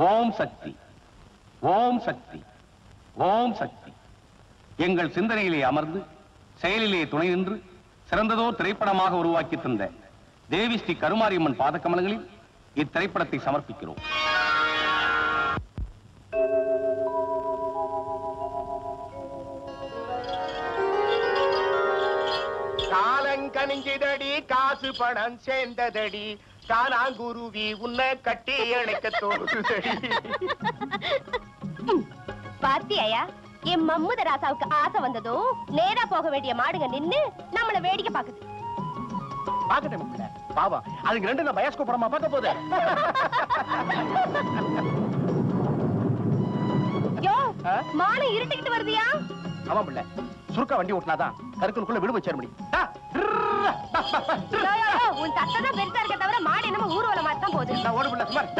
ஓம் சக்தி, ஓம் சக்தி, ஓம் சக்தி. எங்கள் சிந்தனையிலே அமர்ந்து செயலிலே துணை நின்று சிறந்ததோர் திரைப்படமாக உருவாக்கி தந்த தேவி ஸ்ரீ கருமாரியம்மன் பாதக்கமலங்களில் இத்திரைப்படத்தை சமர்ப்பிக்கிறோம். காலங்கனிஞ்சிதடி, காசு பணம் சேர்ந்ததடி, காணாங்குருவி உன்னை கட்டி அணைக்க தோணுதடி. பாத்தியா, என் மம்முத ராசாவுக்கு ஆசை வந்ததும் நேரா போக வேண்டிய மாடுங்க நின்னு நம்மள வேடிக்கை பாக்குது. பாக்கட்டும் பாவா, அதுக்கு ரெண்டு நான் பயாஸ்கோ படமா பார்க்க போதே. யோ, மானை இருட்டிக்கிட்டு வருதியா? ஆமா பிள்ள, சுருக்கா வண்டி ஓட்டினாதான் கருக்குள்ள விடு வச்சேர முடியும். உன் தட்டதான் பெருசா இருக்க தவிர மாடு என்னமோ ஊர்வல மாதிரி தான் போகுது. நான் ஓடு பிள்ள சுமார்.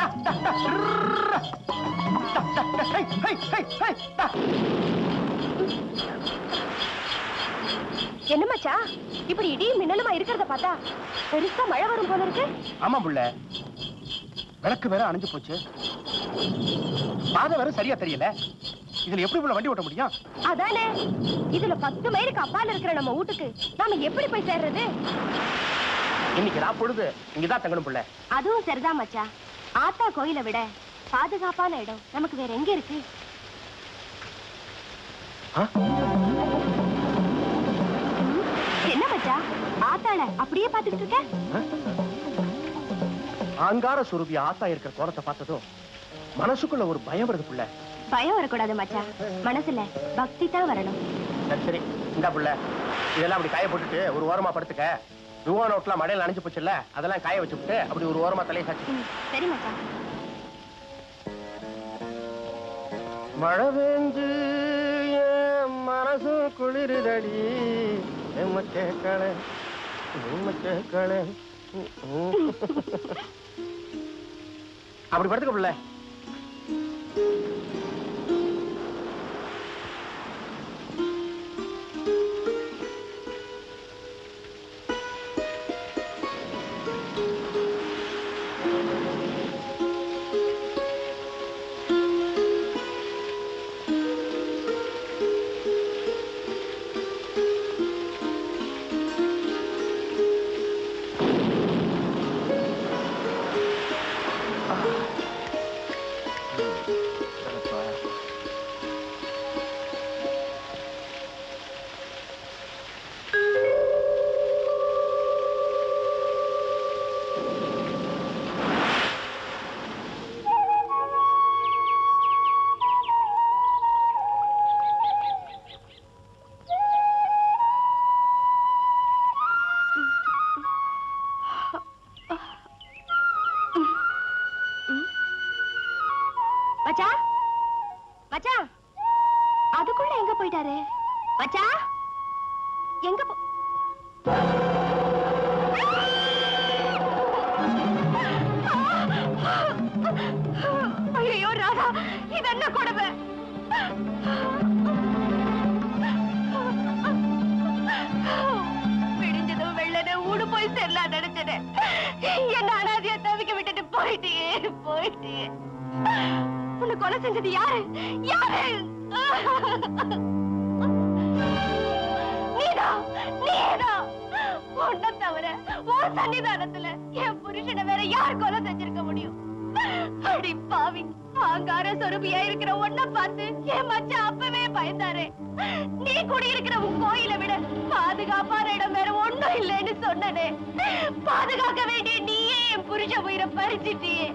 என்ன மச்சா, இப்படி இடியும் மின்னலுமா இருக்கிறத பார்த்தா பெருசா மழை வரும் போல இருக்கு. ஆமா புள்ள, விளக்கு வேற அணைஞ்சு போச்சு, பாதை வேற சரியா தெரியல. இதுல எப்படி புள்ள வண்டி ஓட்ட முடியும்? அதானே, இதுல 10 மைலுக்கு அப்பால இருக்கிற நம்ம வீட்டுக்கு நாம எப்படி போய் சேர்றது? இன்னைக்கு நான் பொழுது இங்கதான் தங்கணும் புள்ள. அதுவும் சரிதான் மச்சா. ஆத்தா கோயிலை விட பாதுகாப்பான இடம் நமக்கு வேற எங்க இருக்கு? என்ன மச்சா, ஆத்தாள அப்படியே பாத்துக்கிட்டு இருக்க? ஆங்கார சுரூபி ஆத்தா இருக்கிற கோலத்தை பார்த்ததும் மனசுக்குள்ள ஒரு பயம் வருது புள்ள. பயம் வரக்கூடாது மச்சா, மனசுல பக்தி தான் வரணும். சரி சரி, இந்த புள்ள இதெல்லாம் அப்படி காய போட்டுட்டு ஒரு ஓரமா படுத்துக்க. ருவா நோட்லாம் மழையில அணைஞ்சு போச்சுல்ல, அதெல்லாம் காய வச்சுட்டு அப்படி ஒரு ஓரமா தலையை சாச்சு. சரி மச்சா. மழை பெஞ்சு மனசு குளிருதடி, மச்சேக்களே மச்சேக்களே. அப்படி படுத்துக்க புள்ள. மச்சா, மச்சா, அதுக்குள்ள எங்க போயிட்டாரு? மச்சா, எங்க போ... ஐயோ ராதா, இது என்ன கொடுமை? விடிஞ்சதும் வெள்ளன ஊடு போய் சேரலாம் நினைச்சேன். என்ன அனாதையா தவிக்க விட்டுட்டு போயிட்டியே, போயிட்டியே. உன்னை கொலை செஞ்சது யாரு? யாரு? நீதான், நீதான். உன்னை தவிர உன் சன்னிதானத்துல என் புருஷனை வேற யார் கொலை செஞ்சிருக்க முடியும்? அடி பாவி, ஆங்கார சொருபியா இருக்கிற உன்னை பார்த்து என் மச்சான் அப்பவே பயந்தாரு. நீ குடியிருக்கிற உன் கோயிலை விட பாதுகாப்பான இடம் வேற ஒண்ணும் இல்லைன்னு சொன்னனே. பாதுகாக்க வேண்டிய நீயே என் புருஷ உயிரை பறிச்சிட்டியே.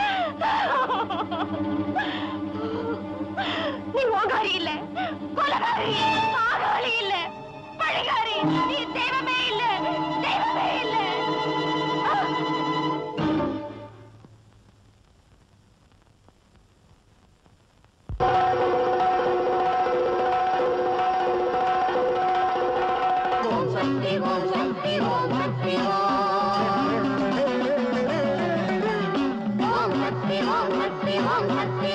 நீ ஓங்காரி இல்ல, கொலகாரி, ஆகாளி இல்ல, பழிகாரி. நீ தெய்வமே இல்ல, தெய்வமே இல்ல. ஓம் சக்தி, ஓம் சக்தி, ஓம் சக்தி, ஓம் சக்தி, ஓம் சக்தி, ஓம் சக்தி,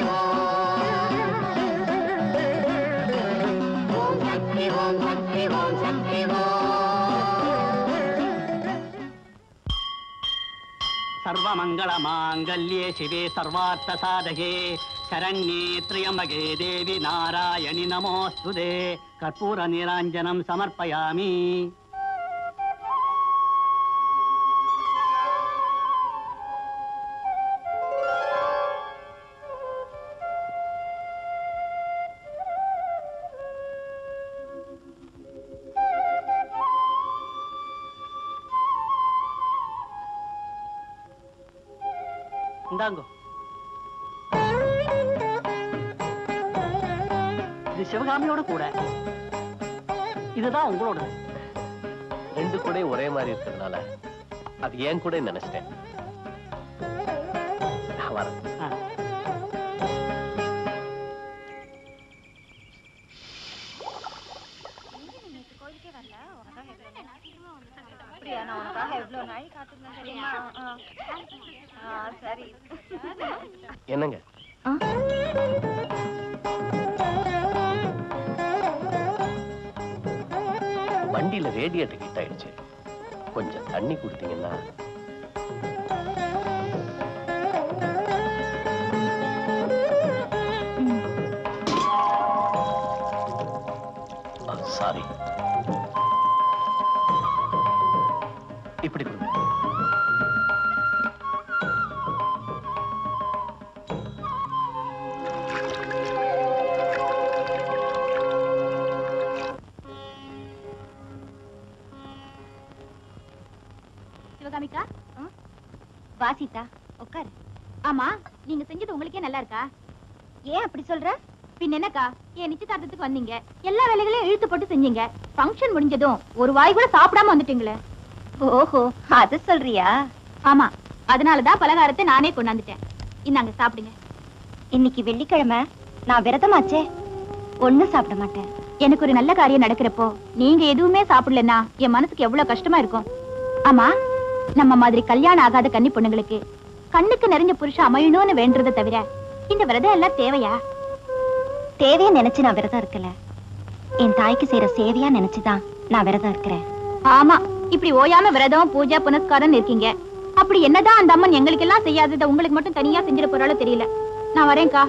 ஓம் சக்தி, ஓம் சக்தி, ஓம் சக்தி. सर्वमंगल मांगल्ये शिवे सर्वार्थ साधके शरण्ये त्र्यंबके देवी नारायणि नमोस्तुते कर्पूर निरांजनं समर्पयामि இந்தாங்கோ இது சிவகாமியோட கூட இதுதான் உங்களோட ரெண்டு கூட ஒரே மாதிரி இருக்கிறதுனால அது ஏன் கூட நினைச்சிட்டேன். நான் வரேன். என்னங்க வண்டியில ரேடியேட்டர் ஹீட் ஆயிடுச்சு. கொஞ்சம் தண்ணி கொடுத்தீங்கன்னா. சாரி, இப்படி கொடுங்க. சிவகாமிக்கா, வாசிதா உட்காரு. ஆமா, நீங்க செஞ்சது உங்களுக்கே நல்லா இருக்கா? ஏன் அப்படி சொல்ற? பின் என்னக்கா, என் நிச்சயதார்த்தத்துக்கு வந்தீங்க, எல்லா வேலைகளையும் இழுத்து போட்டு செஞ்சீங்க. ஃபங்க்ஷன் முடிஞ்சதும் ஒரு வாய் கூட சாப்பிடாம வந்துட்டீங்களே. ஓஹோ, அது சொல்றியா? ஆமா, அதனாலதான் பலகாரத்தை நானே கொண்டாந்துட்டேன். இந்தாங்க சாப்பிடுங்க. இன்னைக்கு வெள்ளிக்கிழமை, நான் விரதமாச்சே, ஒண்ணும் சாப்பிட மாட்டேன். எனக்கு ஒரு நல்ல காரியம் நடக்கிறப்போ நீங்க எதுவுமே சாப்பிடலன்னா என் மனசுக்கு எவ்வளவு கஷ்டமா இருக்கும். ஆமா, நம்ம மாதிரி கல்யாணம் ஆகாத கன்னி பொண்ணுங்களுக்கு கண்ணுக்கு நிறைஞ்ச புருஷன் அமையணும்னு வேண்டதை தவிர இந்த விரதம் எல்லாம் தேவையா? தேவையா நினைச்சு நான் விரதம் இருக்கல, என் தாய்க்கு செய்யற சேவையா நினைச்சுதான் நான் விரதம் இருக்கிறேன். ஆமா, இப்படி ஓயாம விரதம் பூஜை புனஸ்காரம் இருக்கீங்க. அப்படி என்னதான் அந்த அம்மன் எங்களுக்கு எல்லாம் செய்யாததை உங்களுக்கு மட்டும் தனியா செஞ்சிட போறாலும் தெரியல. நான் வரேன்க்கா.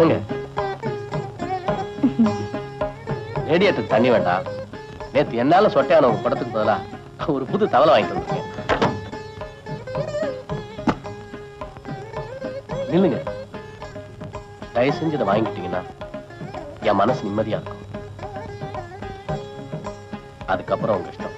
என்னங்க ரேடியேட்டருக்கு தண்ணி வேண்டாம். நேத்து என்னால சொட்டையான உங்க படத்துக்கு பதிலா ஒரு புது தவளை வாங்கிட்டு வந்திருக்கேன். நில்லுங்க. தயவு செஞ்சு இதை வாங்கிட்டீங்கன்னா என் மனசு நிம்மதியா இருக்கும். அதுக்கப்புறம் உங்க இஷ்டம்.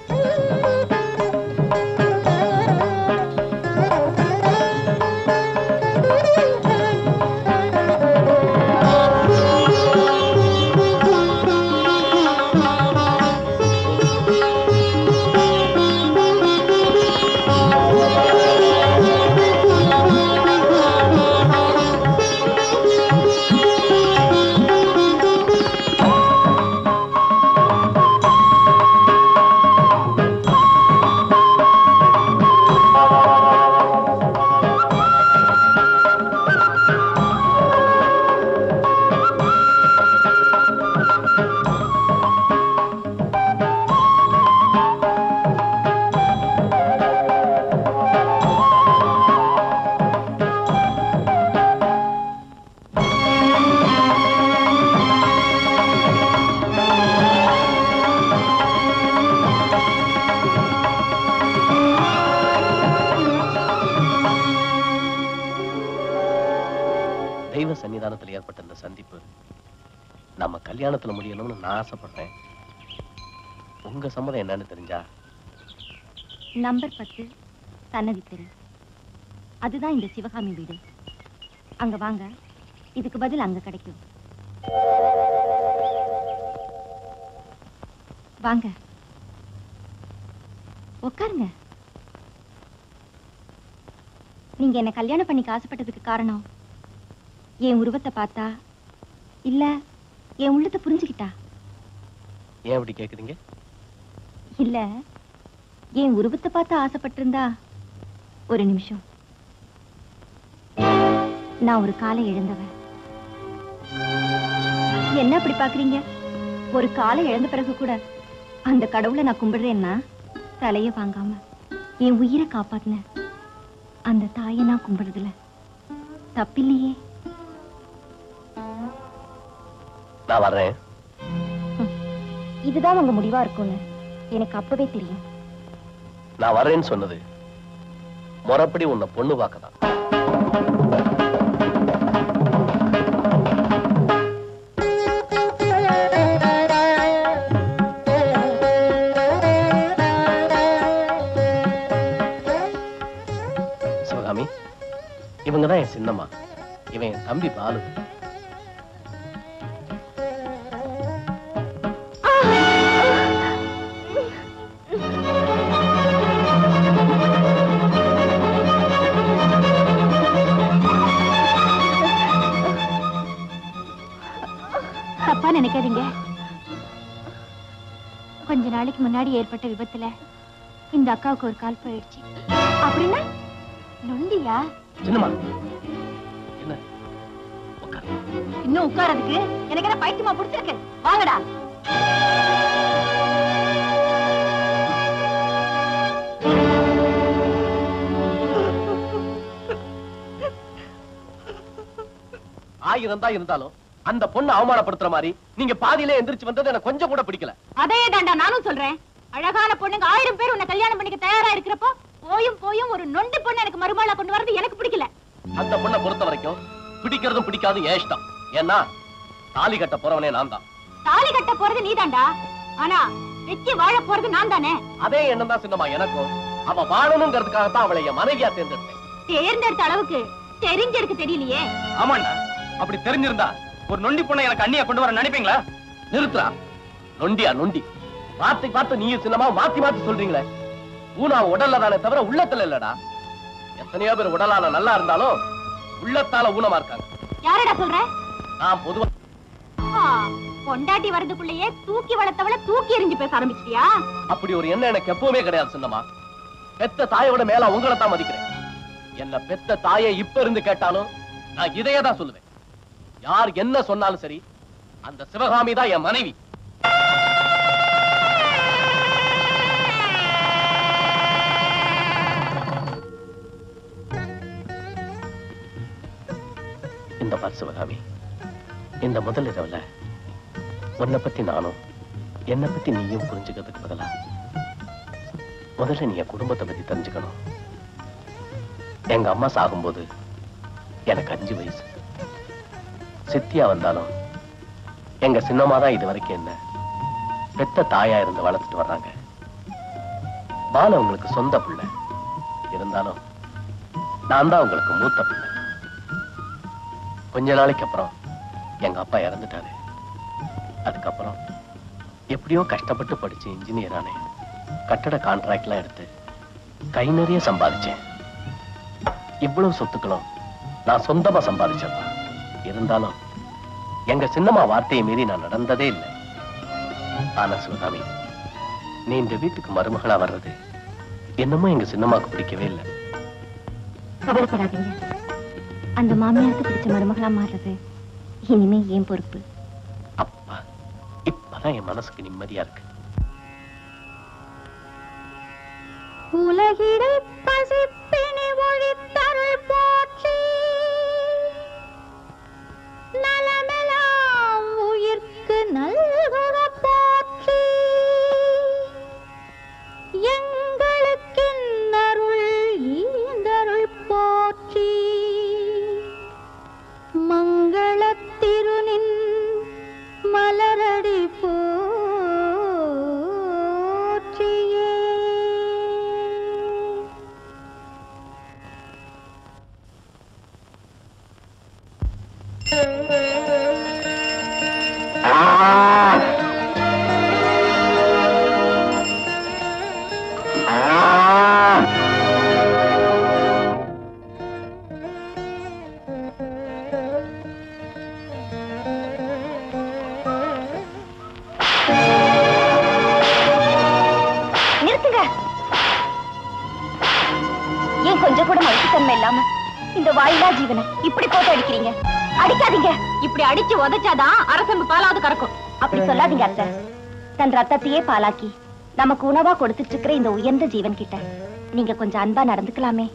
தெய்வ சன்னிதானத்தில் ஏற்பட்ட இந்த சந்திப்பு நம்ம கல்யாணத்துல முடியணும்னு நான் ஆசைப்படுறேன். உங்க சம்மதம் என்னன்னு தெரிஞ்சா? நம்பர் 10 சன்னதி தெரு. அதுதான் இந்த சிவகாமி வீடு. அங்க வாங்க, இதுக்கு பதில் அங்க கிடைக்கும். வாங்க, உட்காருங்க. நீங்க என்ன கல்யாணம் பண்ணிக்க ஆசைப்பட்டதுக்கு காரணம் என் உருவத்தை பார்த்தா இல்ல என் உள்ளத்தை புரிஞ்சுக்கிட்டா? ஏன் அப்படி கேக்குறீங்க? இல்ல, என் உருவத்தை பார்த்து ஆசைப்பட்டிருந்தா ஒரு நிமிஷம். நான் ஒரு காலை இழந்தவன். என்ன அப்படி பாக்குறீங்க? ஒரு காலை இழந்த பிறகு கூட அந்த கடவுளை நான் கும்பிடுறேன்னா தலைய வாங்காம என் உயிரை காப்பாத்தின அந்த தாயை நான் கும்பிடுறதுல தப்பில்லையே. நான் வர்றேன். இதுதான் உங்க முடிவா இருக்கும்னு எனக்கு அப்பவே தெரியும். நான் வர்றேன்னு சொன்னது முறைப்படி உன்னை பொண்ணு பார்க்கதான். சிவகாமி, இவங்கதான் என் சின்னம்மா. இவன் என் தம்பி பாலு. தப்பா நினைக்காதீங்க. கொஞ்ச நாளைக்கு முன்னாடி ஏற்பட்ட விபத்துல இந்த அக்காவுக்கு ஒரு கால் போயிடுச்சு. அப்படின்னா நொண்டியா? சின்னம்மா, என்ன உட்காரு. இன்னும் உட்காரதுக்கு எனக்கு என்ன பைத்தியமா பிடிச்சிருக்கு? வாங்கடா. ஆயிரம் தான் இருந்தாலும் அந்த பொண்ணு அவமானப்படுத்துற மாதிரி நீங்க பாதியிலே எந்திரிச்சு வந்தது எனக்கு கொஞ்சம் கூட பிடிக்கல. அதே தாண்டா நானும் சொல்றேன். அழகான பொண்ணுங்க 1000 பேர் உன்னை கல்யாணம் பண்ணிக்க தயாரா இருக்கிறப்போ போயும் ஒரு நொண்டி பொண்ணு எனக்கு மருமகளா கொண்டு வரது எனக்கு பிடிக்கல. அந்த பொண்ணை பொறுத்த வரைக்கும் பிடிக்கிறதும் பிடிக்காதும் ஏன் இஷ்டம். ஏன்னா தாலி கட்ட போறவனே நான் தான். தாலி கட்ட போறது நீதாண்டா, ஆனா வெச்சி வாழ போறது நான் தானே. அதே எண்ணம் தான் சின்னமா எனக்கும். அவ வாழணுங்கிறதுக்காகத்தான் அவளை என் மனைவியா தேர்ந்தெடுத்தேன். தேர்ந்தெடுத்த அளவுக்கு தெரிஞ்செடுக்க தெரியலையே. ஆமாண்டா, அப்படி தெரிஞ்சிருந்தா ஒரு நொண்டி பொண்ணை எனக்கு அண்ணியா கொண்டு வர நினைப்பீங்களா? நிறுத்துறா. நொண்டியா நொண்டி? பார்த்து பார்த்து நீயும் சின்னமா மாத்தி மாத்தி சொல்றீங்களே. ஊனா உடல்ல தானே தவிர உள்ளத்துல இல்லடா. எத்தனையோ பேர் உடலால நல்லா இருந்தாலும் உள்ளத்தால ஊனமா இருக்காங்க. யாரடா சொல்ற? நான் பொதுவா பொண்டாட்டி வரதுக்குள்ளேயே தூக்கி வளர்த்தவள தூக்கி எறிஞ்சு பேச ஆரம்பிச்சிட்டியா? அப்படி ஒரு எண்ணம் எனக்கு எப்பவுமே கிடையாது சின்னமா. பெத்த தாயோட மேல உங்களை தான் மதிக்கிறேன். என்ன பெத்த தாயை இப்ப இருந்து கேட்டாலும் நான் இதையே தான் சொல்லுவேன். யார் என்ன சொன்னாலும் சரி, அந்த சிவகாமி தான் என் மனைவி. இந்த பார் சிவகாமி, இந்த முதல் இரவுல உன்னை பத்தி நானும் என்னை பத்தி நீயும் புரிஞ்சுக்கிறதுக்கு பதிலா முதல்ல நீ என் குடும்பத்தை பத்தி தெரிஞ்சுக்கணும். எங்க அம்மா சாகும்போது எனக்கு 5 வயசு. சித்தியா வந்தாலும் எங்க சின்னம்மா தான் இது வரைக்கும் என்ன பெத்த தாயா இருந்து வளர்த்துட்டு வர்றாங்க. பால உங்களுக்கு சொந்த பிள்ளை இருந்தாலும் நான் தான் உங்களுக்கு மூத்த பிள்ளை. கொஞ்ச நாளைக்கு அப்புறம் எங்க அப்பா இறந்துட்டாரு. அதுக்கப்புறம் எப்படியோ கஷ்டப்பட்டு படிச்சு இன்ஜினியர் ஆனேன். கட்டட கான்ட்ராக்ட் எல்லாம் எடுத்து கை நிறைய சம்பாதிச்சேன். இவ்வளவு சொத்துக்களும் நான் சொந்தமா சம்பாதிச்சேன். இருந்தாலும் எங்க சின்னம்மா வார்த்தையை மீறி நான் நடந்ததே இல்லை. ஆனா சிவகாமி, நீ இந்த வீட்டுக்கு மருமகளா வர்றது என்னமோ எங்க சின்னம்மாக்கு பிடிக்கவே இல்லை. கவலைப்படாதீங்க. அந்த மாமியாருக்கு பிடிச்ச மருமகளா மாறுறது இனிமே ஏன் பொறுப்பு. அப்பா, இப்பதான் என் மனசுக்கு நிம்மதியா இருக்கு. உலகிடை பசிப்பினி ஒழித்தருள் போற்றி நலமெல்லாம் உயிர்க்கு நல்குக போற்றி எங்களுக்கின்னருள் ஈந்தருள் போற்றி மங்களத்திருநின் மலரடி போற்றியே. நிறுத்துங்க. ஏன் கொஞ்சம் கூட மகிழ்ச்சித்தன்மை இல்லாம இந்த வாயிலா ஜீவனை இப்படி போட்டு அடிக்கிறீங்க? அடிக்காதீங்க. இப்படி அடிச்சு உதைச்சாதான் அரசம்பு பாலாவது கறக்கும். அப்படி சொல்லாதீங்க அத்தை. தன் ரத்தத்தையே பாலாக்கி நமக்கு உணவா கொடுத்துட்டு இருக்கிற இந்த உயர்ந்த ஜீவன் கிட்ட நீங்க கொஞ்சம் அன்பா நடந்துக்கலாமே.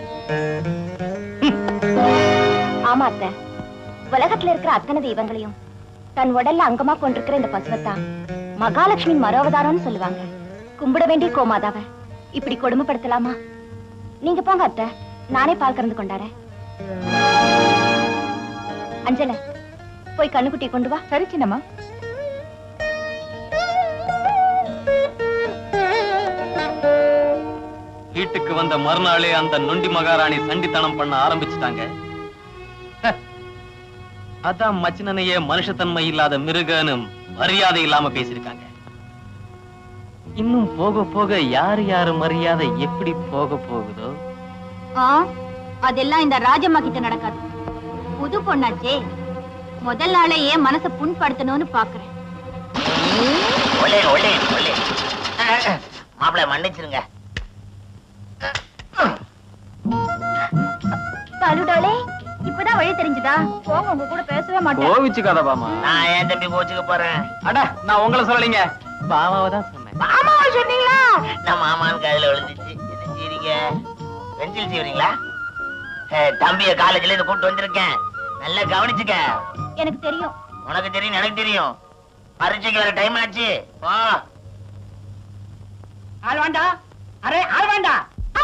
ஆமா அத்தை, உலகத்துல இருக்கிற அத்தனை தெய்வங்களையும் தன் உடல்ல அங்கமா கொண்டிருக்கிற இந்த பசுவத்தா மகாலட்சுமி மரோவதாரம்னு சொல்லுவாங்க. கும்பிட வேண்டிய கோமாதாவ இப்படி கொடுமைப்படுத்தலாமா? நீங்க போங்க அத்தை, நானே பால் கறந்து கொண்டாரேன். அஞ்சல, போய் கண்ணுக்குட்டியை கொண்டு வா. சரி சின்னம்மா. வீட்டுக்கு வந்த மறுநாளே அந்த நொண்டி மகாராணி சண்டித்தனம் பண்ண ஆரம்பிச்சுட்டாங்க. அதான் மச்சினனையே மனுஷத்தன்மை இல்லாத மிருகன்னு மரியாதை இல்லாம பேசிருக்காங்க. இன்னும் போக போக யாரு மரியாதை எப்படி போக போகுதோ. அதெல்லாம் இந்த ராஜம்மா கிட்ட நடக்காது. புது பொண்ணாச்சே, முதல் நாளே ஏன் மனசை புண்படுத்தணும்னு பாக்குறேன். மாப்பிள்ளை மன்னிச்சிருங்க. பாலுடோலே, இப்பதான் வழி தெரிஞ்சுதா? போங்க, உங்க கூட பேசவே மாட்டேன். கோவிச்சுக்காத பாமா. நான் ஏன் தம்பி கோச்சுக்க போறேன்? அட, நான் உங்களை சொல்லலைங்க, பாமாவை தான் சொன்னேன். மாமாவை சொன்னீங்களா? நான் மாமான்னு கையில விழுந்துச்சு. என்ன செய்றீங்க? பென்சில் செய்வீங்களா? தம்பிய காலேஜ்ல இருந்து கூப்பிட்டு வந்திருக்கேன், நல்லா கவனிச்சுக்க. எனக்கு தெரியும். உனக்கு தெரியும், எனக்கு தெரியும். பரீட்சைக்கு வர டைம் ஆச்சு. வா. ஆள் வேண்டா. அரே ஆள் வேண்டா.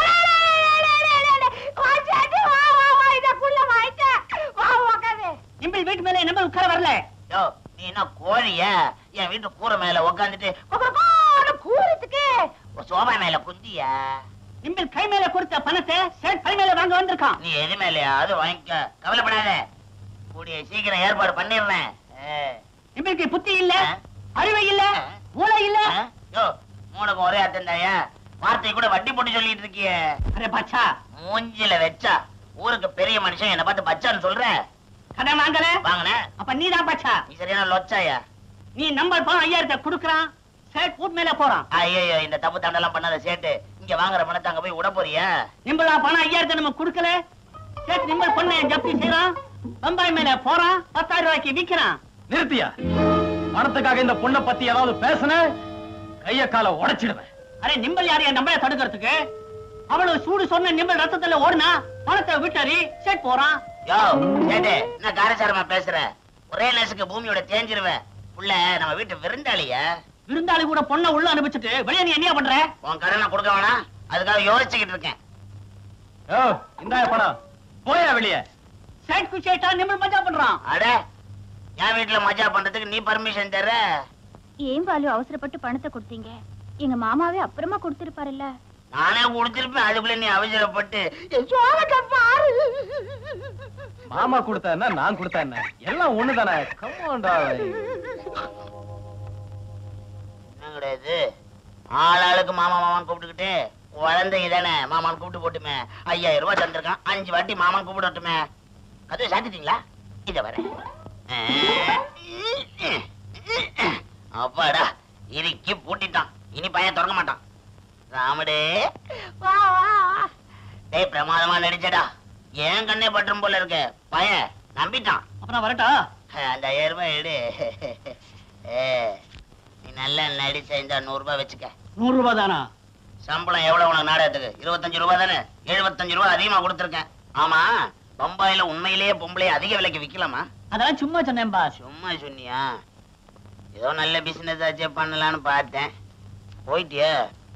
நிம்பிள் வீட்டு மேல என்ன உட்கார வரல. யோ, நீ என்ன கோழிய என் வீட்டு கூரை மேல உக்காந்துட்டு கூறத்துக்கு சோபா மேல குந்தியா? நிம்பிள் கை மேல கொடுத்த பணத்தை சேட் கை மேல வாங்க வந்திருக்கான். நீ எது மேலயா அது வாங்கிக்க, கவலைப்படாத. கூடிய சீக்கிரம் ஏற்பாடு பண்ணிடுறேன். நிம்பிளுக்கு புத்தி இல்ல, அறிவை இல்ல, மூளை இல்ல. யோ, மூணுக்கும் ஒரே அர்த்தம் தாயா? வார்த்தை கூட வட்டி போட்டு சொல்லிட்டு இருக்கிய. அரே பச்சா, மூஞ்சில வச்சா ஊருக்கு பெரிய மனுஷன் என்ன பார்த்து பச்சான்னு சொல்ற? கடன் வாங்கல வாங்கின அப்ப நீதான் பச்சா. நீ சரியான லொச்சாயா? நீ நம்பர் பணம் 5000 கொடுக்கறான், சேட் கூட் மேல போறான். ஐயோ, இந்த தப்பு தண்டெல்லாம் பண்ணாத சேட்டு. இங்க வாங்குற பணத்தை அங்க போய் விட போறியா? நிம்பிளா பணம் 5000 நம்ம கொடுக்கல. சேட் நிம்பிள் பொண்ணை ஜப்தி செய்யறான், பம்பாய் மேல போறான், 10000 ரூபாய்க்கு விக்கிறான். நிறுத்தியா? பணத்துக்காக இந்த பொண்ணை பத்தி ஏதாவது பேசுன கைய கால உடைச்சிடுவேன். அரே நிம்பிள் யாரையா நம்மள தடுக்கிறதுக்கு? அவளு சூடு சொன்ன நிம்பிள் ரத்தத்துல ஓடுனா பணத்தை விட்டாரி சேட் போறான். யோ சேட்டு, என்ன காரசாரமா பேசுற? ஒரே நேசுக்கு பூமியோட தேஞ்சிருவேன். புள்ள நம்ம வீட்டு விருந்தாளிய. விருந்தாளி கூட பொண்ணை உள்ள அனுப்பிச்சிட்டு வெளியே நீ என்ன பண்ற? உன் கடனை கொடுக்க வேணாம், அதுக்காக யோசிச்சுக்கிட்டு இருக்கேன். இந்த பணம் போயா வெளியே. சைட் குச்சேட்டா நிம்மள் மஜா பண்றான். அட, என் வீட்டுல மஜா பண்றதுக்கு நீ பர்மிஷன் தர? ஏன் பாலு அவசரப்பட்டு பணத்தை கொடுத்தீங்க? எங்க மாமாவே அப்புறமா கொடுத்திருப்பாருல்ல. நானே கொடுத்திருப்பேன், அதுக்குள்ள நீ அவசரப்பட்டு. மாமா கொடுத்தா என்ன, நான் கொடுத்தா என்ன, எல்லாம் ஒண்ணுதானே. கம்மாண்டா. என்ன கிடையாது, ஆளாளுக்கு மாமா மாமான்னு கூப்பிட்டுக்கிட்டு குழந்தைங்க தானே மாமான்னு கூப்பிட்டு போட்டுமே. 5000 ரூபாய் தந்திருக்கான், 5 வாட்டி மாமான்னு கூப்பிடட்டுமே. கதவை சாத்திட்டீங்களா? இத வர. அப்பாடா, இறுக்கி பூட்டிட்டான். இனி பையன் திறக்க மாட்டான். ராமடே வா வா. டேய், பிரமாதமா நடிச்சடா. ஏன் கண்ணே பற்றும் போல இருக்க. பையன் நம்பிட்டான். அப்புறம் வரட்டா? அந்த 5000 ரூபாய் எடு. நீ நல்லா நடிச்ச, இந்த 100 ரூபாய் வச்சுக்க. 100 ரூபாய் தானா? சம்பளம் எவ்வளவு உனக்கு நாடகத்துக்கு? 25 ரூபாய் தானே? 75 ரூபாய் அதிகமா கொடுத்துருக்கேன். ஆமா, பம்பாயில உண்மையிலேயே பொம்பளைய அதிக விலைக்கு விக்கலாமா? அதெல்லாம் சும்மா சொன்னேன் பாஸ். சும்மா சொன்னியா? ஏதோ நல்ல பிசினஸ் ஆச்சே பண்ணலான்னு பார்த்தேன். போயிட்டியா?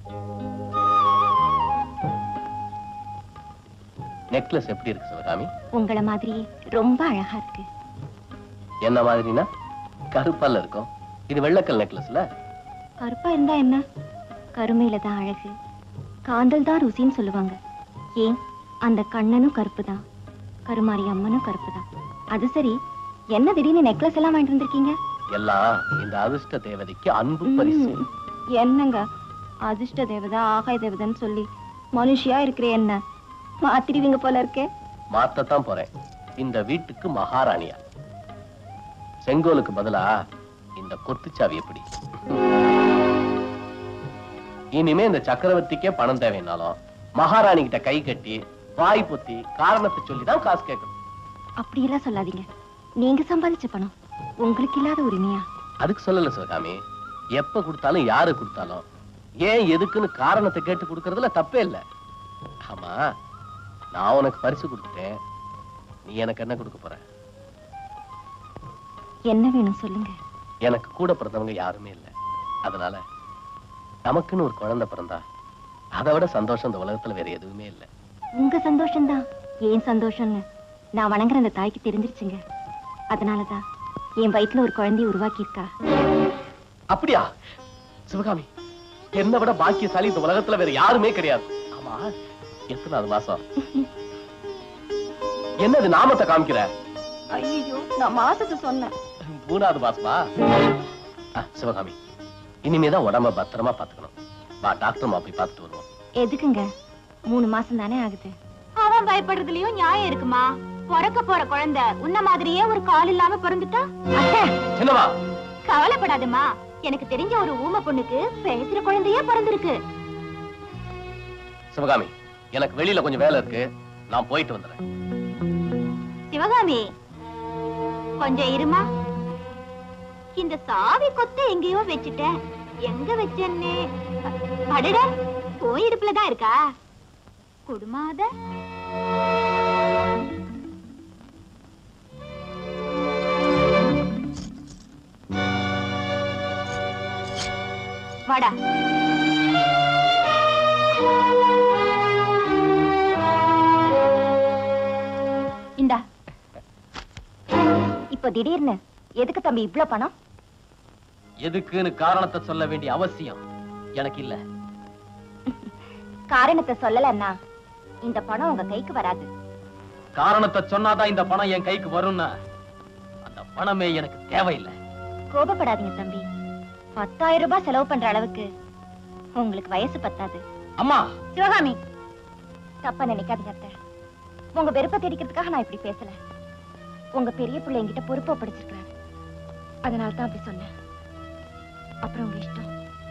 நெக்லஸ் எப்படி இருக்கு சிவகாமி? உங்கள மாதிரி ரொம்ப அழகா இருக்கு. என்ன மாதிரினா? கருப்பால இருக்கும். இது வெள்ளக்கல் நெக்லஸ்ல. கருப்பா இருந்தா என்ன? கருமையில தான் அழகு, காந்தல் தான் ருசின்னு சொல்லுவாங்க. ஏன், அந்த கண்ணனும் கருப்பு தான், கருமாரி அம்மனும் கருப்பு தான். அது சரி, என்ன திடீர்னு நெக்லஸ் எல்லாம் வாங்கிட்டு வந்திருக்கீங்க? எல்லாம் இந்த அதிர்ஷ்ட தேவதைக்கு அன்பு பரிசு. என்னங்க அதிர்ஷ்ட தேவதை ஆகாய தேவதைன்னு சொல்லி மனுஷியா இருக்கிற என்ன மாத்திடுவீங்க போல இருக்கே. மாத்தத்தான் போறேன். இந்த வீட்டுக்கு மகாராணியா. செங்கோலுக்கு பதிலா இந்த கொத்துச்சாவி எப்படி? இனிமே இந்த சக்கரவர்த்திக்கே பணம் தேவைன்னாலும் மகாராணி கிட்ட கை கட்டி வாய் பொத்தி காரணத்தை சொல்லிதான் காசு கேட்கணும். அப்படியெல்லாம் சொல்லாதீங்க. நீங்க சம்பாதிச்ச பணம் உங்களுக்கு இல்லாத உரிமையா? அதுக்கு சொல்லல சிவகாமி. எப்ப கொடுத்தாலும் யாரு கொடுத்தாலும் ஏன் எதுக்குன்னு காரணத்தை கேட்டு கொடுக்கறதுல தப்பே இல்ல. ஆமா, நான் உனக்கு பரிசு கொடுத்துட்டேன், நீ எனக்கு என்ன கொடுக்க போற? என்ன வேணும் சொல்லுங்க. எனக்கு கூட பிறந்தவங்க யாருமே இல்ல. அதனால நமக்குன்னு ஒரு குழந்தை பிறந்தா அதை விட சந்தோஷம் இந்த உலகத்துல வேற எதுவுமே இல்ல. உங்க சந்தோஷம்தான் ஏன் சந்தோஷம்னு நான் வணங்குற அந்த தாய்க்கு தெரிஞ்சிருச்சுங்க. அதனாலதான் என் வயிற்றுல ஒரு குழந்தைய உருவாக்கி இருக்கா. அப்படியா? சிவகாமி, என்னை விட பாக்கியசாலி இந்த உலகத்துல வேற யாருமே கிடையாது. ஆமா, எத்தனாவது மாசம்? என்னது நாமத்தை காமிக்கிற? ஐயோ, நான் மாசத்தை சொன்னேன். 3வது மாசமா? சிவகாமி, இனிமேதான் உடம்ப பத்திரமா பாத்துக்கணும். வா, டாக்டர் போய் பார்த்துட்டு வருவோம். எதுக்குங்க? 3 மாசம் தானே ஆகுது. அவன் பயப்படுறதுலயும் நியாயம் இருக்குமா? பிறக்க போற குழந்தை உன்ன மாதிரியே ஒரு கால் இல்லாம பிறந்துட்டா? என்னவா? கவலைப்படாதம்மா, எனக்கு தெரிஞ்ச ஒரு ஊமை பொண்ணுக்கு பேசுற குழந்தையே பிறந்திருக்கு. சிவகாமி, எனக்கு வெளியில கொஞ்சம் வேலை இருக்கு, நான் போயிட்டு வந்துடுறேன். சிவகாமி, கொஞ்சம் இருமா. இந்த சாவி கொத்த எங்கேயோ வச்சுட்டேன். எங்க வச்சேன்னு? அடட, போயிடுப்புலதான் இருக்கா? குடுமாத வாடா. இந்தா. இப்ப திடீர்னு எதுக்கு தம்பி இவ்ளோ பணம்? எதுக்குன்னு காரணத்தை சொல்ல வேண்டிய அவசியம் எனக்கு இல்ல. காரணத்தை சொல்லலன்னா இந்த பணம் உங்க கைக்கு வராது. காரணத்தை சொன்னாதான் இந்த பணம் என் கைக்கு வரும்னா அந்த பணமே எனக்கு தேவையில்லை. கோபப்படாதீங்க தம்பி. 10,000 ரூபாய் செலவு பண்ற அளவுக்கு உங்களுக்கு வயசு பத்தாது. அம்மா! சிவகாமி, தப்பா நினைக்காதீங்க அத்தை. உங்க வெறுப்பை தெரிவிக்கிறதுக்காக நான் இப்படி பேசல. உங்க பெரிய பிள்ளை என்கிட்ட பொறுப்பா படிச்சிருக்காரு, அதனால தான் அப்படி சொன்னேன். அப்புறம் உங்க இஷ்டம்.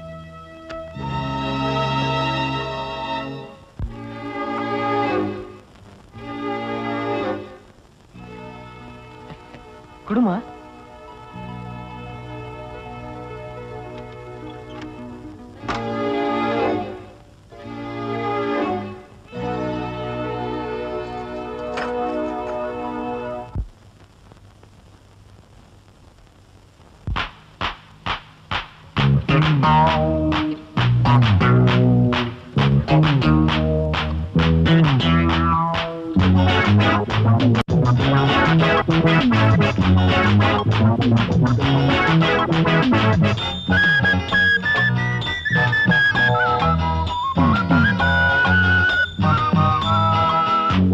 குடுமா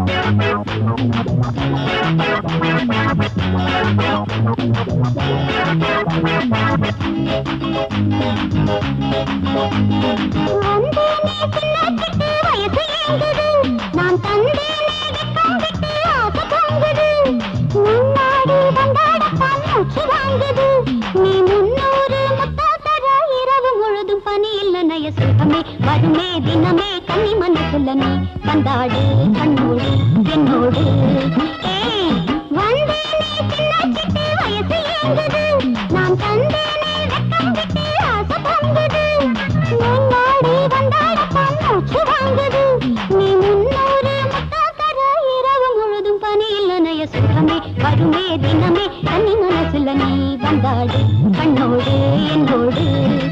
வருமே தினமே கன்னி மனசுல நீ வந்தாடு கண்ணோடு என்னோடு வந்தேனே சின்ன சிட்டு வயசு ஏங்குது நான் தந்தேனே வெக்கம் விட்டு ஆசை பொங்குது முன்னாடி வந்தாடத்தான் மூச்சு வாங்குது நீ முன்னோரு முத்தா தர இரவு முழுதும் பனியில் நனைய சுகமே வருமே தினமே கன்னி மனசுல நீ வந்தாடு கண்ணோடு என்னோடு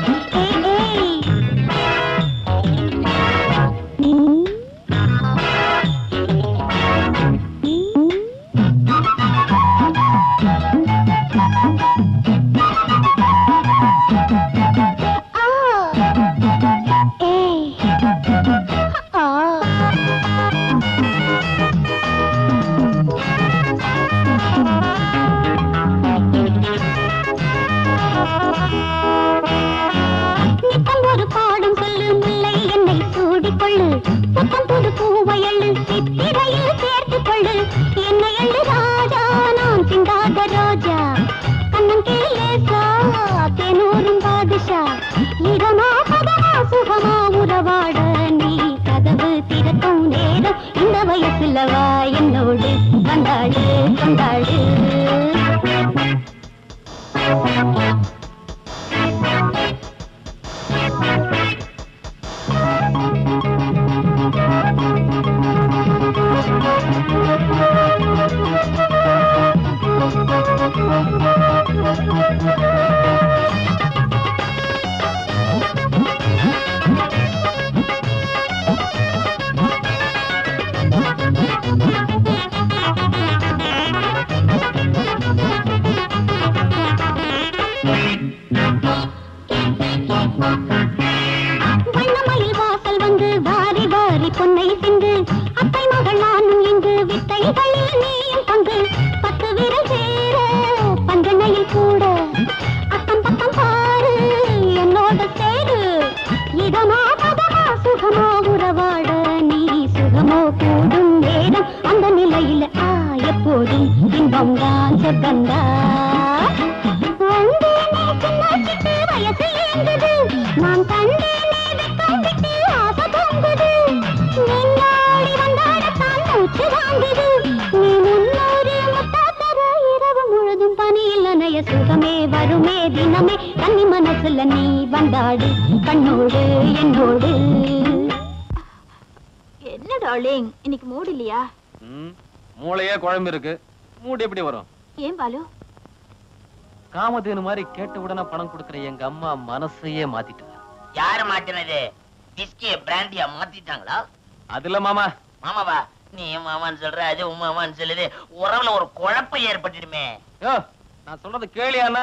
என்னோடு வந்தாடு கொண்டாடு சுகமே வருமே தினமே கன்னி மனசுல நீ வந்தாடு கண்ணோடு என்னோடு என்ன டார்லிங் இன்னைக்கு மூடு இல்லையா? மூளையே குழம்பு இருக்கு, மூடு எப்படி வரும்? ஏன் பாலு? காமதேனு மாதிரி கேட்ட உடனே பணம் கொடுக்கிற எங்க அம்மா மனசையே மாத்திட்டாங்க. யாரு மாத்தினது? விஸ்கிய பிராண்டியா மாத்திட்டாங்களா? அதுல மாமா. மாமாவா? நீ மாமான்னு சொல்ற, அது உமாமான்னு சொல்லுது. உறவுல ஒரு குழப்பம் ஏற்பட்டுடுமே. நான் சொல்றது கேளியானா?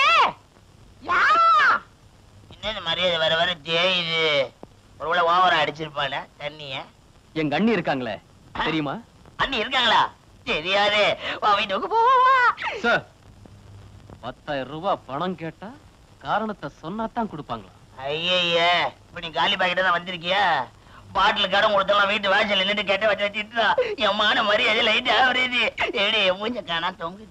என்ன மரியாதை வர வர தேயுது. ஒருவேளை ஓவரா அடிச்சிருப்பான தண்ணிய. எங்க அண்ணி இருக்காங்களே, தெரியுமா? அண்ணி இருக்காங்களா? தெரியாது. வீட்டுக்கு போவா. 10,000 ரூபாய் பணம் கேட்டா காரணத்தை சொன்னாதான் கொடுப்பாங்களா? ஐயே, இப்ப நீ காலி பாக்கெட் தான் வந்திருக்கியா? பாட்டில் கடன் கொடுத்தலாம் வீட்டு வாசல் நின்னுட்டு கேட்ட வச்சு வச்சுட்டா என் மான மரியாதை லைட்டா வருது. எப்படி மூஞ்ச காணா தொங்குது.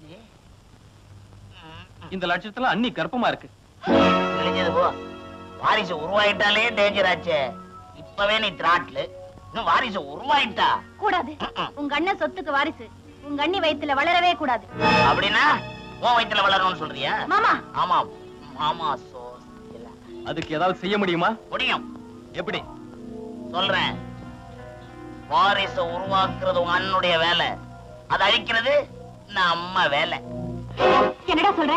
இந்த லட்சத்துல அண்ணி கர்ப்பமா இருக்கு. தெரிஞ்சது போ. வாரிசு உருவாயிட்டாலே டேஞ்சர் ஆச்சே. இப்பவே நீ திராட்லு, இன்னும் வாரிசு உருவாயிட்டா கூடாது. உங்க அண்ணன் சொத்துக்கு வாரிசு உங்க அண்ணி வயித்துல வளரவே கூடாது. அப்படின்னா உன் வயித்துல வளரணும்னு சொல்றியா? மாமா. ஆமா மாமா. அதுக்கு ஏதாவது செய்ய முடியுமா? முடியும். எப்படி? சொல்றேன். வாரிசு உருவாக்குறது உங்க அண்ணனுடைய வேலை, அதை அழிக்கிறது நம்ம வேலை. என்னடா சொல்ற?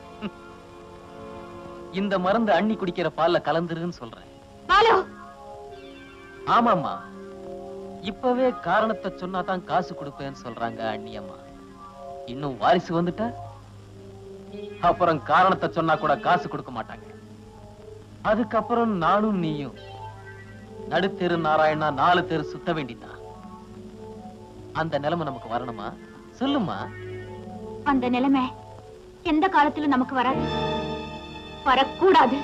இந்த மருந்து அண்ணி குடிக்கிற பால்ல கலந்துருன்னு சொல்றேன். பாலு. ஆமாமா, இப்பவே காரணத்தை சொன்னாதான் காசு கொடுப்பேன்னு சொல்றாங்க அண்ணி அம்மா. இன்னும் வாரிசு வந்துட்டா அப்புறம் காரணத்தை சொன்னா கூட காசு கொடுக்க மாட்டாங்க. அதுக்கப்புறம் நானும் நீயும் நடுத்தெரு நாராயணா 4 தெரு சுத்த வேண்டியதான். அந்த நிலைமை நமக்கு வரணுமா? சொல்லுமா. அந்த நிலைமை எந்த காலத்திலும் நமக்கு வராது, வரக்கூடாது.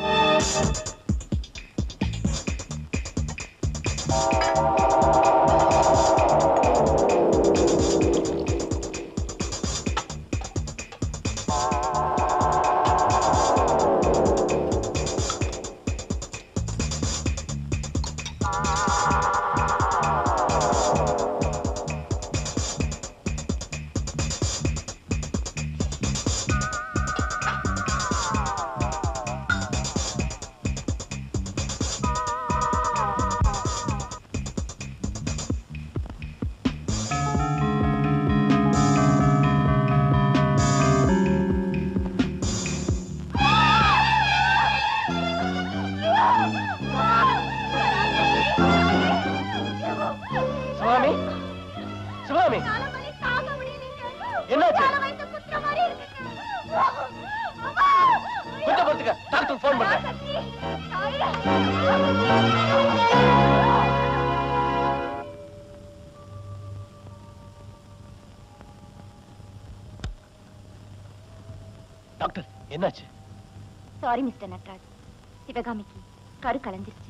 டாக்டர், என்னாச்சு? சாரி மிஸ்டர் நட்ராஜ், சிவகாமிக்கு கரு கலந்துருச்சு.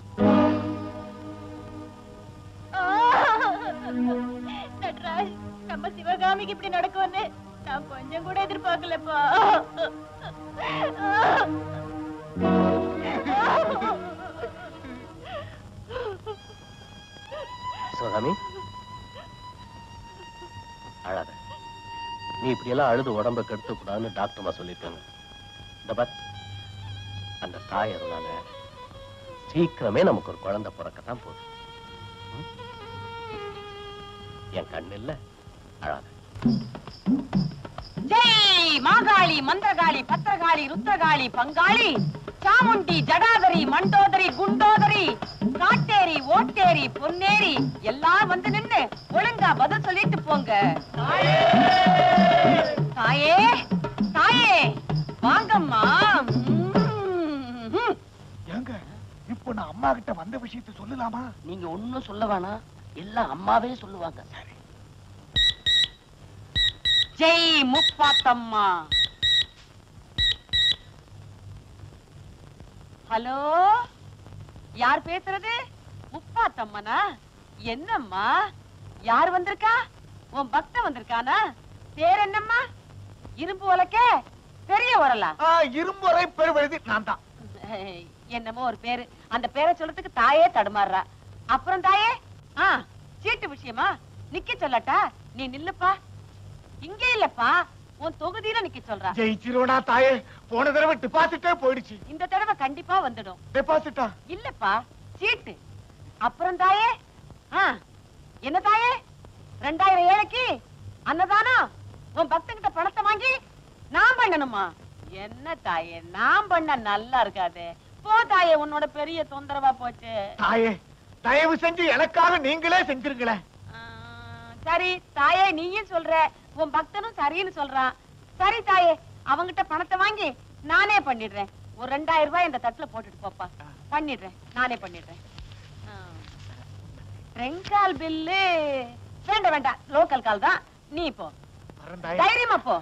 நட்ராஜ், நம்ம சிவகாமிக்கு இப்படி நடக்கும்னு நான் கொஞ்சம் கூட எதிர்பார்க்கலப்பா. சிவகாமி, அழாத. நீ இப்படி எல்லாம் அழுது உடம்ப கெடுத்து கூடாதுன்னு டாக்டர்மா சொல்லிருக்காங்க. இந்த பார், அந்த தாய் அருளால சீக்கிரமே நமக்கு ஒரு குழந்தை பிறக்கத்தான் போகுது. என் கண்ணு இல்ல, அழாத. ஜெய் மாகாளி, மந்திரகாளி, பத்திரகாளி, ருத்ரகாளி, பங்காளி, சாமுண்டி, ஜடாதரி, மண்டோதரி, குண்டோதரி, காட்டேரி, ஓட்டேரி, பொன்னேரி எல்லாம் வந்து நின்னு ஒழுங்கா பதில் சொல்லிட்டு போங்க. தாயே, தாயே, வாங்கம்மா. ஏங்க, இப்போ நான் அம்மா கிட்ட வந்த விஷயத்தை சொல்லலாமா? நீங்க ஒண்ணும் சொல்ல வேணாம், எல்லாம் அம்மாவே சொல்லுவாங்க. ஜெய் முப்பாத்தம்மா. ஹலோ, யார் பேசுறது? முப்பாத்தம்மனா? என்னம்மா, யார் வந்திருக்கா? உன் பக்த வந்திருக்கானா? பேர் என்னம்மா? இரும்பு உலக்க, பெரிய உரலா? இரும்பு உரை பெருவெழுதி நான் தான். என்னமோ ஒரு பேரு, அந்த பேரை சொல்றதுக்கு தாயே தடுமாறுறா. அப்புறம் தாயே, சீட்டு விஷயமா நிக்க சொல்லட்டா? நீ நில்லுப்பா. இங்கே இல்லப்பா, உன் தொகுதியில நிக்க சொல்றா. ஜெயிச்சிருவனா தாயே? போன தடவை டெபாசிட்டே போயிடுச்சு. இந்த தடவை கண்டிப்பா வந்துடும். டெபாசிட்டா? இல்லப்பா, சீட்டு. அப்புறம் தாயே, என்ன தாயே, 2000 ஏழைக்கு அன்னதானம் உன் பக்தங்கிட்ட பணத்தை வாங்கி நான் பண்ணணுமா? என்ன தாயே, நான் பண்ண நல்லா இருக்காது. போ தாயே, உன்னோட பெரிய தொந்தரவா போச்சு. தாயே, தயவு செஞ்சு எனக்காக நீங்களே செஞ்சிருங்களேன். சரி தாயே, நீயும் சொல்ற, உன் பக்தனும் சரின்னு சொல்றான். சரி தாயே, அவங்கிட்ட பணத்தை வாங்கி நானே பண்ணிடுறேன். ஒரு 2000 ரூபாய் இந்த தட்டுல போட்டுட்டு போப்பா. பண்ணிடுறேன், நானே பண்ணிடுறேன். ரெங்கால் பில்லு வேண்டாம், வேண்டாம், லோக்கல் கால் தான். நீ போ, தைரியமா போ.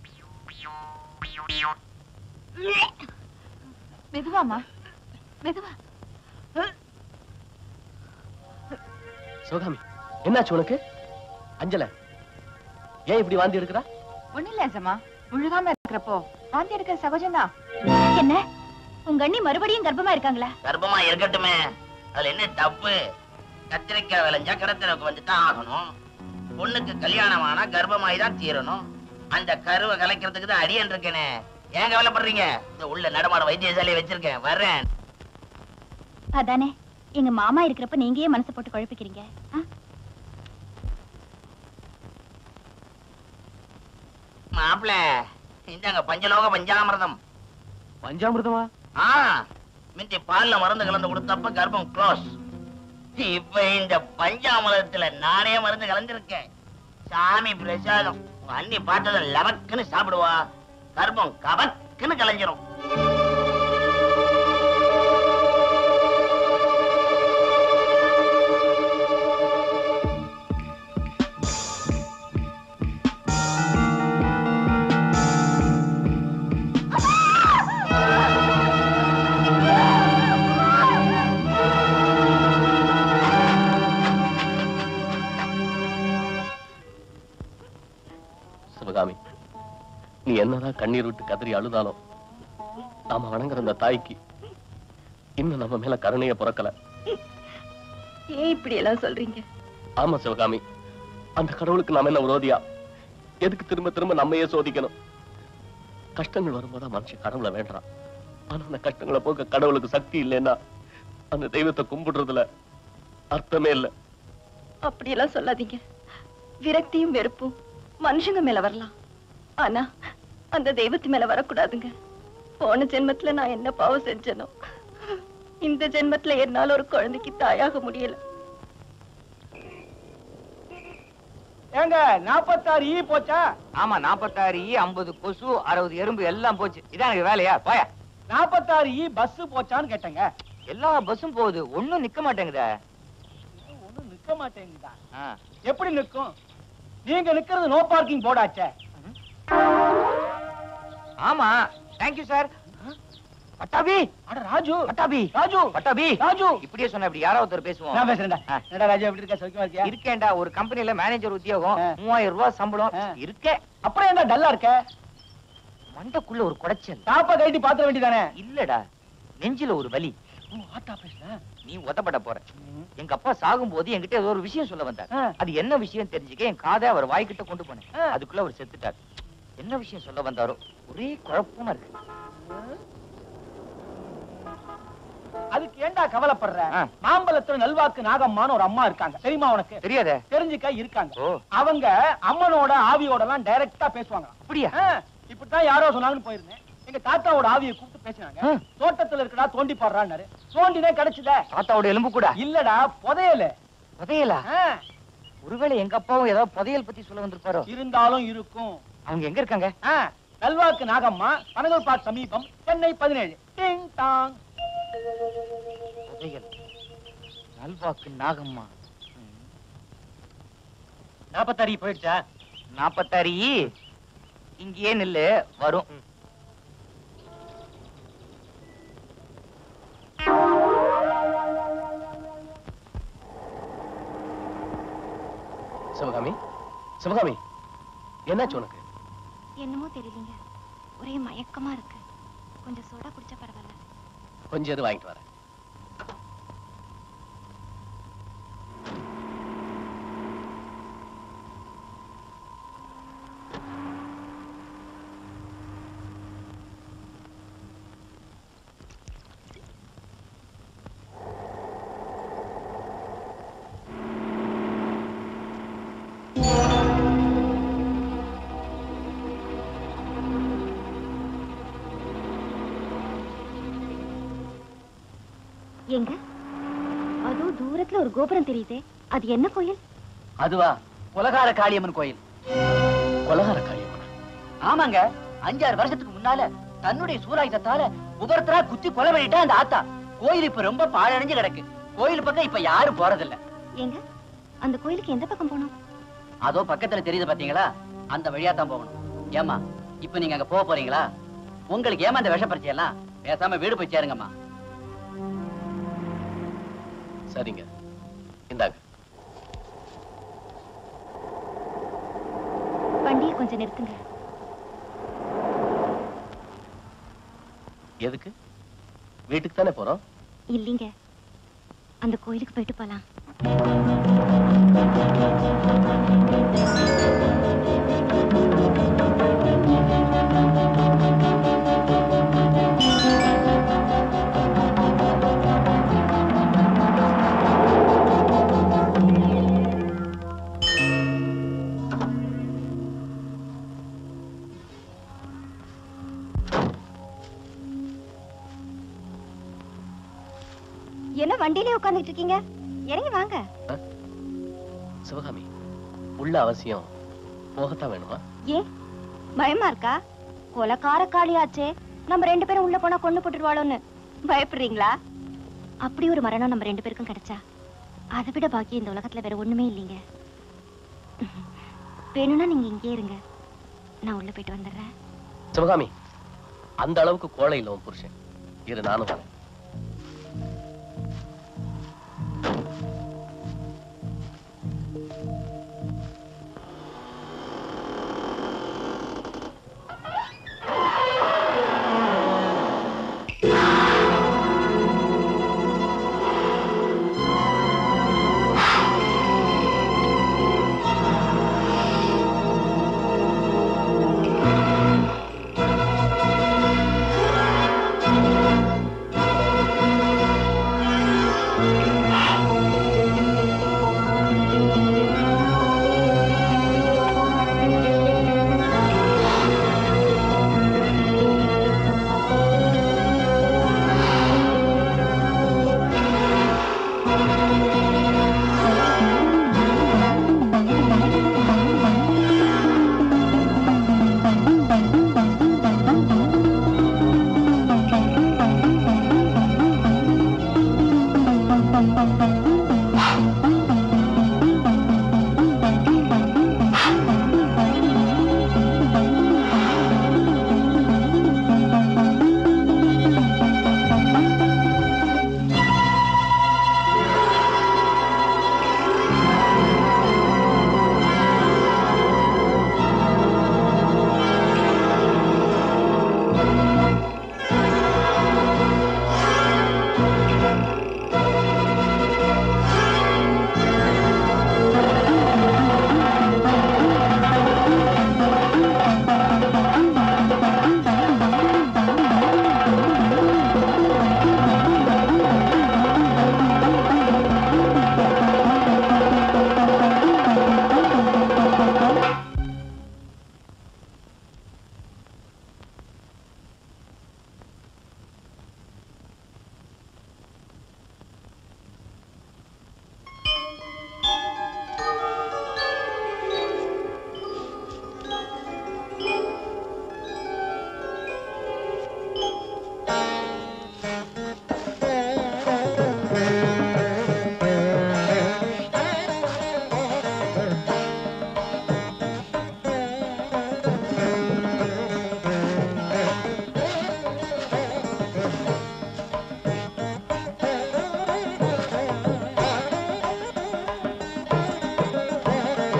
மெதுவாமா, மெதுவா. சிவகாமி, என்னாச்சு உனக்கு? அஞ்சல, ஏன் இப்படி வாந்தி எடுக்கிறா? ஒண்ணு இல்ல அம்மா, முழுகாம இருக்கிறப்போ வாந்தி எடுக்கிற சகஜம்தான். என்ன, உங்க அண்ணி மறுபடியும் கர்ப்பமா இருக்காங்களா? கர்ப்பமா இருக்கட்டுமே, அதுல என்ன தப்பு? கத்திரிக்காய் விளைஞ்சா கடத்திரக்கு வந்துதான் ஆகணும். பொண்ணுக்கு கல்யாணம் ஆனா கர்ப்பமாய் தான் தீரணும். அந்த கருவை கலைக்கிறதுக்கு தான் அடியன் இருக்கேனே. ஏன் கவலைப்படுறீங்க? இந்த உள்ள நடமாட வைத்தியசாலையை வச்சிருக்கேன், வர்றேன். அதானே, எங்க மாமா இருக்கிறப்ப நீங்க ஏன் மனசு போட்டு குழப்பிக்கிறீங்க? மாப்பிள, இந்தாங்க பஞ்சலோக பஞ்சாமிர்தம். பஞ்சாமிர்தமா? மிந்தி பால்ல மருந்து கலந்து கொடுத்தப்ப கர்ப்பம் க்ளோஸ். இப்ப இந்த பஞ்சாமிர்தத்துல நானே மருந்து கலந்துருக்கேன். சாமி பிரசாதம். உங்க அண்ணி பார்த்தத லவக்குன்னு சாப்பிடுவா, கர்ப்பம் கவக்குன்னு கலைஞ்சிரும். சிவகாமி, நீ என்னதான் கண்ணீர் விட்டு கதறி அழுதாலும் நாம வணங்குற அந்த தாய்க்கு இன்னும் நம்ம மேல கருணைய பிறக்கல. ஏன் இப்படி எல்லாம் சொல்றீங்க? ஆமா சிவகாமி, அந்த கடவுளுக்கு நாம என்ன விரோதியா? எதுக்கு திரும்ப திரும்ப நம்மையே சோதிக்கணும்? கஷ்டங்கள் வரும்போது மனுஷன் கடவுளை வேண்டாம். ஆனா அந்த கஷ்டங்களை போக்க கடவுளுக்கு சக்தி இல்லைன்னா அந்த தெய்வத்தை கும்பிடுறதுல அர்த்தமே இல்லை. அப்படியெல்லாம் சொல்லாதீங்க. விரக்தியும் வெறுப்பும் மனுஷங்க மேல வரலாம், ஆனா அந்த தெய்வத்து மேல வரக்கூடாதுங்க. போன ஜென்மத்துல நான் என்ன பாவம் செஞ்சனோ இந்த ஜென்மத்துல என்னால ஒரு குழந்தைக்கு தாயாக முடியல. ஏங்க 46 ஈ போச்சா? ஆமா 46 ஈ, 50 கொசு, 60 எறும்பு எல்லாம் போச்சு. இதான் எனக்கு வேலையா? போய. 46 ஈ பஸ் போச்சான்னு கேட்டேங்க. எல்லா பஸ்ஸும் போகுது, ஒண்ணும் நிக்க மாட்டேங்குதே. ஒண்ணும் நிக்க மாட்டேங்குதா? எப்படி நிக்கும்? நீங்க நிக்கிறது நோ பார்க்கிங் போர்டாச்சே. ஆமா, தேங்க்யூ சார். பட்டாபி, அட ராஜு, பட்டாபி, ராஜு, பட்டாபி, ராஜு. இப்படியே சொன்ன இப்படி யாராவது ஒருத்தர் பேசுவோம். நான் பேசுறேன்டா. என்னடா ராஜு, எப்படி இருக்க? சௌக்கியமா இருக்கியா? இருக்கேன்டா. ஒரு கம்பெனில மேனேஜர் உத்தியோகம், 3000 ரூபாய் சம்பளம். இருக்கே. அப்புறம் என்ன டல்லா இருக்க? மண்டக்குள்ள ஒரு குடைச்சல். தாப்பா கைட்டி பாத்திர வேண்டியதானே? இல்லடா, நெஞ்சில ஒரு வலி. நீ உதப்பட போற. எங்க அப்பா சாகும் போது என்கிட்ட ஏதோ ஒரு விஷயம் சொல்ல வந்தார். அது என்ன விஷயம் தெரிஞ்சுக்க என் காதை அவர் வாய்க்கிட்ட கொண்டு போனேன். அதுக்குள்ள அவர் செத்துட்டார். என்ன விஷயம் சொல்ல வந்தாரோ ஒரே குழப்பமா இருக்கு. அதுக்கு ஏண்டா கவலைப்படுற? மாம்பலத்துல நல்வாக்கு நாகம்மான்னு ஒரு அம்மா இருக்காங்க, தெரியுமா உனக்கு? தெரியாதே. தெரிஞ்சுக்க இருக்காங்க. அவங்க அம்மனோட ஆவியோட எல்லாம் டைரக்டா பேசுவாங்க. அப்படியா? இப்படித்தான் யாரோ சொன்னாங்கன்னு போயிருந்தேன். எங்க தாத்தாவோட ஆவியை கூப்பிட்டு பேசினாங்க. தோட்டத்துல இருக்கடா, தோண்டி பாடுறான்னு. தோண்டினே கிடைச்சதே. தாத்தாவோட எலும்பு கூட இல்லடா, புதையல. புதையலா? ஒருவேளை எங்க அப்பாவும் ஏதாவது புதையல் பத்தி சொல்ல வந்திருப்பாரோ? இருந்தாலும் இருக்கும். அவங்க எங்க இருக்காங்க? நல்வாக்கு நாகம்மா, பனகல்பாக் சமீபம், சென்னை 17. டிங் டாங். புதையல், நல்வாக்கு நாகம்மா. 46 போயிடுச்சா? 46 இங்கேயே நில்லு, வரும். சிவகாமி, சிவகாமி, என்னாச்சு உனக்கு? என்னமோ தெரியலீங்க, ஒரே மயக்கமா இருக்கு. கொஞ்சம் சோடா குடிச்சா பரவாயில்ல. கொஞ்சம் எது வாங்கிட்டு வரேன். எங்க அதோ தூரத்துல ஒரு கோபுரம் தெரியுதே, அது என்ன கோயில்? அதுவா, கொலகார காளியம்மன் கோயில். கொலகார காளியம்மன்? ஆமாங்க, 5-6 வருஷத்துக்கு முன்னால தன்னுடைய சூலாயுதத்தால ஒவ்வொருத்தரா குத்தி கொலை பண்ணிட்டா அந்த ஆத்தா. கோயில் இப்ப ரொம்ப பாழடைஞ்சு கிடக்கு. கோயில் பக்கம் இப்ப யாரும் போறதில்ல. எங்க அந்த கோயிலுக்கு எந்த பக்கம் போகணும்? அதோ பக்கத்துல தெரியுது பாத்தீங்களா, அந்த வழியா தான் போகணும். ஏமா, இப்ப நீங்க அங்க போக போறீங்களா? உங்களுக்கு ஏமா அந்த விஷ பரிச்சையெல்லாம்? பேசாம வீடு போய் சேருங்கம்மா. சரிங்க, இந்தாங்க. வண்டியை கொஞ்சம் நிறுத்துங்க. எதுக்கு? வீட்டுக்கு தானே போறோம். இல்லீங்க, அந்த கோயிலுக்கு போயிட்டு போலாம். என்ன வண்டியிலே உட்கார்ந்துட்டு இருக்கீங்க? இறங்கி வாங்க. சிவகாமி, உள்ள அவசியம் போகத்தான் வேணுமா? ஏன் பயமா இருக்கா? கொலைக்கார காளியாச்சே, நம்ம 2 பேரும் உள்ள போனா கொண்டு போட்டுருவாளோன்னு பயப்படுறீங்களா? அப்படி ஒரு மரணம் நம்ம 2 பேருக்கும் கிடைச்சா அதை விட பாக்கி இந்த உலகத்துல வேற ஒண்ணுமே இல்லைங்க. வேணும்னா நீங்க இங்கே இருங்க, நான் உள்ள போயிட்டு வந்துடுறேன். சிவகாமி, அந்த அளவுக்கு கோழை இல்ல உன் புருஷன். இரு, நானும் வரேன்.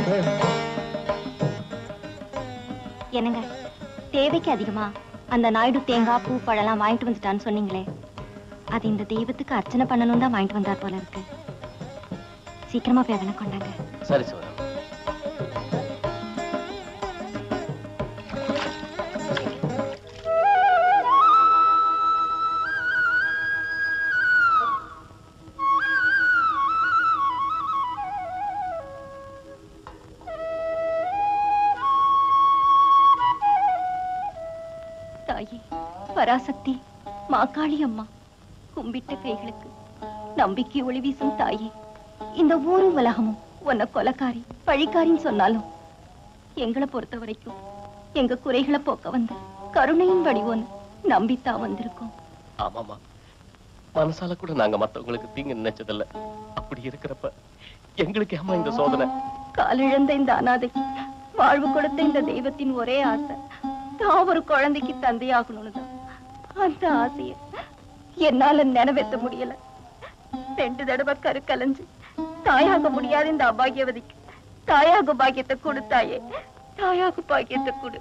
என்னங்க தேவைக்கு அதிகமா அந்த நாயுடு தேங்காய் பூ பழம்லாம் வாங்கிட்டு வந்துட்டான்னு சொன்னீங்களே, அது இந்த தெய்வத்துக்கு அர்ச்சனை பண்ணணும் தான் வாங்கிட்டு வந்தார் போல இருக்கு. சீக்கிரமா போய் அதெல்லாம் கொண்டாங்க. சரி சிவா. தாயே பராசக்தி மாகாளி அம்மா, கும்பிட்ட கைகளுக்கு நம்பிக்கை ஒளி வீசும் தாயே, இந்த ஊரும் உலகமும் உன்னை கொலைக்காரி பழிக்காரின்னு சொன்னாலும் எங்களை பொறுத்த வரைக்கும் எங்க குறைகளை போக்க வந்த கருணையின் வடிவோன்னு நம்பித்தான் வந்திருக்கோம். ஆமாமா, மனசால கூட நாங்க மத்தவங்களுக்கு தீங்கு நினைச்சதில்ல. அப்படி இருக்கிறப்ப எங்களுக்கு ஏமா இந்த சோதனை? காலிழந்த இந்த அனாதைக்கு வாழ்வு கொடுத்த இந்த தெய்வத்தின் ஒரே ஆசை தான் ஒரு குழந்தைக்கு தந்தையாகணும்னு தான். அந்த ஆசைய என்னால நிறைவேற்ற முடியல. 2 தடவை கரு கலைஞ்சு தாயாக முடியாத இந்த அபாகியவதிக்கு தாயாக பாக்கியத்தை கொடுத்தாயே, தாயாக பாக்கியத்தை கொடு.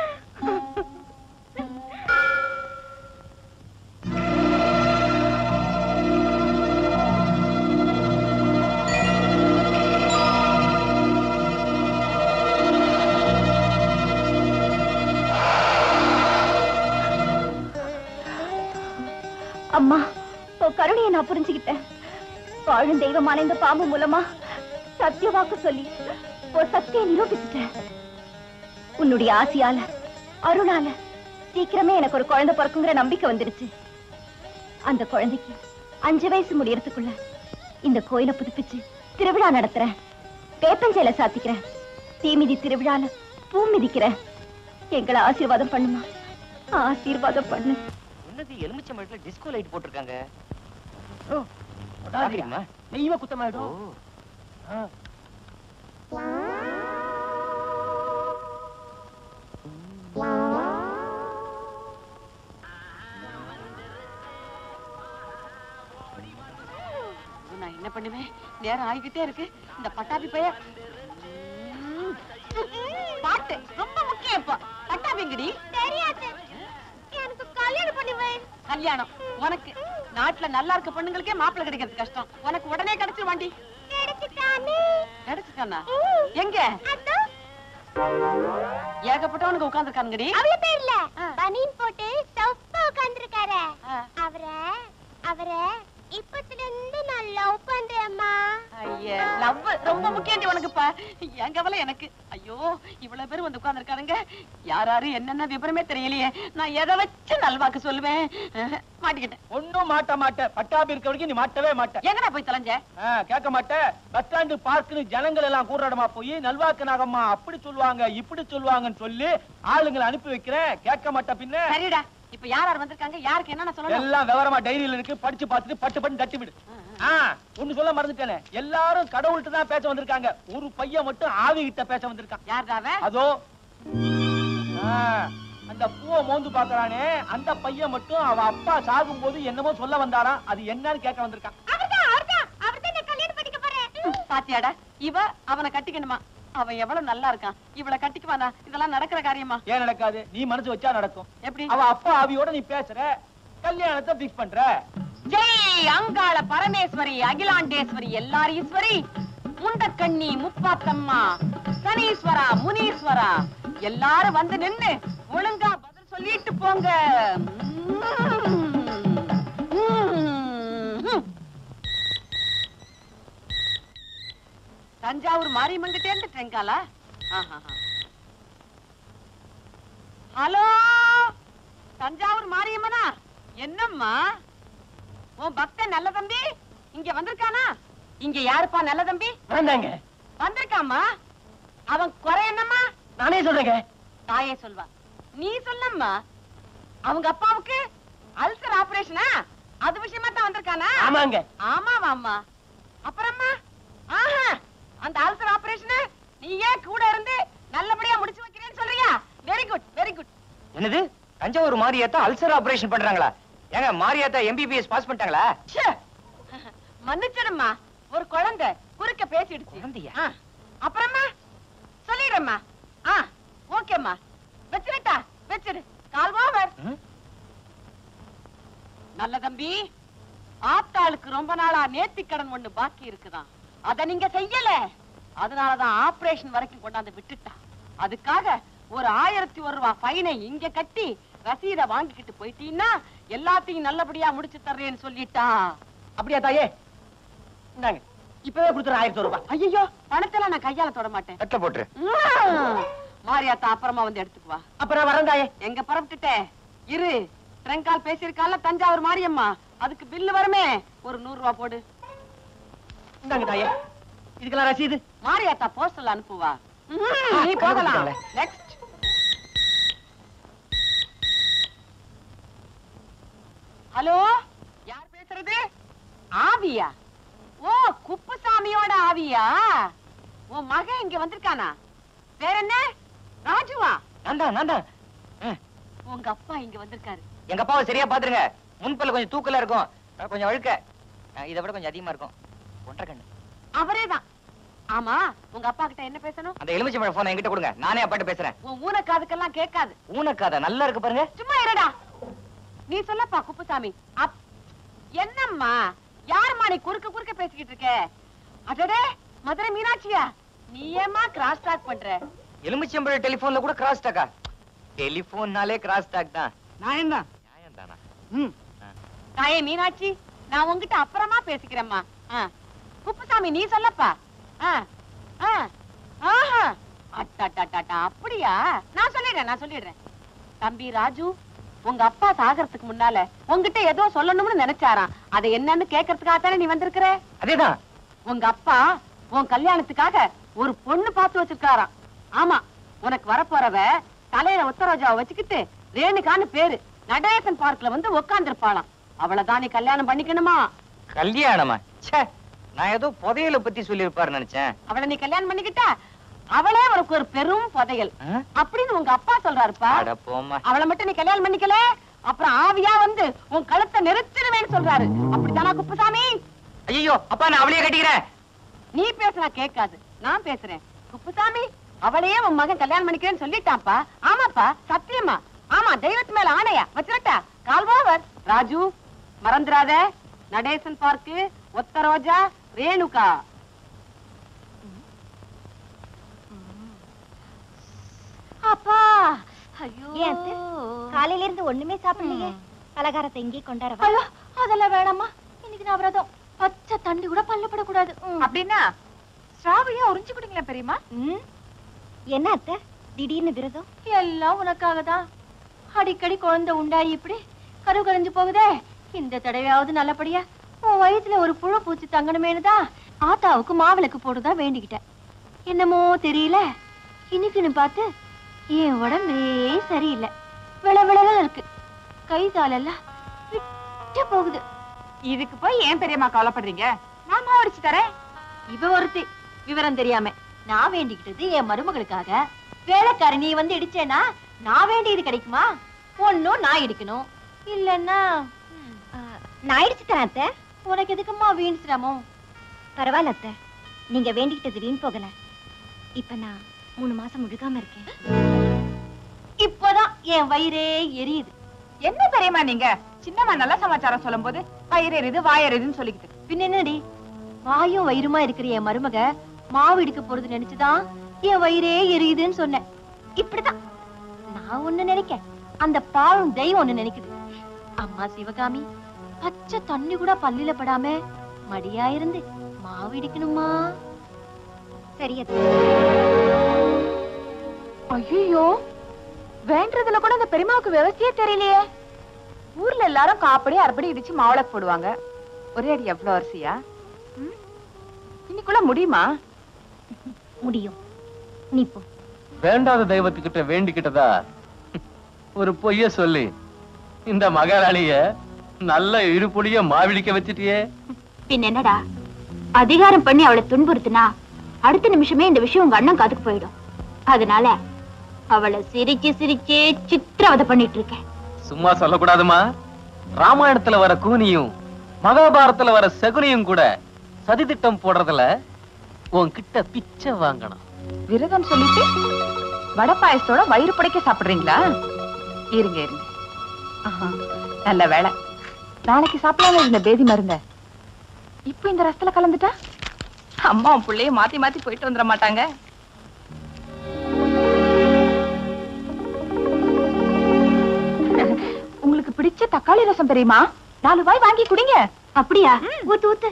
அம்மா, கருணையை நான் புரிஞ்சுக்கிட்டேன். வாழும் தெய்வமான இந்த பாம்பு மூலமா சத்திய வாக்கு சொல்லி ஒரு சக்தியை நிரூபிச்சுட்டேன். உன்னுடைய ஆசையால அருளால சீக்கிரமே எனக்கு ஒரு குழந்தை பிறக்குங்கிற நம்பிக்கை வந்துருச்சு. அந்த குழந்தைக்கு 5 வயசு முடியறதுக்குள்ள இந்த கோயிலை புதுப்பிச்சு திருவிழா நடத்துறேன். வேப்பஞ்சேல சாத்திக்கிறேன். தீமிதி திருவிழால பூ மிதிக்கிறேன். எங்களை ஆசீர்வாதம் பண்ணுமா, ஆசீர்வாதம் பண்ணு. எலுமிச்சை மரத்துல டிஸ்கோ லைட் போட்டிருக்காங்க. நெய்வ குத்தமாயிடும். நான் என்ன பண்ணுவேன்? நேரம் ஆகிக்கிட்டே இருக்கு. இந்த பட்டாபி பைய பாட்டு ரொம்ப முக்கியம். இப்ப பட்டாபிங்கடி தெரியாது. எனக்கு கல்யாணம் பண்ணுவேன். கல்யாணம் உனக்கு நாட்டுல நல்லா இருக்க பொண்ணுங்களுக்கே மாப்பிள்ளை கிடைக்கிறது கஷ்டம். உனக்கு உடனே கிடைச்சு வாண்டி. கிடைச்சுட்டானா? எங்க? ஏகப்பட்டவனுக்கு உட்கார்ந்துருக்கானுங்கடி. அவள பேர்ல பனின் போட்டு சப்பா உட்கார்ந்திருக்காரு. அவரை இப்பத்துல இருந்து நான் லவ் பண்றேம்மா. ஐயே, லவ் ரொம்ப முக்கியம் உனக்குப்பா. என் கவலை எனக்கு. ஐயோ, இவ்வளவு பேர் வந்து உட்கார்ந்துருக்கானுங்க. யாராரு என்னென்ன விவரமே தெரியலையே. நான் எதை வச்சு நல்வாக்கு சொல்லுவேன்? மாட்டிக்கிட்டேன். ஒன்னும் மாட்ட மாட்ட. பட்டாபி இருக்க வரைக்கும் நீ மாட்டவே மாட்ட. எங்கடா போய் தொலைஞ்ச? கேட்க மாட்ட. பஸ் ஸ்டாண்டு பார்க்குன்னு ஜனங்கள் எல்லாம் கூடுறடமா போய் நல்வாக்கு நாகம்மா அப்படி சொல்லுவாங்க இப்படி சொல்லுவாங்கன்னு சொல்லி ஆளுங்களை அனுப்பி வைக்கிறேன். கேட்க மாட்ட. பின்ன சரிடா. இப்ப யார் வந்திருக்காங்க, யாருக்கு என்ன சொல்லணும்? எல்லாம் விவரமா டைரியில இருக்கு. படிச்சு பார்த்துட்டு பட்டு பட்டு தட்டி விடு. ஒண்ணு சொல்ல மறந்துட்டேனே, எல்லாரும் கடவுள்கிட்ட தான் பேச வந்திருக்காங்க. ஒரு பையன் மட்டும் ஆவி கிட்ட பேச வந்திருக்கான். யார்தாவே? அதோ அந்த பூவை மோந்து பாக்குறானே, அந்த பையன் மட்டும் அவ அப்பா சாகும் போது என்னமோ சொல்ல வந்தாராம். அது என்னன்னு கேட்க வந்திருக்கான். பாத்தியாடா, இவ அவனை கட்டிக்கணுமா? அவன் எவ்வளவு நல்லா இருக்கான். இவளை கட்டிக்குவானா? இதெல்லாம் நடக்கிற காரியமா? ஏன் நடக்காது? நீ மனசு வச்சா நடக்கும். எப்படி? அவ அப்பா ஆவியோட நீ பேசுற, கல்யாணத்தை பிக்ஸ் பண்ற. ஜெய் அங்காள பரமேஸ்வரி, அகிலாண்டேஸ்வரி, எல்லாரீஸ்வரி, முண்டக்கண்ணி, முப்பாத்தம்மா, சனீஸ்வரா, முனீஸ்வரா, எல்லாரும் வந்து நின்னு ஒழுங்கா பதில் சொல்லிட்டு போங்க. தஞ்சாவூர் மாரியம்மன்கிட்டே இருந்து ட்ரெங்காலா? ஹலோ, தஞ்சாவூர் மாரியம்மனா? என்னம்மா உன் பக்தன் நல்ல தம்பி இங்க வந்திருக்கானா? இங்க யாருப்பா நல்ல தம்பி? வேண்டாங்க. வந்திருக்காமா? அவன் குறை என்னம்மா? நானே சொல்றேங்க. தாயே சொல்வா, நீ சொல்லம்மா. அவங்க அப்பாவுக்கு அல்சர் ஆபரேஷனா? அது விஷயமா தான் வந்திருக்கானா? ஆமாங்க. ஆமாவாம்மா. அப்புறம்மா அந்த அல்சர் ஆபரேஷன் நீயே கூட இருந்து நல்லபடியா முடிச்சு வைக்கிறேன்னு சொல்றியா? Very good, very good. என்னது, தஞ்சாவூர் மாரியாத்தா அல்சர் ஆபரேஷன் பண்றாங்களா? ஏங்க, மாரியாத்தா MBBS பாஸ் பண்ணிட்டாங்களா? மன்னிச்சிடுமா, ஒரு குழந்தை குறுக்க பேசிடுச்சு. அப்புறமா ஓகேம்மா. ஓகேம்மா, வச்சிருட்டா வச்சிரு. Call over. நல்ல தம்பி, ஆத்தாளுக்கு ரொம்ப நாளா நேர்த்திக்கடன் ஒண்ணு பாக்கி இருக்குதான். அத நீங்க செய்யல, அதனாலதான் ஆபரேஷன் வரைக்கும் கொண்டாந்து விட்டுட்டா. அதுக்காக ஒரு 1001 ரூபாய் ஃபைனை இங்க கட்டி ரசீத வாங்கிக்கிட்டு போயிட்டீங்கன்னா எல்லாத்தையும் நல்லபடியா முடிச்சு தர்றேன்னு சொல்லிட்டா. அப்படியா தாயே? இந்தாங்க, இப்பவே கொடுத்துற 1001 ரூபாய். ஐயோ, பணத்தெல்லாம் நான் கையால தொட மாட்டேன். கட்ட போட்டுரு. மாரியாத்தா அப்புறமா வந்து எடுத்துக்குவா. அப்புறம் வரேன் தாயே. எங்க பரப்பிட்டுட்டே இரு. ட்ரெங்கால் பேசியிருக்கால தஞ்சாவூர் மாரியம்மா, அதுக்கு பில்லு வருமே, ஒரு 100 ரூபாய் போடு. இந்தாங்க தாயே, இதுக்கெல்லாம் ரசீது. மாரியாத்தா போஸ்டல் அனுப்புவா. நீ போகலாம். நெக்ஸ்ட். ஹலோ, யார் பேசுறது? ஆவியா? ஓ, குப்புசாமியோட ஆவியா? உன் மகன் இங்க வந்திருக்கானா? வேற என்ன? ராஜுவா? நான் தான். உங்க அப்பா இங்க வந்திருக்காரு. எங்க அப்பாவை சரியா பாத்துருங்க. முன்பல்ல கொஞ்சம் தூக்கலா இருக்கும், கொஞ்சம் அழுக்க, இதை விட கொஞ்சம் அதிகமா இருக்கும். ஒன்றரை கண்ணு. அவரேதான். ஆமா, உங்க அப்பா கிட்ட என்ன பேசணும்? அந்த எலுமிச்சை போனை என்கிட்ட கொடுங்க, நானே அப்பாட்ட பேசுறேன். உன் ஊனக்காதுக்கெல்லாம் கேட்காது. ஊனக்காத நல்லா இருக்கு பாருங்க. சும்மா இருடா. நீ சொல்லப்பா குப்புசாமி. என்னம்மா, யாரும்மா நீ குறுக்க பேசிக்கிட்டு இருக்க? அடடே, மதுரை மீனாட்சியா? நீ ஏமா கிராஸ் டாக் பண்ற? எலுமிச்சம்பழ டெலிபோன்ல கூட கிராஸ் டாக்கா? டெலிபோன்னாலே கிராஸ் டாக் தான். நியாயம் தானா? தாயே மீனாட்சி, நான் உன்கிட்ட அப்புறமா பேசிக்கிறேம்மா. குப்புசாமி நீ சொல்லப்பா. அப்படியா? நான் சொல்லிடுறேன். தம்பி ராஜு, உங்க அப்பா சாகறதுக்கு முன்னால உங்ககிட்ட ஏதோ சொல்லணும்னு நினைச்சாராம். அதை என்னன்னு கேட்கறதுக்காக தானே நீ வந்திருக்கிற? அதேதான். உங்க அப்பா உன் கல்யாணத்துக்காக ஒரு பொண்ணு பார்த்து வச்சிருக்காராம். ஆமா, உனக்கு வரப்போறவ தலையில ஒத்தரோஜாவை வச்சுக்கிட்டு ரேணுகான்னு பேரு நடேசன் பார்க்ல வந்து உட்கார்ந்துருப்பாளாம். அவளைதான் நீ கல்யாணம் பண்ணிக்கணுமா? கல்யாணமா? நான் ஏதோ புதையலை பத்தி சொல்லி இருப்பாரு நினைச்சேன். அவளை நீ கல்யாணம் பண்ணிக்கிட்டா அவளே உனக்கு ஒரு பெரும் புதையல் அப்படின்னு உங்க அப்பா சொல்றாருப்பா. அவளை மட்டும் நீ கல்யாணம் பண்ணிக்கல, அப்புறம் ஆவியா வந்து உன் கழுத்தை நெரிச்சிருவேன்னு சொல்றாரு. அப்படித்தானா குப்புசாமி? ஐயோ அப்பா, நான் அவளையே கட்டிக்கிறேன். நீ பேசுனா கேட்காது, நான் பேசுறேன். குப்புசாமி, அவளையே உன் மகன் கல்யாணம் பண்ணிக்கிறேன்னு சொல்லிட்டான்ப்பா. ஆமாப்பா, சத்தியமா. ஆமா, தெய்வத்து மேல ஆணையா வச்சிரட்டா. கால்வாவர். ராஜு, மறந்துடாத. நடேசன் பார்க்கு, ஒத்த ரோஜா, ரேணுகா. அப்பா, ஐயோ, காலையில இருந்து ஒண்ணுமே சாப்பிடலையே. பலகாரத்தை இங்கே கொண்டாரவா? ஐயோ, அதெல்லாம் வேணாமா. இன்னைக்கு நான் விரதம். பச்சை தண்ணி கூட பல்லப்படக்கூடாது. அப்படின்னா ஸ்ராவையா உறிஞ்சு குடிங்களா பெரியமா? என்ன அத்தை திடீர்னு விரதம்? எல்லாம் உனக்காக தான். அடிக்கடி குழந்தை உண்டாயி இப்படி கரு கரைஞ்சு போகுதே. இந்த தடவையாவது நல்லபடியா உன் வயிற்றுல ஒரு புழு பூச்சி தங்கணுமேனுதான் ஆத்தாவுக்கு மாவிளக்கு போடுதா வேண்டிக்கிட்டேன். என்னமோ தெரியல, இன்னைக்குன்னு பார்த்து என் உடம்பே சரியில்லை. விளவிளதான் இருக்கு. கை காலெல்லாம் விட்டு போகுது. இதுக்கு போய் ஏன் பெரியம்மா கவலைப்படுறீங்க? நான் மாவடிச்சு தரேன். இவ ஒருத்தி விவரம் தெரியாம நான் வேண்டிக்கிட்டது என் மருமகளுக்காக. வேலைக்காரி நீ வந்து இடிச்சேனா நான் வேண்டியது கிடைக்குமா? ஒன்னும் நான் இடிக்கணும், இல்லன்னா நான் இடிச்சு தரேன் அத்தை. உனக்கு எதுக்குமா வீண் சிரமம்? பரவாயில்ல அத்தை, நீங்க வேண்டிக்கிட்டது வீண் போகல. இப்ப நான் 3 மாசம் முழுகாம இருக்கேன். இப்பதான் என் வயிறே எரியுது. என்ன பெரியம்மா நீங்க சின்னம்மா நல்ல சமாச்சாரம் சொல்லும் போது வயிறு எரியுது வாயறியுதுன்னு சொல்லிக்கிட்டு பின்ன என்னடி, வாயும் வயிறுமா இருக்கிற என் மருமக மாவு இடிக்க போறது நினைச்சுதான் என் வயிறே எரியுதுன்னு சொன்னேன். இப்படிதான் நான் ஒண்ணு நினைக்க, அந்த பாழும் தெய்வம் ஒண்ணு நினைக்குது. அம்மா சிவகாமி, பச்சை தண்ணி கூட பல்லில படாம மடியா இருந்து மாவு இடிக்கணுமா? சரி. ஐயோ, வேண்டதுல கூட அந்த பெரியமாவுக்கு விவசாயே தெரியலையே. ஊர்ல எல்லாரும் காப்படி அரைப்படி இடிச்சு மாவளக்கு போடுவாங்க. ஒரே அடி எவ்வளவு அரிசியா? இன்னைக்குள்ள முடியுமா? முடியும். நீ போ. வேண்டாத தெய்வத்துக்கிட்ட வேண்டிக்கிட்டதா ஒரு பொய்ய சொல்லி இந்த மகாராணிய நல்ல இருப்புடிய மாவிடிக்க வச்சிட்டியே. பின் என்னடா, அதிகாரம் பண்ணி அவளை துன்புறுத்தினா அடுத்த நிமிஷமே இந்த விஷயம் உங்க அண்ணன் காதுக்கு போயிடும். அதனால அவளை சிரிச்சு சிரிச்சே சித்திரவதை பண்ணிட்டு இருக்கேன். சும்மா சொல்லக்கூடாதுமா. ராமாயணத்துல வர கூனியும் மகாபாரதத்துல வர சகுனியும் கூட சதி திட்டம் போடுறதுல உன்கிட்ட பிச்சை வாங்கணும். விரதம் சொல்லிட்டு வடை பாயசத்தோட வயிறு படைக்க சாப்பிடுறீங்களா? இருங்க இருங்க. நல்ல வேலை, நாளைக்கு சாப்பிடாம இருந்த பேதி மருந்த இப்ப இந்த ரசத்துல கலந்துட்டா அம்மா பிள்ளைய மாத்தி மாத்தி போயிட்டு வந்துட மாட்டாங்க. உங்களுக்கு பிடிச்ச தக்காளி ரசம் தெரியுமா? 4 வாய் வாங்கி குடிங்க. அப்படியா? ஊத்து ஊத்து.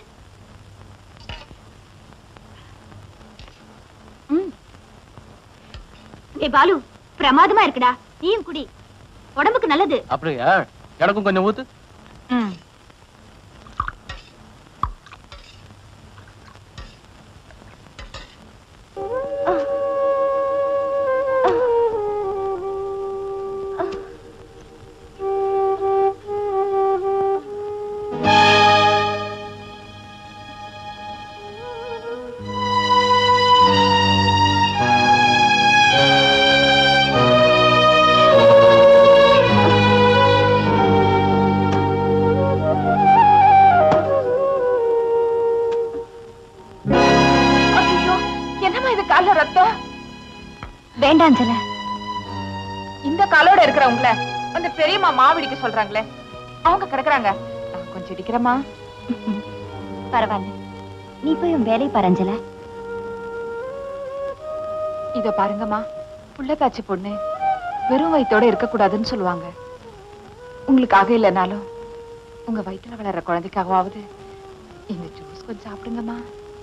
பாலு, பிரமாதமா இருக்குடா, நீயும் குடி, உடம்புக்கு நல்லது. அப்படியா? எனக்கும் கொஞ்சம் ஊத்து. வேண்டாம் ஜல. இந்த காலோட இருக்கிறவங்கள அந்த பெரியம்மா மாவிடிக்க சொல்றாங்களே, அவங்க கிடக்குறாங்க, நான் கொஞ்சம் இடிக்கிறேம்மா. பரவாயில்ல, நீ போய் உன் வேலை பரஞ்சல. இத பாருங்கம்மா, புள்ள காய்ச்சி பொண்ணு வெறும் வயித்தோட இருக்க கூடாதுன்னு சொல்லுவாங்க. உங்களுக்காக இல்லைனாலும் உங்க வயிற்றுல வளர்ற குழந்தைக்காகவாவது இந்த ஜூஸ் கொஞ்சம் சாப்பிடுங்கம்மா.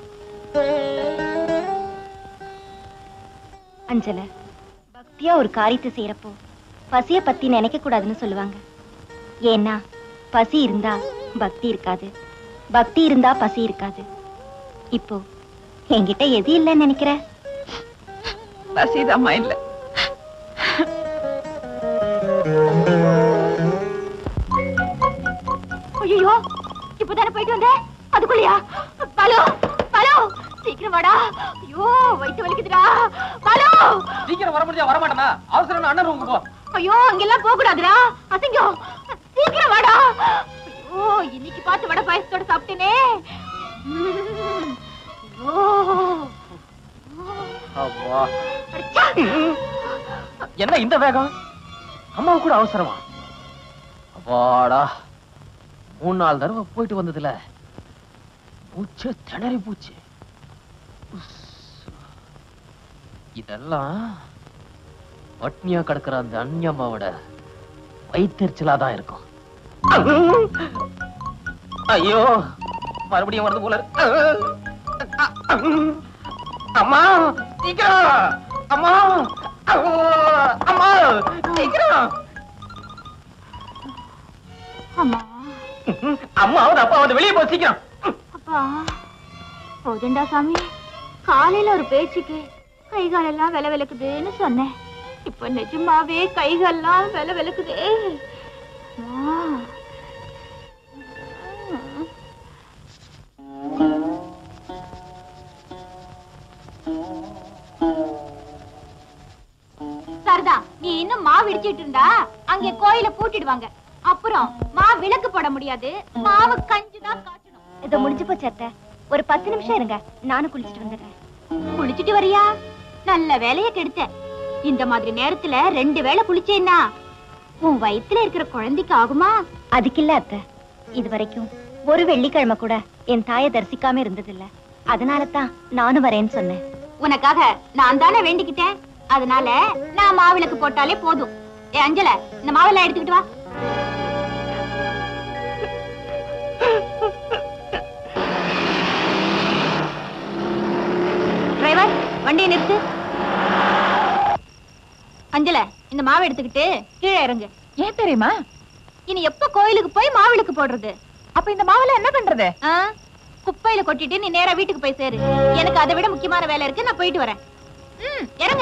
அஞ்சல, பக்தியா ஒரு காரியத்தை செய்யறப்போ பசிய பத்தி நினைக்க கூடாதுன்னு சொல்லுவாங்க. ஏன்னா பசி இருந்தா பக்தி இருக்காது, பக்தி இருந்தா பசி இருக்காது. இப்போ என்கிட்ட எது இல்லைன்னு நினைக்கிற? பசிதாம்மா இல்ல. ஐயோ, இப்பதானே போயிட்டு வந்த, அதுக்குள்ளயா? பாலு பாலு, சீக்கிரம் வாடா. ஐயோ, வயித்து வலிக்குதுடா. பாலு, சீக்கிரம் வர முடியா? வர மாட்டேனா? அவசரம், அண்ணன் ரூமுக்கு போ. ஐயோ, அங்கெல்லாம் போக கூடாதுடா, அசிங்கம். சீக்கிரம் வாடா. ஐயோ, இன்னைக்கு பார்த்து வடை பாயசத்தோட சாப்பிட்டேனே. என்ன இந்த வேகம்? அம்மாவுக்கு கூட அவசரமா? அப்பாடா, 3-4 தடவை போயிட்டு வந்ததுல பூச்சு திணறி பூச்சு. இதெல்லாம் பட்னியா கிடக்குற அந்த அண்ணியம்மாவோட வயிற்றுச்சலாதான் இருக்கும். ஐயோ, மறுபடியும் வருது போல. அம்மா சீக்கிரம், அம்மா அம்மா சீக்கிரம். அம்மா அம்மாவது அப்பாவது வெளியே போ சீக்கிரம். அப்பா, போதண்டா சாமி, காலையில ஒரு பேச்சுக்கு கைகாலெல்லாம் வில விளக்குதுன்னு சொன்னேன். இப்ப நிஜமாவே கைகாலெல்லாம் வில விளக்குதே. சரிதா, நீ இன்னும் மாவு இடிச்சிட்டு இருந்தா அங்க கோயில பூட்டிடுவாங்க. அப்புறம் விளக்கு போட முடியாது, மாவு கஞ்சிதான் காய்ச்சணும். இத முடிஞ்சு போச்சு அத்தை, ஒரு 10 நிமிஷம் இருங்க, நானும் குளிச்சுட்டு வந்துடுறேன். குளிச்சுட்டு வரியா? நல்ல வேலையை கெடுத்த. இந்த மாதிரி நேரத்துல 2 வேளை குளிச்சேன்னா உன் வயித்துல இருக்கிற குழந்தைக்கு ஆகுமா? அதுக்கு இல்ல அத்தை, இது வரைக்கும் ஒரு வெள்ளிக்கிழமை கூட என் தாயை தரிசிக்காம இருந்ததில்ல. அதனாலதான் நானும் வரேன்னு சொன்னேன். உனக்காக நான் தானே வேண்டிக்கிட்டேன், அதனால நான் மாவிளக்கு போட்டாலே போதும். ஏ அஞ்சல, இந்த மாவெல்லாம் எடுத்துக்கிட்டு வா. டிரைவர், வண்டியை நிறுத்து. அஞ்சல, இந்த மாவை எடுத்துக்கிட்டு கீழே இறங்கு. ஏன் தெரியுமா? இனி எப்ப கோயிலுக்கு போய் மாவிளக்கு போடுறது? அப்ப இந்த மாவுல என்ன பண்றது? குப்பையில கொட்டிட்டு நீ நேரா வீட்டுக்கு போய் சேரு. எனக்கு அதை விட முக்கியமான வேலை இருக்கு, நான் போயிட்டு வரேன். இறங்க.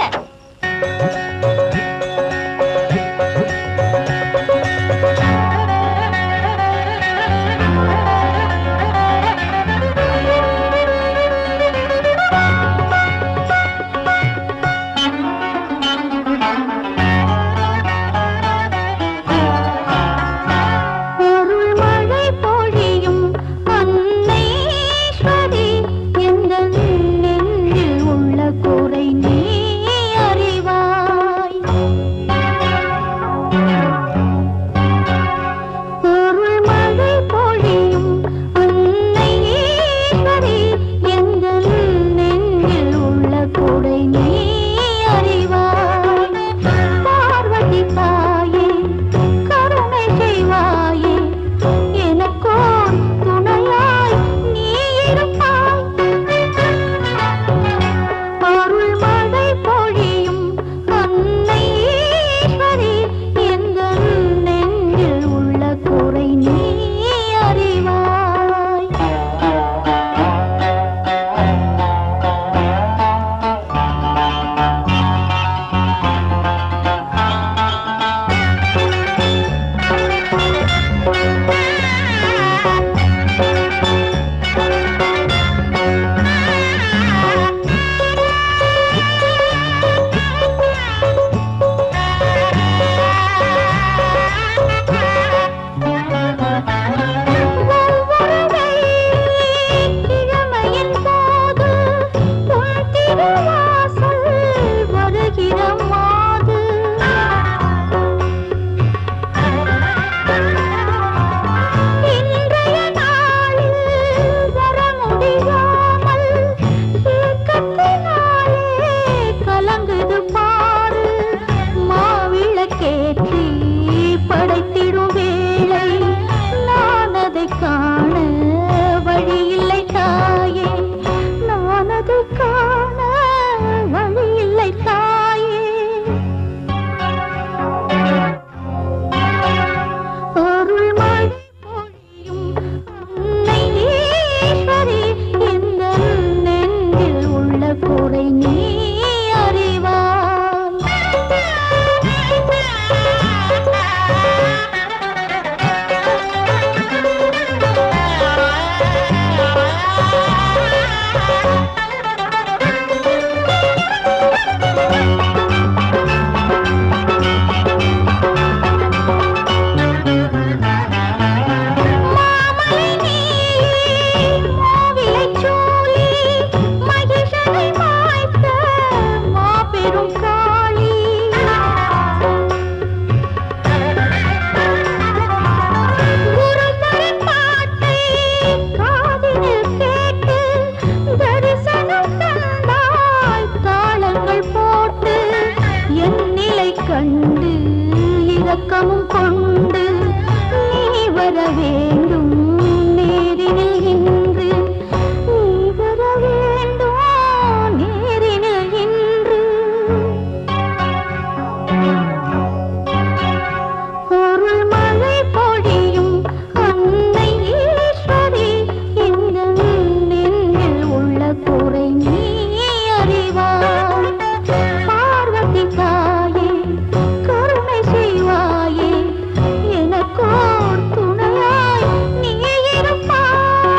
உள்ள கூரை வந்து பாரு மாவிளக்கேற்றி படைத்திடும் வேளை நான் அதை காண வழியில்லை தாயே நான் அதை காண வழியில்லை தாயே அருள் மழை பொழியும் அன்னை ஈஸ்வரி இந்த நெஞ்சில் உள்ள குறை நீ அறிவாய் கண்டு இரக்கமும் கொண்டு நீ வர வேண்டும் நேரினில் இன்று நீ வர வேண்டும் நேரினில் இன்று அருள் மழை பொழியும் அன்னை ஈஸ்வரி இந்த நெஞ்சில் உள்ள குறை நீ அறிவாய் பார்வதி தாயே கருணை செய்வாயே எனக்கோர் துணையாய் நீ இருப்பாய்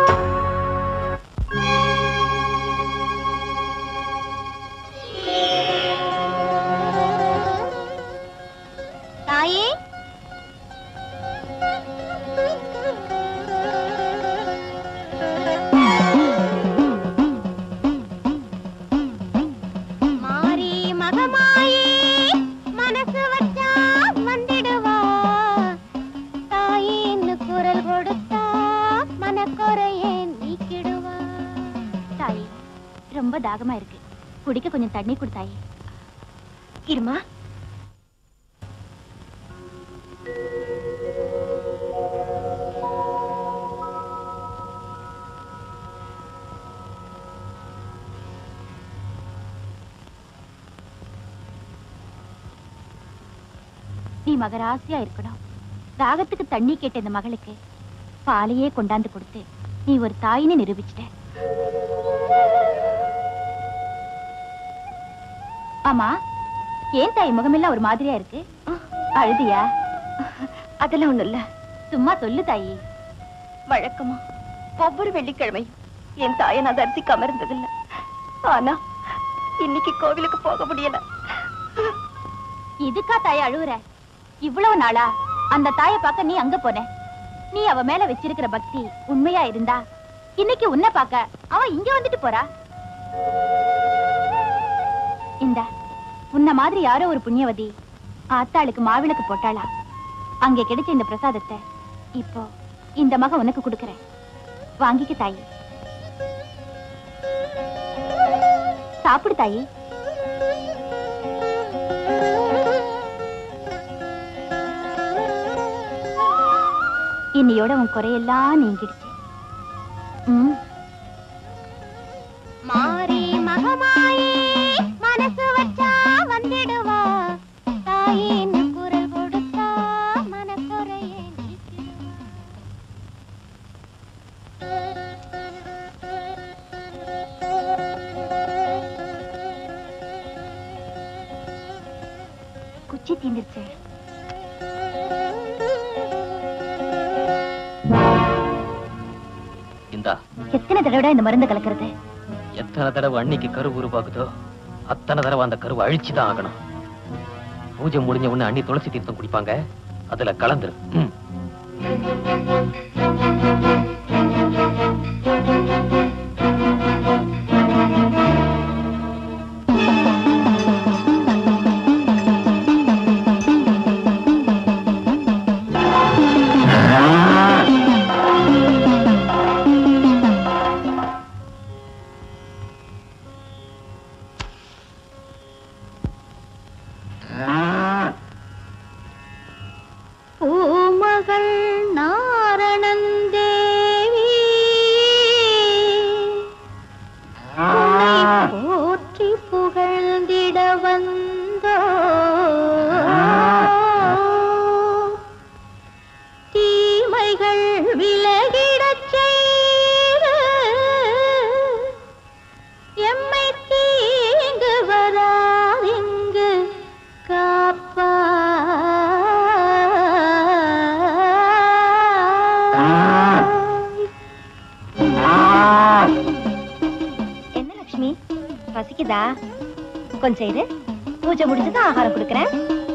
தாயே மாரி மகமாயே மனசு வச்சா வந்திடுவா தாயின்னு குரல் கொடுத்தா மனக்குறையே நீக்கிடுவா தாயே ரொம்ப தாகமா இருக்கு குடிக்க கொஞ்சம் தண்ணி கொடுத்தாயே இருமா நீ மகராசியா இருக்கணும் தாகத்துக்கு தண்ணி கேட்ட இந்த மகளுக்கு பாலையே கொண்டாந்து கொடுத்து நீ ஒரு தாயினை நிரூபிச்சிட்ட ஆமா ஏன் தாய் முகமெல்லாம் ஒரு மாதிரியா இருக்கு அழுதியா அதெல்லாம் ஒண்ணும் இல்ல சும்மா சொல்லு தாயி வழக்கமா ஒவ்வொரு வெள்ளிக்கிழமையும் என் தாயை நான் தரிசிக்காம இருந்ததில்லை ஆனா இன்னைக்கு கோவிலுக்கு போக முடியல இதுக்கா தாய அழுவுற இவ்வளவு நாளா அந்த தாயை பார்க்க நீ அங்க போன நீ அவ மேல வச்சிருக்கிற பக்தி உண்மையா இருந்தா இன்னைக்கு உன்னை பார்க்க அவ இங்க வந்துட்டு போறா இந்த உன்ன மாதிரி யாரோ ஒரு புண்ணியவதி ஆத்தாளுக்கு மாவிளக்கு போட்டாளா அங்கே கிடைச்ச இந்த பிரசாதத்தை இப்போ இந்த மக உனக்கு கொடுக்கறேன் வாங்கிக்க தாயி சாப்பிடு தாயி இன்னையோட உன் குறையெல்லாம் நீங்கிடுச்சு மாறி மகமாயே மனசு வச்சா வந்திடுவா தாயின்னு குரல் கொடுத்தா மனக்குறையே குச்சி தீந்துருச்சு எத்தனை தடவை இந்த மருந்து கலக்கிறது எத்தனை தடவை அன்னைக்கு கரு உருவாக்குதோ அத்தனை தடவை அந்த கருவை அழிச்சுதான் ஆகணும் பூஜை முடிஞ்ச உடனே அண்ணி துளசி தீர்த்தம் குடிப்பாங்க அதுல கலந்துரு பசிக்குதா? கொஞ்சம் இரு, பூஜை முடிஞ்சதும் ஆகாரம் கொடுக்கறேன்.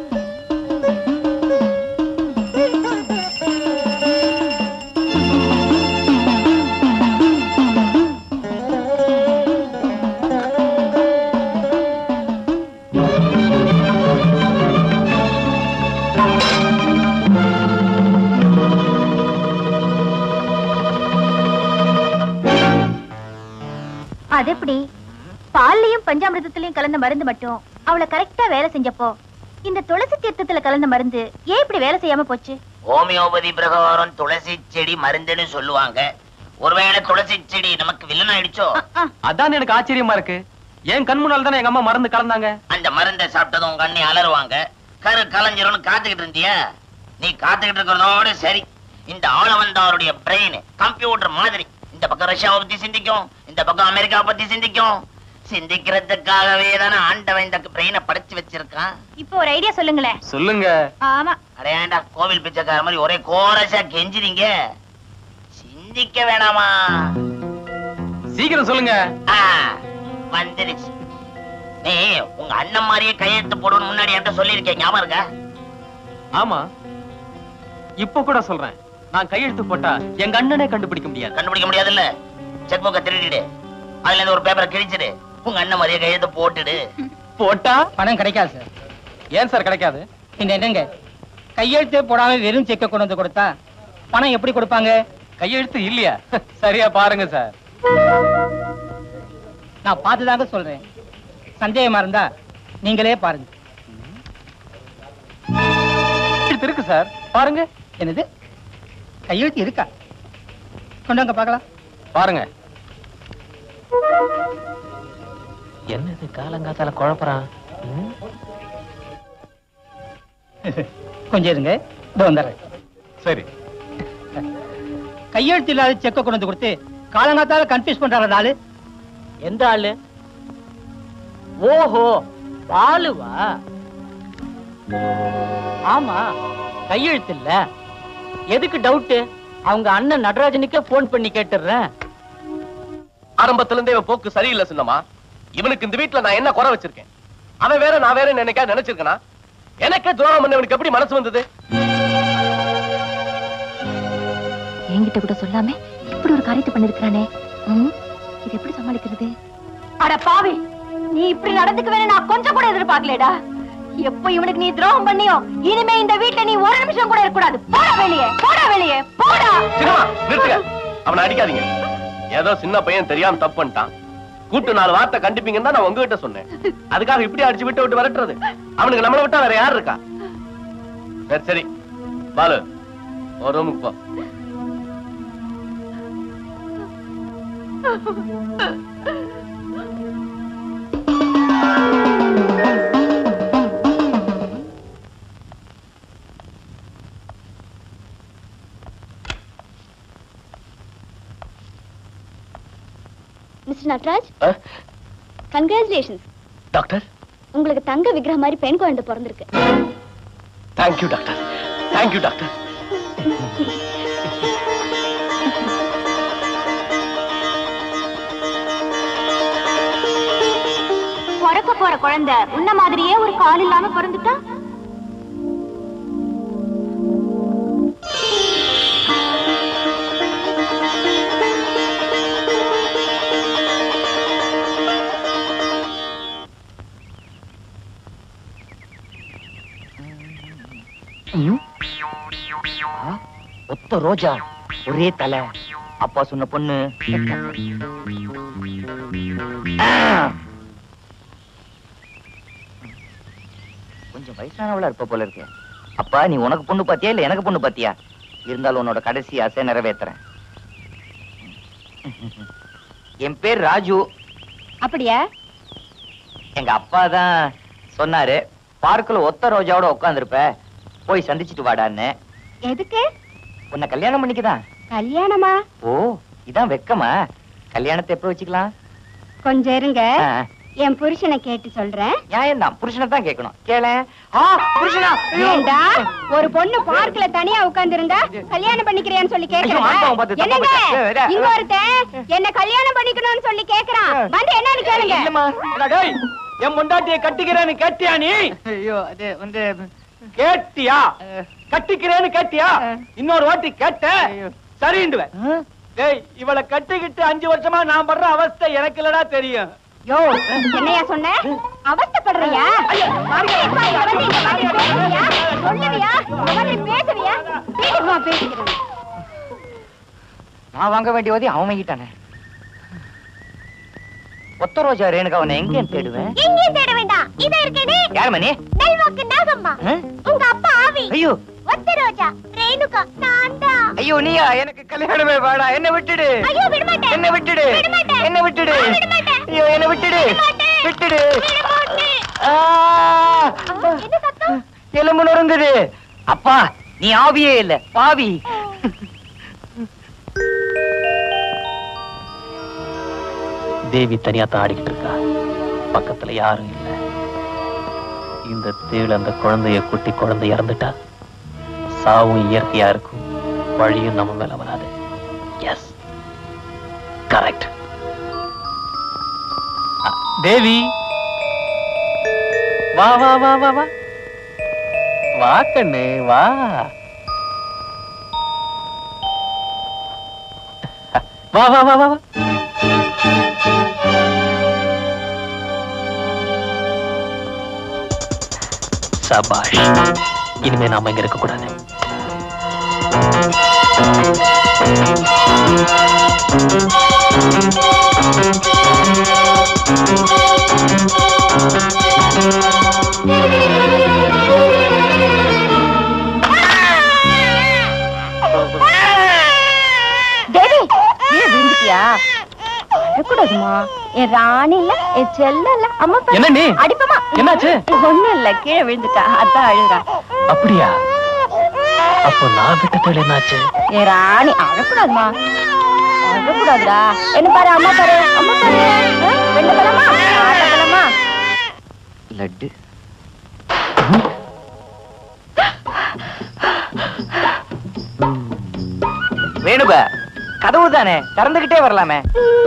அது எப்படி? பால்லையும் பஞ்சாமிர்தத்திலையும் கலந்த மருந்து மட்டும் அவளை கரெக்டா வேலை செஞ்சப்போ இந்த துளசி தீர்த்தத்துல கலந்த மருந்து ஏன் இப்படி வேலை செய்யாம போச்சு? ஹோமியோபதி பிரகாரம் துளசி செடி மருந்துன்னு சொல்லுவாங்க. ஒருவேளை துளசி செடி நமக்கு வில்லன் ஆயிடுச்சோ? அதான் எனக்கு ஆச்சரியமா இருக்கு. ஏன் கண் முன்னால தானே எங்க அம்மா மருந்து கலந்தாங்க. அந்த மருந்தை சாப்பிட்டதும் உங்க அண்ணி அலறுவாங்க, கரு கலைஞர்னு காத்துக்கிட்டு இருந்தியா? நீ காத்துக்கிட்டு இருக்கிறதோட சரி, இந்த ஆள வந்தவருடைய பிரெயின் கம்ப்யூட்டர் மாதிரி இந்த பக்கம் ரஷ்யாவை பத்தி சிந்திக்கும், இந்த பக்கம் அமெரிக்காவை பத்தி சிந்திக்கும். சிந்திக்கிறதுக்காகவே தானே ஆண்டவன் இந்த பிரெயினை படைச்சு வச்சிருக்கான். இப்போ ஒரு ஐடியா சொல்லுங்களேன். சொல்லுங்க. ஆமா, அடையாண்டா கோவில் பிச்சைக்கார மாதிரி ஒரே கோரஸா கெஞ்சிரீங்க. சிந்திக்க வேணாமா? சீக்கிரம் சொல்லுங்க. வந்துருச்சு. நீ உங்க அண்ணன் மாதிரியே கையெழுத்து போடணும் முன்னாடி என்கிட்ட சொல்லியிருக்கேன், ஞாபகம் இருக்கா? ஆமா, இப்ப கூட சொல்றேன். நான் கையெழுத்து போட்டா எங்க அண்ணனே கண்டுபிடிக்க முடியாது. கண்டுபிடிக்க முடியாது இல்ல? செக் புக்கை திருடிடு, அதுல இருந்து ஒரு பேப்பரை கிழிச்சிடு, உங்க அண்ணன் மாதிரியே கையெழுத்து போட்டுடு. போட்டா பணம் கிடைக்காது சார். ஏன் சார் கிடைக்காது? என்னங்க கையெழுத்தே போடாம வெறும் செக்க கொண்டு வந்து கொடுத்தா பணம் எப்படி கொடுப்பாங்க? கையெழுத்து இல்லையா? சரியா பாருங்க சார். நான் பார்த்துதாங்க சொல்றேன். சந்தேகமா இருந்தா நீங்களே பாருங்க. இருக்கு சார், பாருங்க. என்னது கையெழுத்து இருக்கா? கொண்டாங்க பார்க்கலாம். பாருங்க. என்னது காலங்காத்தால குழப்பறான்? கொஞ்சம் இருங்க, இதோ வந்துடுறேன். சரி. கையெழுத்து இல்லாத செக்க கொண்டு வந்து கொடுத்து காலங்காத்தால கன்ஃபியூஸ் பண்றாரு ஆளு. எந்த ஆளு? ஓஹோ, பாலுவா? ஆமா, கையெழுத்து இல்ல. எதுக்கு டவுட்? அவங்க அண்ணன் நடராஜனுக்கே போன் பண்ணி கேட்டுறேன். ஆரம்பத்துல இருந்தே இவன் போக்கு சரியில்லை சின்னமா. இவனுக்கு இந்த வீட்டுல நான் என்ன குறை வச்சிருக்கேன்? அவன் வேற நான் வேற நினைச்சிருக்கனா? எனக்கே துரோகம் பண்ணவனுக்கு எப்படி மனசு வந்தது? என்கிட்ட கூட சொல்லாம இப்படி ஒரு காரியத்தை பண்ணிருக்கானே, இது எப்படி சமாளிக்கிறது? அட பாவி, நீ இப்படி நடந்துக்குவே நான் கொஞ்சம் கூட எதிர்பார்க்கலடா. எப்போ இவனுக்கு நீ துரோகம் பண்ணியோ, இனிமே இந்த வீட்டுல நீ ஒரு நிமிஷம் கூட இருக்க கூடாது. போடா வெளியே, போடா வெளியே, போடா. நிறுத்துங்க, அவனை அடிக்காதீங்க. ஏதோ சின்ன பையன் தெரியாம தப்பு பண்ணிட்டான். கூட்டு 4 வார்த்தை கண்டிப்பீங்கன்னு தான் நான் உங்ககிட்ட சொன்னேன். அதுக்காக இப்படி அடிச்சு விட்டு விரட்டுறது? அவனுக்கு நம்மளை விட்டா வேற யார் இருக்கா? சரி சரி பாலு, ஒரு ரூமுக்கு போ. Mister Natraj, congratulations. டாக்டர், உங்களுக்கு தங்க விக்கிரகம் மாதிரி பெண் குழந்தை பிறந்திருக்கு. Thank you doctor, thank you doctor. பிறக்க போற குழந்தை உன்ன மாதிரியே ஒரு கால் இல்லாம பிறந்துட்டா? ஒத்த ரோஜா, ஒரே தலை. அப்பா சொன்ன பொண்ணு. கொஞ்சம் வயசானவளா இருப்ப போல இருக்கு. அப்பா, நீ உனக்கு பொண்ணு பாத்தியா இல்ல எனக்கு பொண்ணு பாத்தியா? இருந்தாலும் உன்னோட கடைசி ஆசை நிறைவேற்றுறேன். என் பேர் ராஜு. அப்படியா? எங்க அப்பா தான் சொன்னாரு, பார்க்கல ஒத்த ரோஜாவோட உட்காந்துருப்ப, போய் சந்திச்சுட்டு வாடான்னு. எதுக்கு? உன்னை கல்யாணம் பண்ணிக்கதான். கல்யாணமா? ஓ, இதான் வெக்கமா? கல்யாணத்தை எப்ப வச்சுக்கலாம்? கொஞ்சம் இருங்க. என் புருஷனை கேட்டு சொல்றேன். நியாயம் தான், புருஷனை தான் கேட்கணும். கேளு. புருஷனா? ஏண்டா ஒரு பொண்ணு பார்க்ல தனியா உட்கார்ந்து இருந்தா கல்யாணம் பண்ணிக்கிறியான்னு சொல்லி கேக்குறேன். என்னங்க இங்க ஒருத்தன் என்ன கல்யாணம் பண்ணிக்கணும்னு சொல்லி கேக்குறான். வந்து என்னன்னு கேளுங்க. இல்லம்மா. டேய், என் பொண்டாட்டியை கட்டிக்கிறேன்னு கேட்டியா நீ? ஐயோ, அது வந்து கேட்டியா? கட்டிக்கிறேன்னு கேட்டியா? இன்னொரு வாட்டி கேட்ட சரிண்டுவேன். டேய், இவளை கட்டிக்கிட்டு 5 வருஷமா நான் படுற அவஸ்தை எனக்கு இல்லடா தெரியும். யோ, என்னையா சொன்ன? அவஸ்தைப்படுறியா? நான் வாங்க வேண்டியவதி அவன் வாங்கிட்டானே. ஒத்த ரோஜா ரேணுகா அவனை எங்க தேடுவேன்? எங்கேயும் தேட வேண்டாம். இத இருக்கேனே. யார் மணி? நல்வாக்கு நாகம்மா. உங்க அப்பா ஆவி. ஐயோ, ஒத்த ரோஜா ரேணுகா நான்தா. ஐயோ நீயா? எனக்கு கல்யாணமே வேடா. என்ன விட்டுடு. ஐயோ விட மாட்டேன். என்ன விட்டுடு. என்ன விட்டுடு. ஐயோ என்ன விட்டுடு. விட்டுடு. என்ன சத்தம்? எலும்பு நொறுங்குது. அப்பா நீ ஆவியே இல்ல, பாவி. தேவி தனியா தான் ஆடிக்கிட்டு இருக்கா. பக்கத்துல யாரும் இல்ல. இந்த தேள் அந்த குழந்தைய குட்டி குழந்தை இறந்துட்டா சாவும் இயற்கையா இருக்கும், வழியும் நம்ம மேல வராது. S, correct. தேவி வா வா வா வா வா வா கண்ணு வா. வா வா வா வா வா. சபாஷ். இனிமே நாம இங்க இருக்க கூடாது. தேவி, ஏன் விழுந்துட்டியா? அழக்கூடாதுமா. என் ராணி இல்ல, என் செல்ல இல்ல. அம்மா என்ன நீ? அடிப்பமா. என்னாச்சு? ஒண்ணும் இல்ல, கீழே விழுந்துட்டா, அதான் அழுறா. அப்படியா? அப்போ நான் விட்ட தேள் என்னாச்சு? என் ராணி அழக்கூடாதுமா. அழக்கூடாதுடா. என்ன பாரு, அம்மா பாரு, அம்மா பாரு. வெளில போலாமா? ஆட்ட போலாமா? லட்டு. வேணுபா, கதவு தானே திறந்துகிட்டே வரலாமே.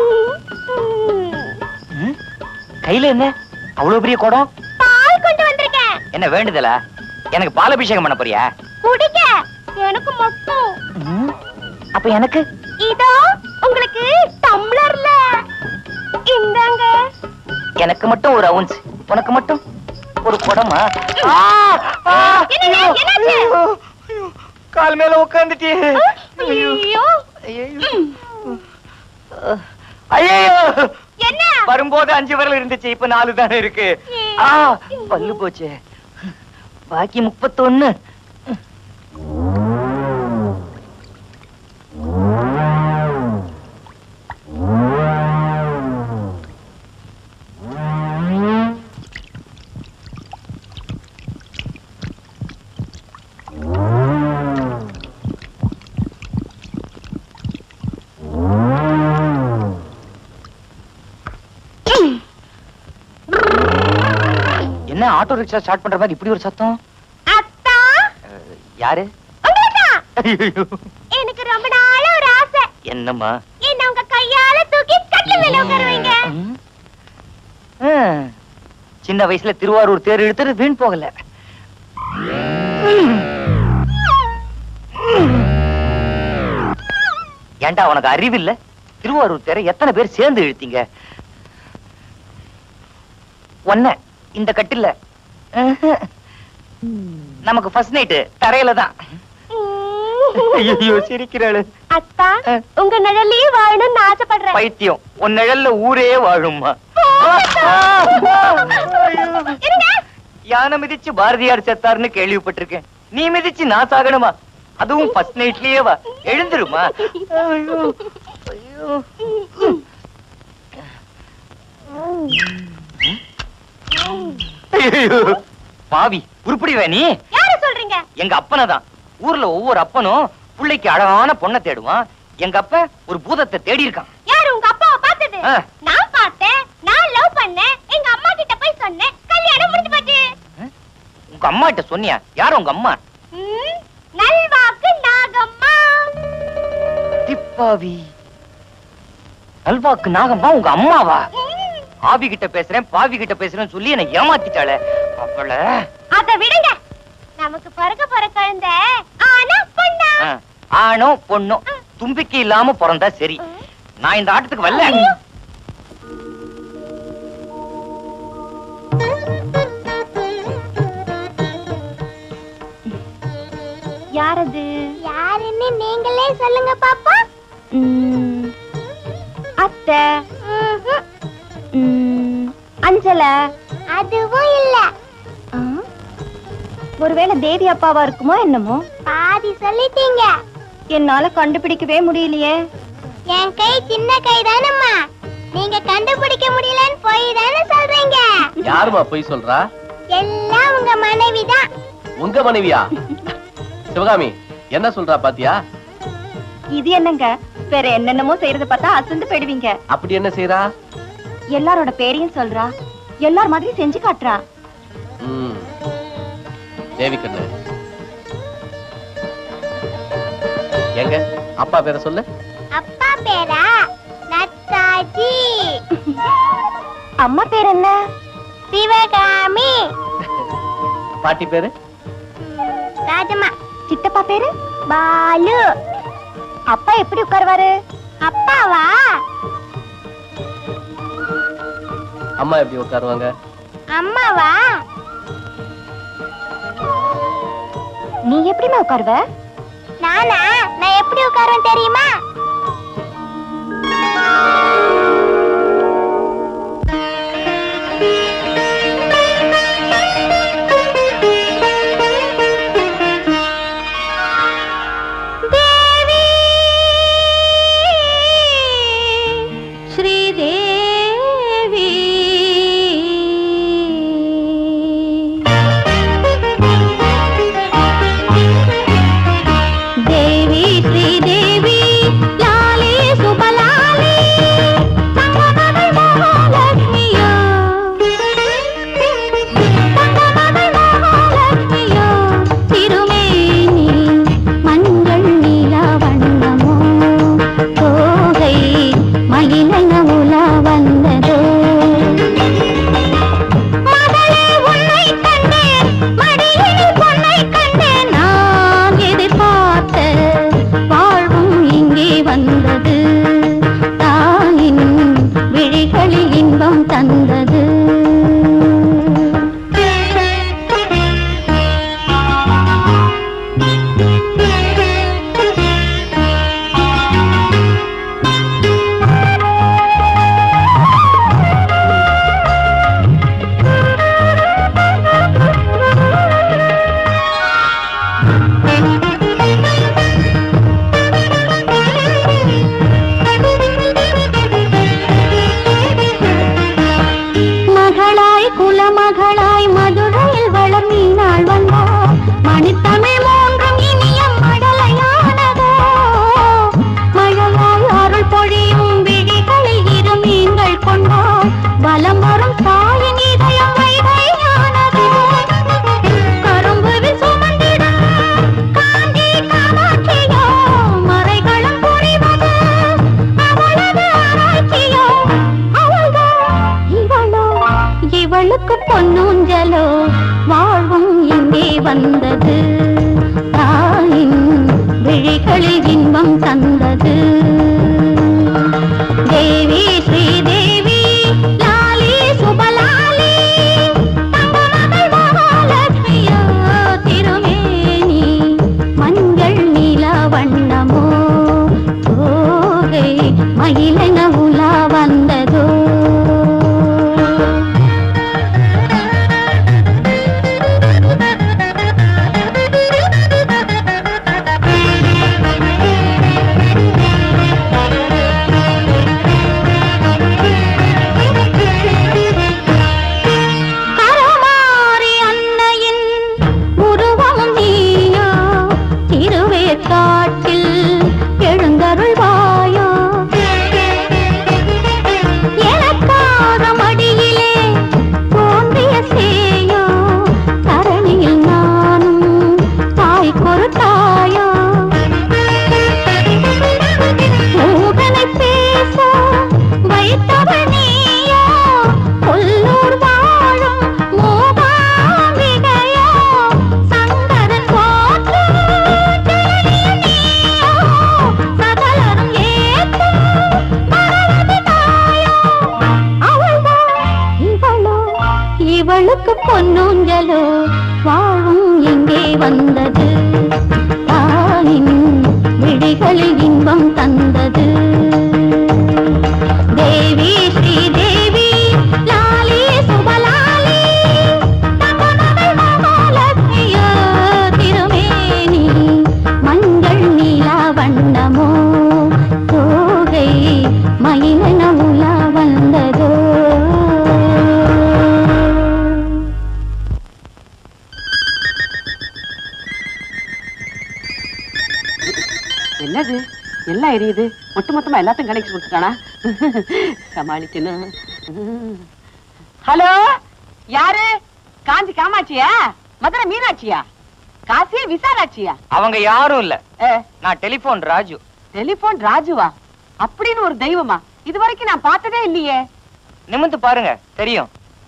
கையில என்ன அவ்வளவு பெரிய குடம்? பால் கொண்டு வந்திருக்கேன். என்ன வேண்டுதலா? எனக்கு பால் அபிஷேகம் பண்ண போறியா? குடிக்க. எனக்கு மட்டும். அப்ப எனக்கு? இதோ உங்களுக்கு டம்ளர்ல. இந்தாங்க. எனக்கு மட்டும் ஒரு அவுன்ஸ், உனக்கு மட்டும் ஒரு குடமா? கால் மேல உட்கார்ந்துட்டே. ஐயோ ஐயோ, என்ன? வரும்போது 5 விரல் இருந்துச்சு, இப்ப 4 தானே இருக்கு. பல்லு போச்சு. பாக்கி 31. என்ன ஆட்டோ ரிக்ஷா ஸ்டார்ட் பண்ற மாதிரி இப்படி ஒரு சத்தம்? அத்தா, யாரு? எனக்கு ரொம்ப நாளா ஒரு ஆசை. என்னம்மா? என்ன உங்க கையால தூக்கி கட்டில மேல உட்கார வைங்க. சின்ன வயசுல திருவாரூர் தேர் இழுத்துட்டு வீண் போகல. ஏண்டா உனக்கு அறிவில்ல? திருவாரூர் தேரை எத்தனை பேர் சேர்ந்து இழுத்தீங்க? ஒன்ன இந்த கட்டில்ல நமக்கு ஃபர்ஸ்ட் நைட் தரையில தான். ஐயோ சிரிக்கிறாளு. அத்தா, உங்க நிழல்லயே வாழணும்னு ஆசைப்படுறேன். பைத்தியம், உன் நிழல்ல ஊரே வாழும்மா. யானை மிதிச்சு பாரதியார் செத்தாருன்னு கேள்விப்பட்டிருக்கேன். நீ மிதிச்சு நான் சாகணுமா? அதுவும் ஃபர்ஸ்ட் நைட்லயே வா. எழுந்துருமா. ஐயோ ஐயோ. பாவி, உருப்படிவே நீ? யார சொல்றீங்க? எங்க அப்பனை தான். ஊர்ல ஒவ்வொரு அப்பனும் பிள்ளைக்கு அழகான பொண்ணை தேடுவான். எங்க அப்ப ஒரு பூதத்தை தேடி இருக்கான். யாரு உங்க அப்பாவை பார்த்தது? நான் பார்த்தேன். நான் லவ் பண்ணேன். எங்க சொன்னேன், கல்யாணம் முடிஞ்சு போச்சு. உங்க அம்மா கிட்ட சொன்னியா? யாரும் உங்க அம்மா? நல்வாக்கு நாகம்மா. திப்பாவி, நல்வாக்கு நாகம்மா உங்க அம்மாவா? ஆவி கிட்ட பேசுறேன், பாவி கிட்ட பேசுறேன்னு சொல்லி என்ன ஏமாத்திட்டாளே அவள. அத விடுங்க, நமக்கு பிறக்க போற குழந்தை ஆனா பொண்ணா? ஆணோ பொண்ணோ தும்பிக்கை இல்லாம பிறந்தா சரி. நான் இந்த ஆட்டத்துக்கு வரல. யாரது? யாருன்னு நீங்களே சொல்லுங்க பாப்பா. அத்தை. அஞ்சல. அதுவும் இல்ல. ஒருவேளை தேவி அப்பாவா இருக்குமோ என்னமோ? பாதி சொல்லிட்டீங்க. என்னால கண்டுபிடிக்கவே முடியலையே. என் கை சின்ன கை தானம்மா, நீங்க கண்டுபிடிக்க முடியலன்னு போய் தானே சொல்றீங்க. யாருமா போய் சொல்றா? எல்லாம் உங்க மனைவிதான். உங்க மனைவியா? சிவகாமி என்ன சொல்றா பாத்தியா? இது என்னங்க, வேற என்னென்னமோ செய்யறத பார்த்தா அசந்து போயிடுவீங்க. அப்படி என்ன செய்யறா? எல்லாரோட பேரையும் சொல்றா, எல்லார் மாதிரி செஞ்சு காட்டுறா. தேவி கண்ணு, எங்க அப்பா பேரை சொல்லு. அப்பா பேரா? நத்தாஜி. அம்மா பேர் என்ன? சிவகாமி. பாட்டி பேரு? ராஜம்மா. சித்தப்பா பேரு? பாலு. அப்பா எப்படி உட்காருவாரு? அப்பாவா? அம்மா எப்படி உட்காருவாங்க? அம்மாவா? நீ எப்படிமா உட்காருவ? நானா? நான் எப்படி உட்காருவேன் தெரியுமா? வாழும் எங்கே வந்தது தானின் விழிகளில் இன்பம் தந்தது தேவி ஸ்ரீதேவி லாலி சுபலாலி தங்கமகள் மகாலட்சுமியோ திருமேனி மஞ்சள் நீலா வண்ணமோ தோகை மயிலென உலா வந்ததோ என்னது எல்லாம் எரியுது மொத்தமா எல்லாத்தையும் கனெக்ட் கொடுத்துட்டானா சமாளிக்கணும் ஹலோ யாரு காஞ்சி காமாட்சியா மதுரை மீனாட்சியா காசி விசாலாட்சியா அவங்க யாரும் இல்ல நான் டெலிபோன் ராஜு டெலிபோன் ராஜுவா அப்படின்னு ஒரு தெய்வமா இதுவரைக்கும் நான் பார்த்ததே இல்லையே நிமிந்து பாருங்க தெரியும்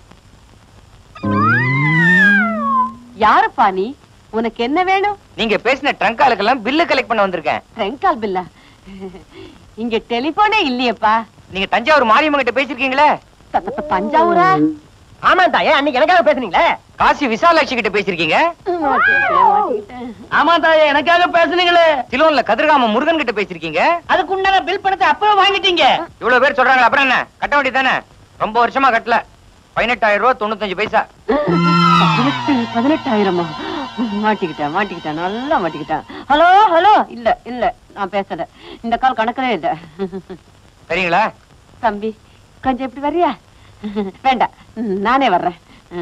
யாருப்பா நீ உனக்கு என்ன வேணும் நீங்க பேசின ட்ரங்காலுக்கெல்லாம் பில்லு கலெக்ட் பண்ண வந்திருக்கேன் ட்ரங்கால் பில்லா இங்க டெலிபோனே இல்லையேப்பா நீங்க தஞ்சாவூர் மாரியம்மன் கிட்ட பேசிருக்கீங்களே தஞ்சாவூரா ஆமா தாயே அன்னைக்கு எனக்காக பேசுனீங்களே காசி விசாலாட்சி கிட்ட பேசிருக்கீங்க ஆமா தாயே எனக்காக பேசுனீங்களே சிலோன்ல கதிர்காம முருகன் கிட்ட பேசிருக்கீங்க அதுக்கு உண்டான பில் பணத்தை அப்பவே வாங்கிட்டீங்க இவ்வளவு பேர் சொல்றாங்க அப்புறம் என்ன கட்ட வேண்டியதானே ரொம்ப வருஷமா கட்டல 18,000 ரூபாய் 95 பைசா 18,000 மாட்டிக்கிட்டேன் நல்லா மாட்டிக்கிட்டேன் ஹலோ ஹலோ இல்ல நான் பேசல இந்த கால் கணக்கவே இல்ல சரிங்களா தம்பி கொஞ்சம் எப்படி வர்றியா வேண்டாம் நானே வர்றேன்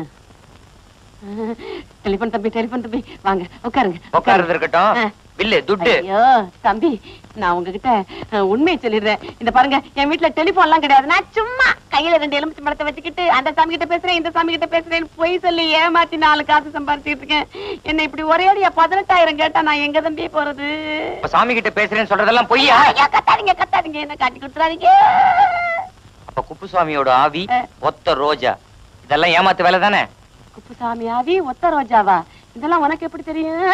டெலிபோன் தம்பி வாங்க உட்காருறது இருக்கட்டும் பில்லு துட்டு ஐயோ தம்பி நான் உங்ககிட்ட உண்மையை சொல்லிடுறேன் இந்த பாருங்க என் வீட்டுல டெலிபோன் எல்லாம் கிடையாது நான் சும்மா கையில 2 எலுமிச்சை பழத்தை வச்சுக்கிட்டு அந்த சாமி கிட்ட பேசுறேன் இந்த சாமி கிட்ட பேசுறேன் பொய் சொல்லி ஏமாத்தி 4 காசு சம்பாதிச்சுட்டு இருக்கேன் என்ன இப்படி ஒரே அடியா 18,000 கேட்டா நான் எங்க தம்பி போறது சாமி கிட்ட பேசுறேன்னு சொல்றதெல்லாம் பொய்யா கத்தாதீங்க என்ன காட்டி கொடுத்துறாதீங்க அப்ப குப்புசாமியோட ஆவி ஒத்த ரோஜா இதெல்லாம் ஏமாத்து வேலை தானே குப்புசாமி ஆவி ஒத்த ரோஜாவா இதெல்லாம் உனக்கு எப்படி தெரியும்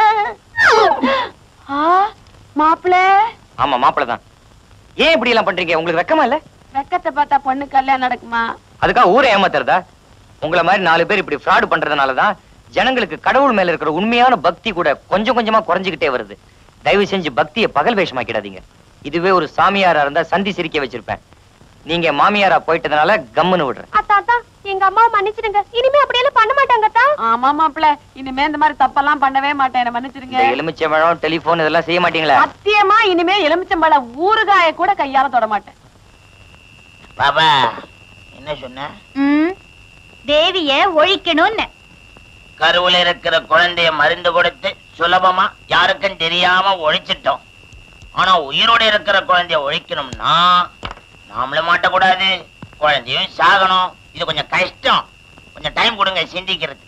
மாப்பிள ஆமா மாப்பிள தான் ஏன் இப்படி எல்லாம் பண்றீங்க உங்களுக்கு வெக்கமா இல்ல வெக்கத்தை பார்த்தா பொண்ணு கல்யாணம் நடக்குமா அதுக்காக ஊரை ஏமாத்துறதா உங்களை மாதிரி 4 பேர் இப்படி ஃப்ராடு பண்றதுனாலதான் ஜனங்களுக்கு கடவுள் மேல இருக்கிற உண்மையான பக்தி கூட கொஞ்சம் கொஞ்சமா குறைஞ்சுக்கிட்டே வருது தயவு செஞ்சு பக்தியை பகல் வேஷமாக்கிடாதீங்க இதுவே ஒரு சாமியாரா இருந்தா சந்தி சிரிக்க வச்சிருப்பேன் நீங்க மாமியாரா போயிட்டதுனால கம்முன்னு விடுறேன் அத்தாத்தா எங்க அம்மாவை மன்னிச்சிடுங்க இனிமே அப்படியெல்லாம் பண்ண மாட்டாங்கத்தா ஆமா மாப்பிள இனிமே இந்த மாதிரி தப்பெல்லாம் பண்ணவே மாட்டேன் என்ன மன்னிச்சிடுங்க எலுமிச்சம்பழம் டெலிபோன் இதெல்லாம் செய்ய மாட்டீங்களா சத்தியமா இனிமே எலுமிச்சம்பழம் ஊறுகாய கூட கையால தொட மாட்டேன் பாபா என்ன சொன்ன தேவிய ஒழிக்கணும்னு கருவுல இருக்கிற குழந்தைய மருந்து கொடுத்து சுலபமா யாருக்கும் தெரியாம ஒழிச்சிட்டோம் ஆனா உயிரோட இருக்கிற குழந்தைய ஒழிக்கணும்னா நாமள மாட்டக்கூடாது குழந்தையும் சாகணும் இது கொஞ்சம் கஷ்டம் கொஞ்சம் டைம் கொடுங்க சிந்திக்கிறதுக்கு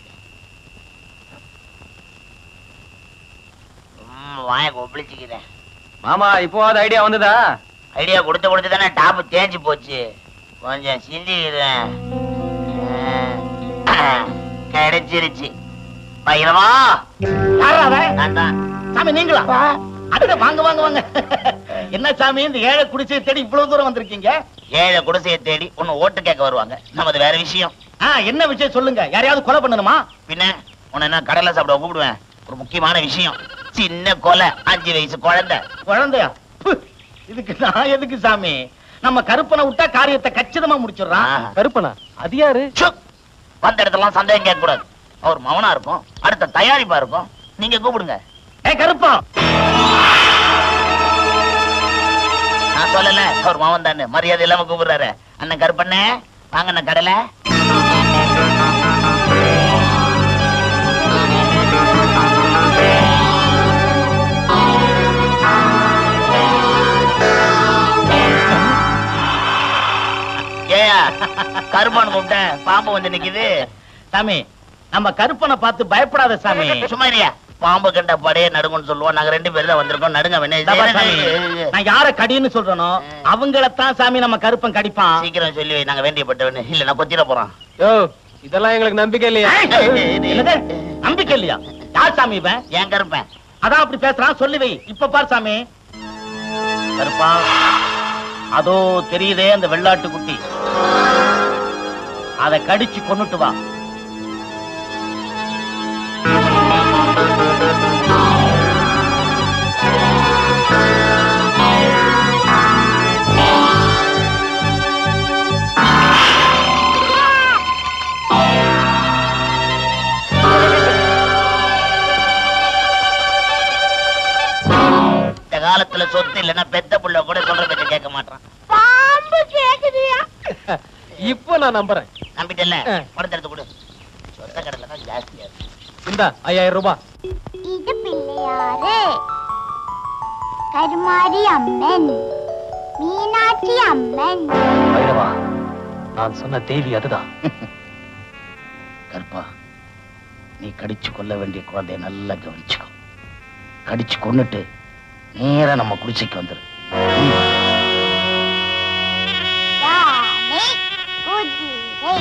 வாய கொப்பளிச்சுக்கிறேன் மாமா இப்போ அது ஐடியா வந்ததா ஐடியா கொடுத்து தானே டாப் தேஞ்சு போச்சு கொஞ்சம் சிந்திக்கிறேன் கிடைச்சிருச்சு பைரவா சாமி நீங்களா அதுல வாங்க வாங்க வாங்க என்ன சாமி இந்த ஏழை குடிசையை தேடி இவ்வளவு தூரம் வந்திருக்கீங்க ஏழை குடிசையை தேடி ஒன்னு ஓட்டு கேட்க வருவாங்க நமது வேற விஷயம் என்ன விஷயம் சொல்லுங்க யாரையாவது கொலை பண்ணணுமா பின்ன உன்ன என்ன கடலை சாப்பிட கூப்பிடுவேன் ஒரு முக்கியமான விஷயம் சின்ன கொலை 5 வயசு குழந்தையா இதுக்கு நான் எதுக்கு சாமி நம்ம கருப்பனை விட்டா காரியத்தை கச்சிதமா முடிச்சிடுறான் கருப்பனா அது யாரு வந்த இடத்துல சந்தேகம் கேட்க கூடாது அவர் மவனா இருக்கும் அடுத்த தயாரிப்பா இருக்கும் நீங்க கூப்பிடுங்க கருப்பா நான் சொல்லல அவர் மவன் தானே மரியாதை இல்லாம கூப்பிடுறாரு அண்ணன் கருப்பண்ணே வாங்க அண்ணன் கடலை கருப்பான்னு கூப்பிட்டேன் பாம்பு வந்து நிக்குது சாமி நம்ம கருப்பனை பார்த்து பயப்படாத சாமி சும்மா இல்லையா பாம்பு கண்ட படையே நடுங்கன்னு சொல்லுவோம் நாங்க 2 பேரும் தான் வந்திருக்கோம் நடுங்க நான் யார கடின்னு சொல்றனோ அவங்களத்தான் சாமி நம்ம கருப்பன் கடிப்பான் சீக்கிரம் சொல்லி வை நாங்க வேண்டியப்பட்டவனு இல்ல நான் கொத்திட போறோம் இதெல்லாம் எங்களுக்கு நம்பிக்கை இல்லையா நம்பிக்கை இல்லையா யார் சாமி இவன் ஏன் கருப்பேன் அதான் அப்படி பேசுறான் சொல்லி வை இப்ப பார் சாமி கருப்பா அதோ தெரியுதே அந்த வெள்ளாட்டு குட்டி அதை கடிச்சு கொன்னுட்டு வா காலத்துல சொத்து இல்லைன்னா பெத்த புள்ள கூட சொல்ற பேச்ச கேட்க மாட்டான். பாம்பு கேக்குதியா? இப்போ நான் நம்புறேன். நம்பிட்டல பணத்தை எடுத்து கொடு. சொத்த கடல தான் ஜாஸ்தியா இருக்கு. இந்த 5000 ரூபாய். இது பிள்ளையாரு, கருமாரி அம்மன், மீனாட்சி அம்மன். பைரவா, நான் சொன்ன தேவி அதுதான். கற்பா, நீ கடிச்சு கொள்ள வேண்டிய குழந்தைய நல்லா கவனிச்சுக்கோ. கடிச்சு கொன்னுட்டு நேரா நம்ம குடிசைக்கு வந்துரு. யானை, குதிரை.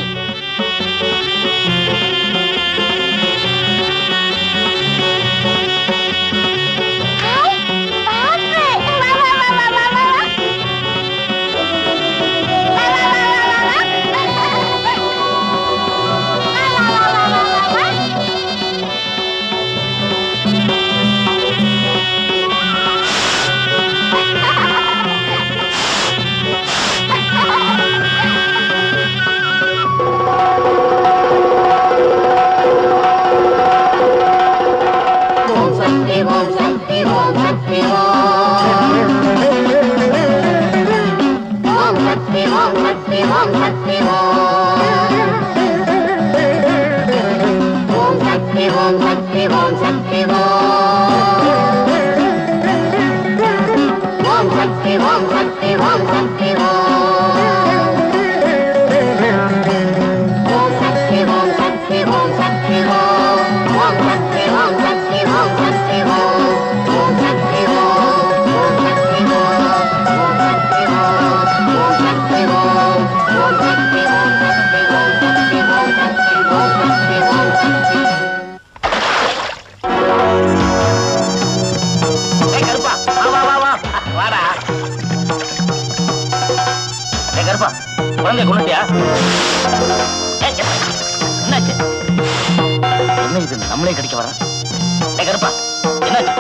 குழந்தை கொண்டுட்டியா? என்னாச்சு? என்ன இது நம்மளே கடிக்க வர? கருப்பா, என்னாச்சு?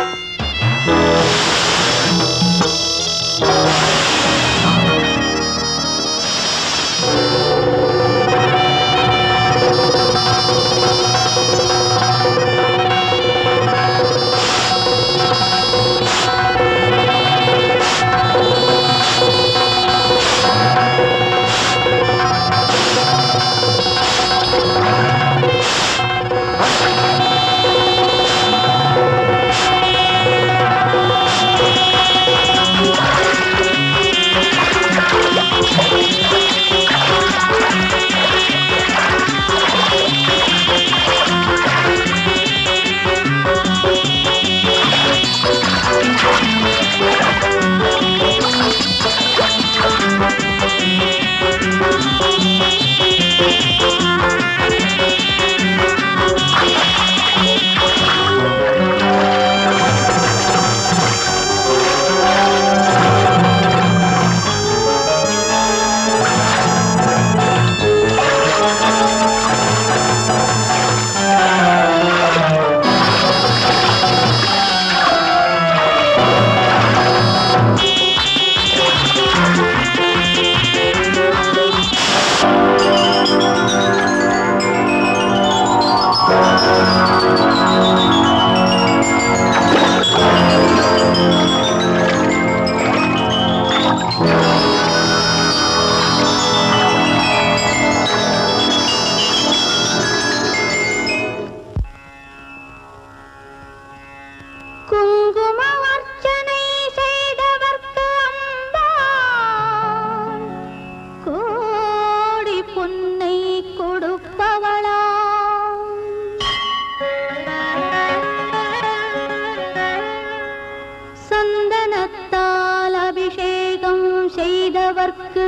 செய்தவர்க்கு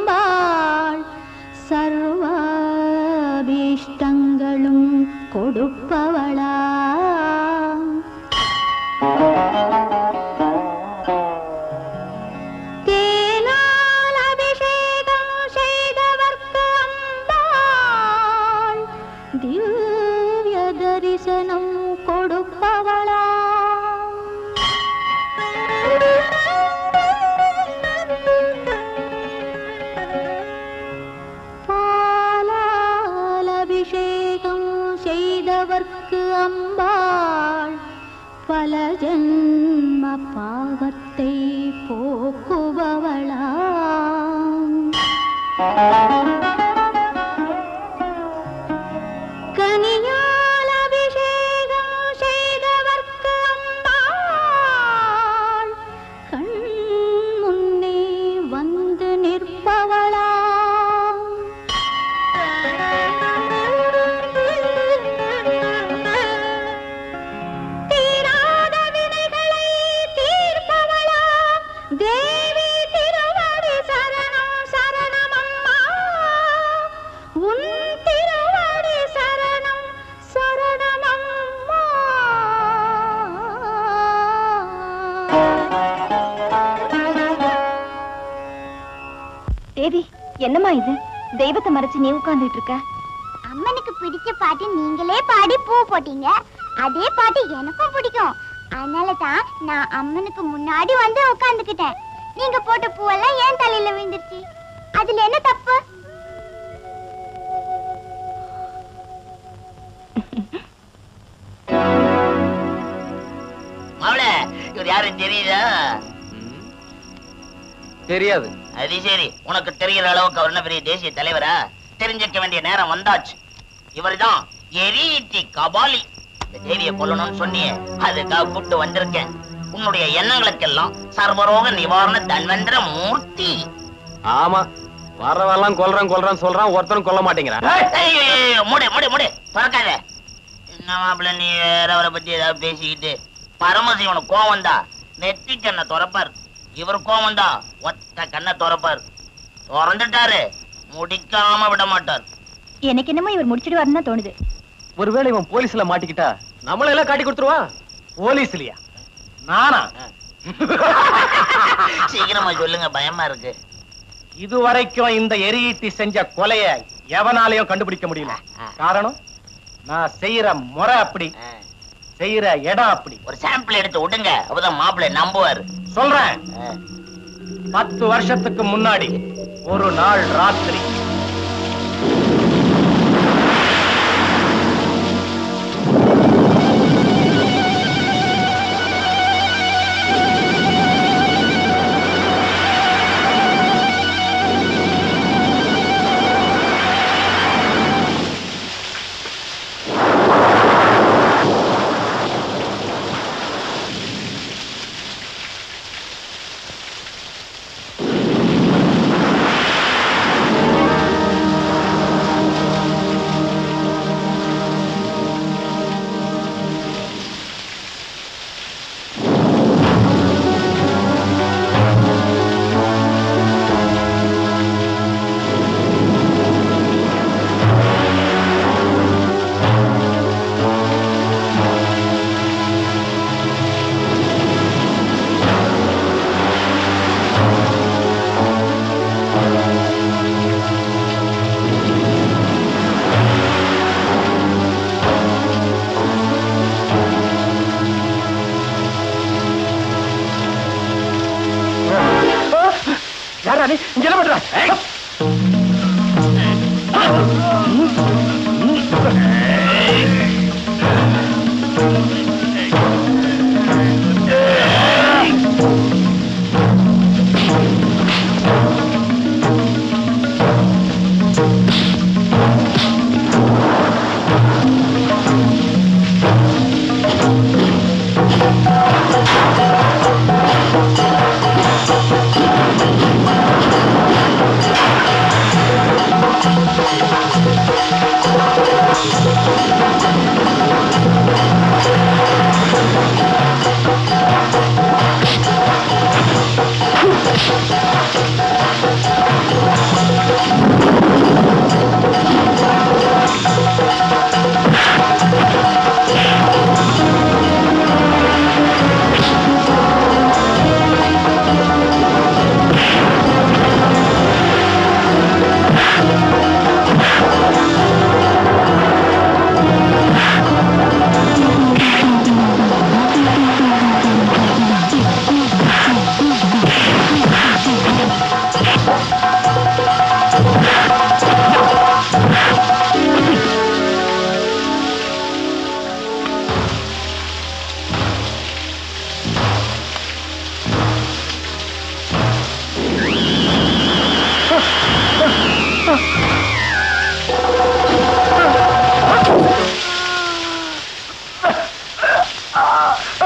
அம்பாள் சர்வாபீஷ்டங்களும் கொடுப்பவளா. தேனால் அபிஷேகம் செய்தவர்க்கு அம்பாள் திவ்ய தரிசனம் கொடுப்பவளா. செய்தவர்க்கு அம்பாள் பல ஜென்ம பாவத்தை கனியால் அபிஷேகம் செய்தவர்க்கு அம்பாள் கண் முன்னே வந்து நிற்பவளா தீராத வினைகளை தீர்ப்பவளா தேவி திருவடி சரணம் சரணமம்மா உன் திருவடி சரணம் சரணமம்மா தேவி என்னம்மா இது தெய்வத்தை மறைச்சு நீ உட்கார்ந்துட்டு இருக்க அம்மனுக்கு பிடிச்ச பாட்டு நீங்களே பாடி பூ போட்டீங்க அதே பாட்டு எனக்கும் பிடிக்கும் அதனால தான் நான் அம்மனுக்கு முன்னாடி வந்து உட்கார்ந்துக்கிட்டேன் நீங்க போட்ட பூவெல்லாம் ஏன் தலையில விழுந்துருச்சு அதுல என்ன தப்பு மாவளே இவர் யாரும் தெரியுதா? தெரியாது. அது சரி, உனக்கு தெரிகிற அளவுக்கு அவர் என்ன பெரிய தேசிய தலைவரா? தெரிஞ்சுக்க வேண்டிய நேரம் வந்தாச்சு. இவர்தான் எரியிட்டி கபாலி. இந்த தேவியை கொல்லணும்னு சொன்னியே, அதுக்காக கூப்பிட்டு வந்திருக்கேன். உன்னுடைய எண்ணங்களுக்கெல்லாம் சர்வரோக நிவாரண தன்வந்திர மூர்த்தி. ஆமா, வரவெல்லாம் கொல்றான் சொல்றான், ஒருத்தரும் கொல்ல மாட்டேங்கிறான். முடி திறக்காத. என்ன மாப்பிள்ள நீ வேற அவரை பத்தி ஏதாவது பேசிக்கிட்டு. பரமசிவனுக்கு கோவம் தான் நெத்தி கண்ணை திறப்பார். இவர் கோவம் தான் ஒத்த கண்ணை திறப்பார். திறந்துட்டாரு, முடிக்காம விட மாட்டார். எனக்கு என்னமோ இவர் முடிச்சிடுவாருன்னு தான் தோணுது. ஒருவேளை இவன் போலீஸ்ல மாட்டிக்கிட்டா நம்மள எல்லாம் காட்டி கொடுத்துருவான். போலீஸ்லயா? நானா? சீக்கிரமா சொல்லுங்க, பயமா இருக்கு. இதுவரைக்கும் இந்த எரியிட்டி செஞ்ச கொலைய எவனாலையும் கண்டுபிடிக்க முடியல. காரணம், நான் செய்யற முறை அப்படி, செய்யற இடம் அப்படி. ஒரு சாம்பிள் எடுத்து விடுங்க, அப்பதான் மாப்பிள்ளை நம்புவாரு. சொல்றேன். 10 வருஷத்துக்கு முன்னாடி ஒரு நாள் ராத்திரி இங்க என்ன பண்ற?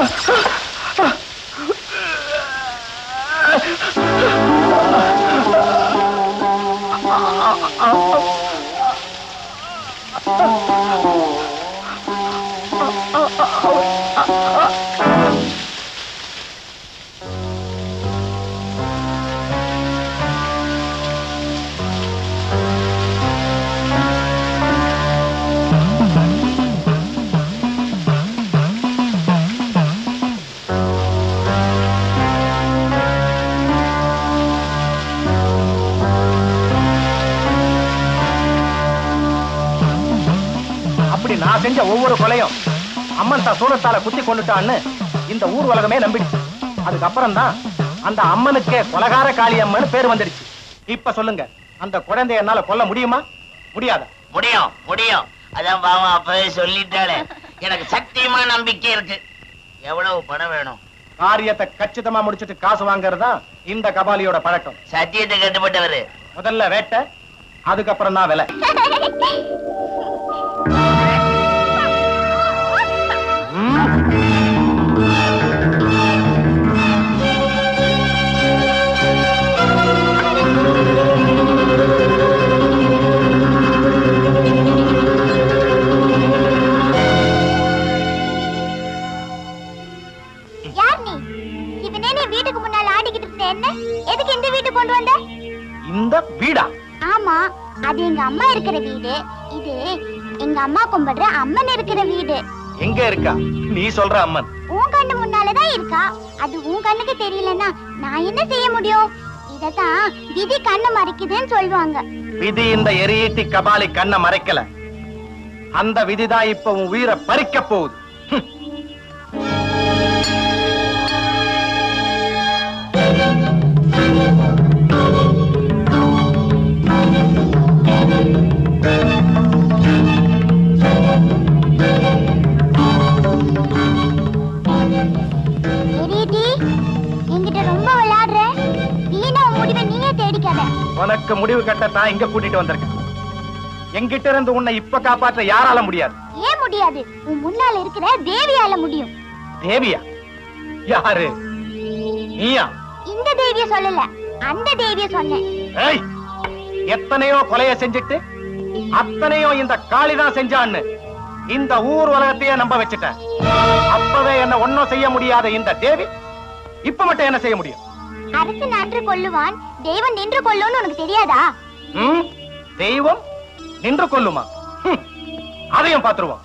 நான் செஞ்ச ஒவ்வொரு கொலையும் அம்மன் தான் சூரத்தால குத்தி கொண்டுட்டான்னு இந்த ஊர் உலகமே நம்பிடுச்சு. அதுக்கப்புறம் தான் அந்த அம்மனுக்கே கொலகார காளி அம்மன் பேர் வந்துடுச்சு. இப்ப சொல்லுங்க, அந்த குழந்தைய என்னால கொல்ல முடியுமா? முடியாத? முடியும் முடியும். அதான் பாவம் அப்பவே சொல்லிட்டாளே. எனக்கு சத்தியமா நம்பிக்கை இருக்கு. எவ்வளவு பணம் வேணும்? காரியத்தை கச்சிதமா முடிச்சிட்டு காசு வாங்கறதா இந்த கபாலியோட பழக்கம். சத்தியத்தை கட்டுப்பட்டவரு. முதல்ல வேட்டை, அதுக்கப்புறம் தான் விலை. வீட்டுக்கு முன்னால ஆடிக்கிட்டு இருந்த என்ன எதுக்கு இந்த வீட்டுக்கு கொண்டு வந்த? இந்த வீடா? ஆமா, அது எங்க அம்மா இருக்கிற வீடு. இது எங்க அம்மா கும்பிடுற அம்மன் இருக்கிற வீடு. எங்க இருக்கா நீ சொல்ற அம்மன்? உன் கண்ணு முன்னாலதான் இருக்கா. அது உன் கண்ணுக்கு தெரியலன்னா நான் என்ன செய்ய முடியும்? இதத்தான் விதி கண்ணை மறைக்குதுன்னு சொல்லுவாங்க. விதி இந்த எரியீட்டி கபாலி கண்ணை மறைக்கல. அந்த விதிதான் இப்ப உன் உயிரை பறிக்க போகுது. உனக்கு முடிவு கட்டத்தான் இங்க கூட்டிட்டு வந்திருக்கேன். எங்கிட்ட இருந்து உன்னை இப்ப காப்பாற்ற யாரால முடியாது. ஏன் முடியாது? உன் முன்னால இருக்கிற தேவியால முடியும். தேவியா? யாரு? நீயா? இந்த தேவிய சொல்லல, அந்த தேவிய சொன்னேன். ஏய், எத்தனையோ கொலைய செஞ்சிட்டு அத்தனையோ இந்த காளிதான் செஞ்சான்னு இந்த ஊர் உலகத்தையே நம்ப வச்சுட்டேன். அப்பவே என்ன ஒன்னும் செய்ய முடியாத இந்த தேவி இப்ப மட்டும் என்ன செய்ய முடியும்? அரசு நின்று கொல்லுவான், தெய்வம் நின்று கொல்லும்னு உனக்கு தெரியாதா? தெய்வம் நின்று கொல்லுமா? அதையும் பாத்துருவோம்.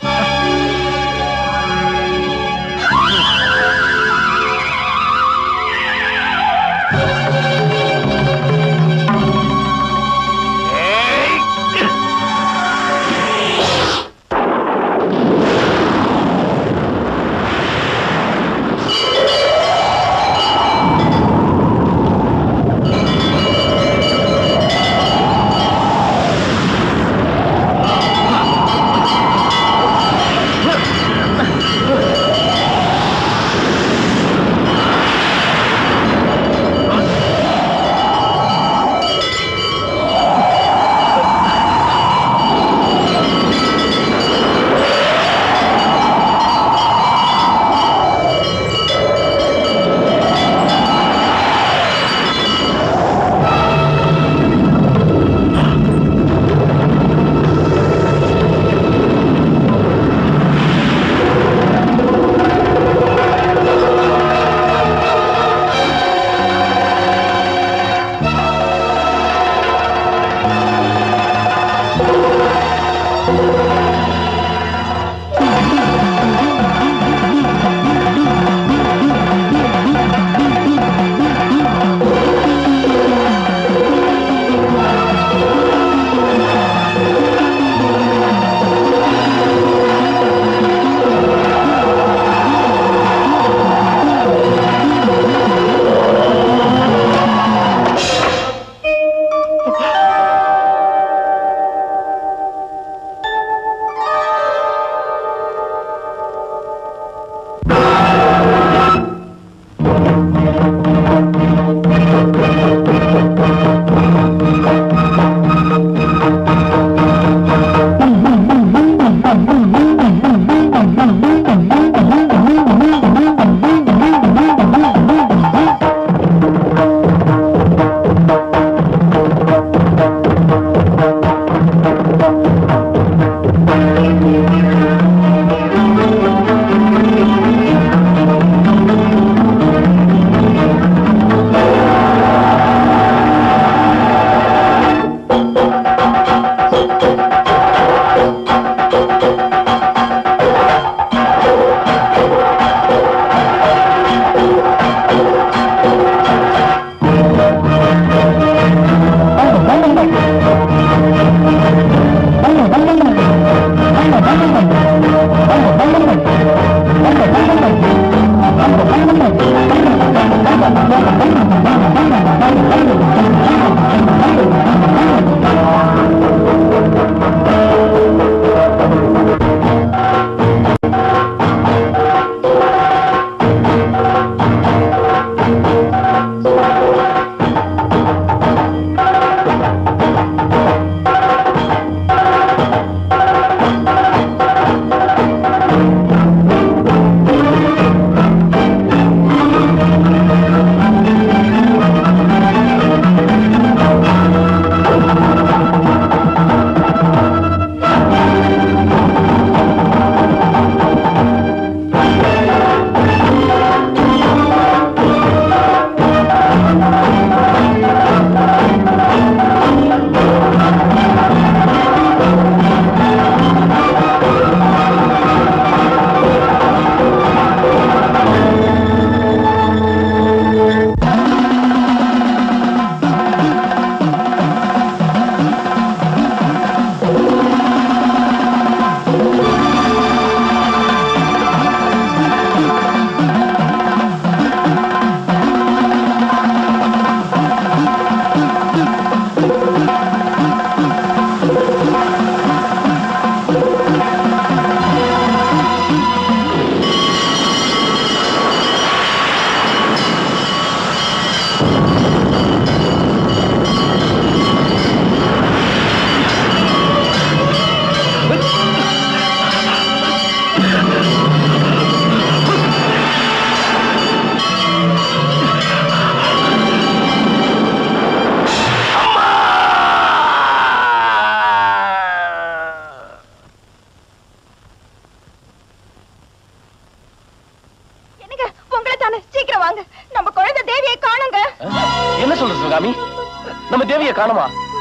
தானே, சீக்கிரம் வாங்க. நம்ம குழந்தை தேவியை காணுங்க. என்ன சொல்ற சிவகாமி? நம்ம தேவியை காணுமா?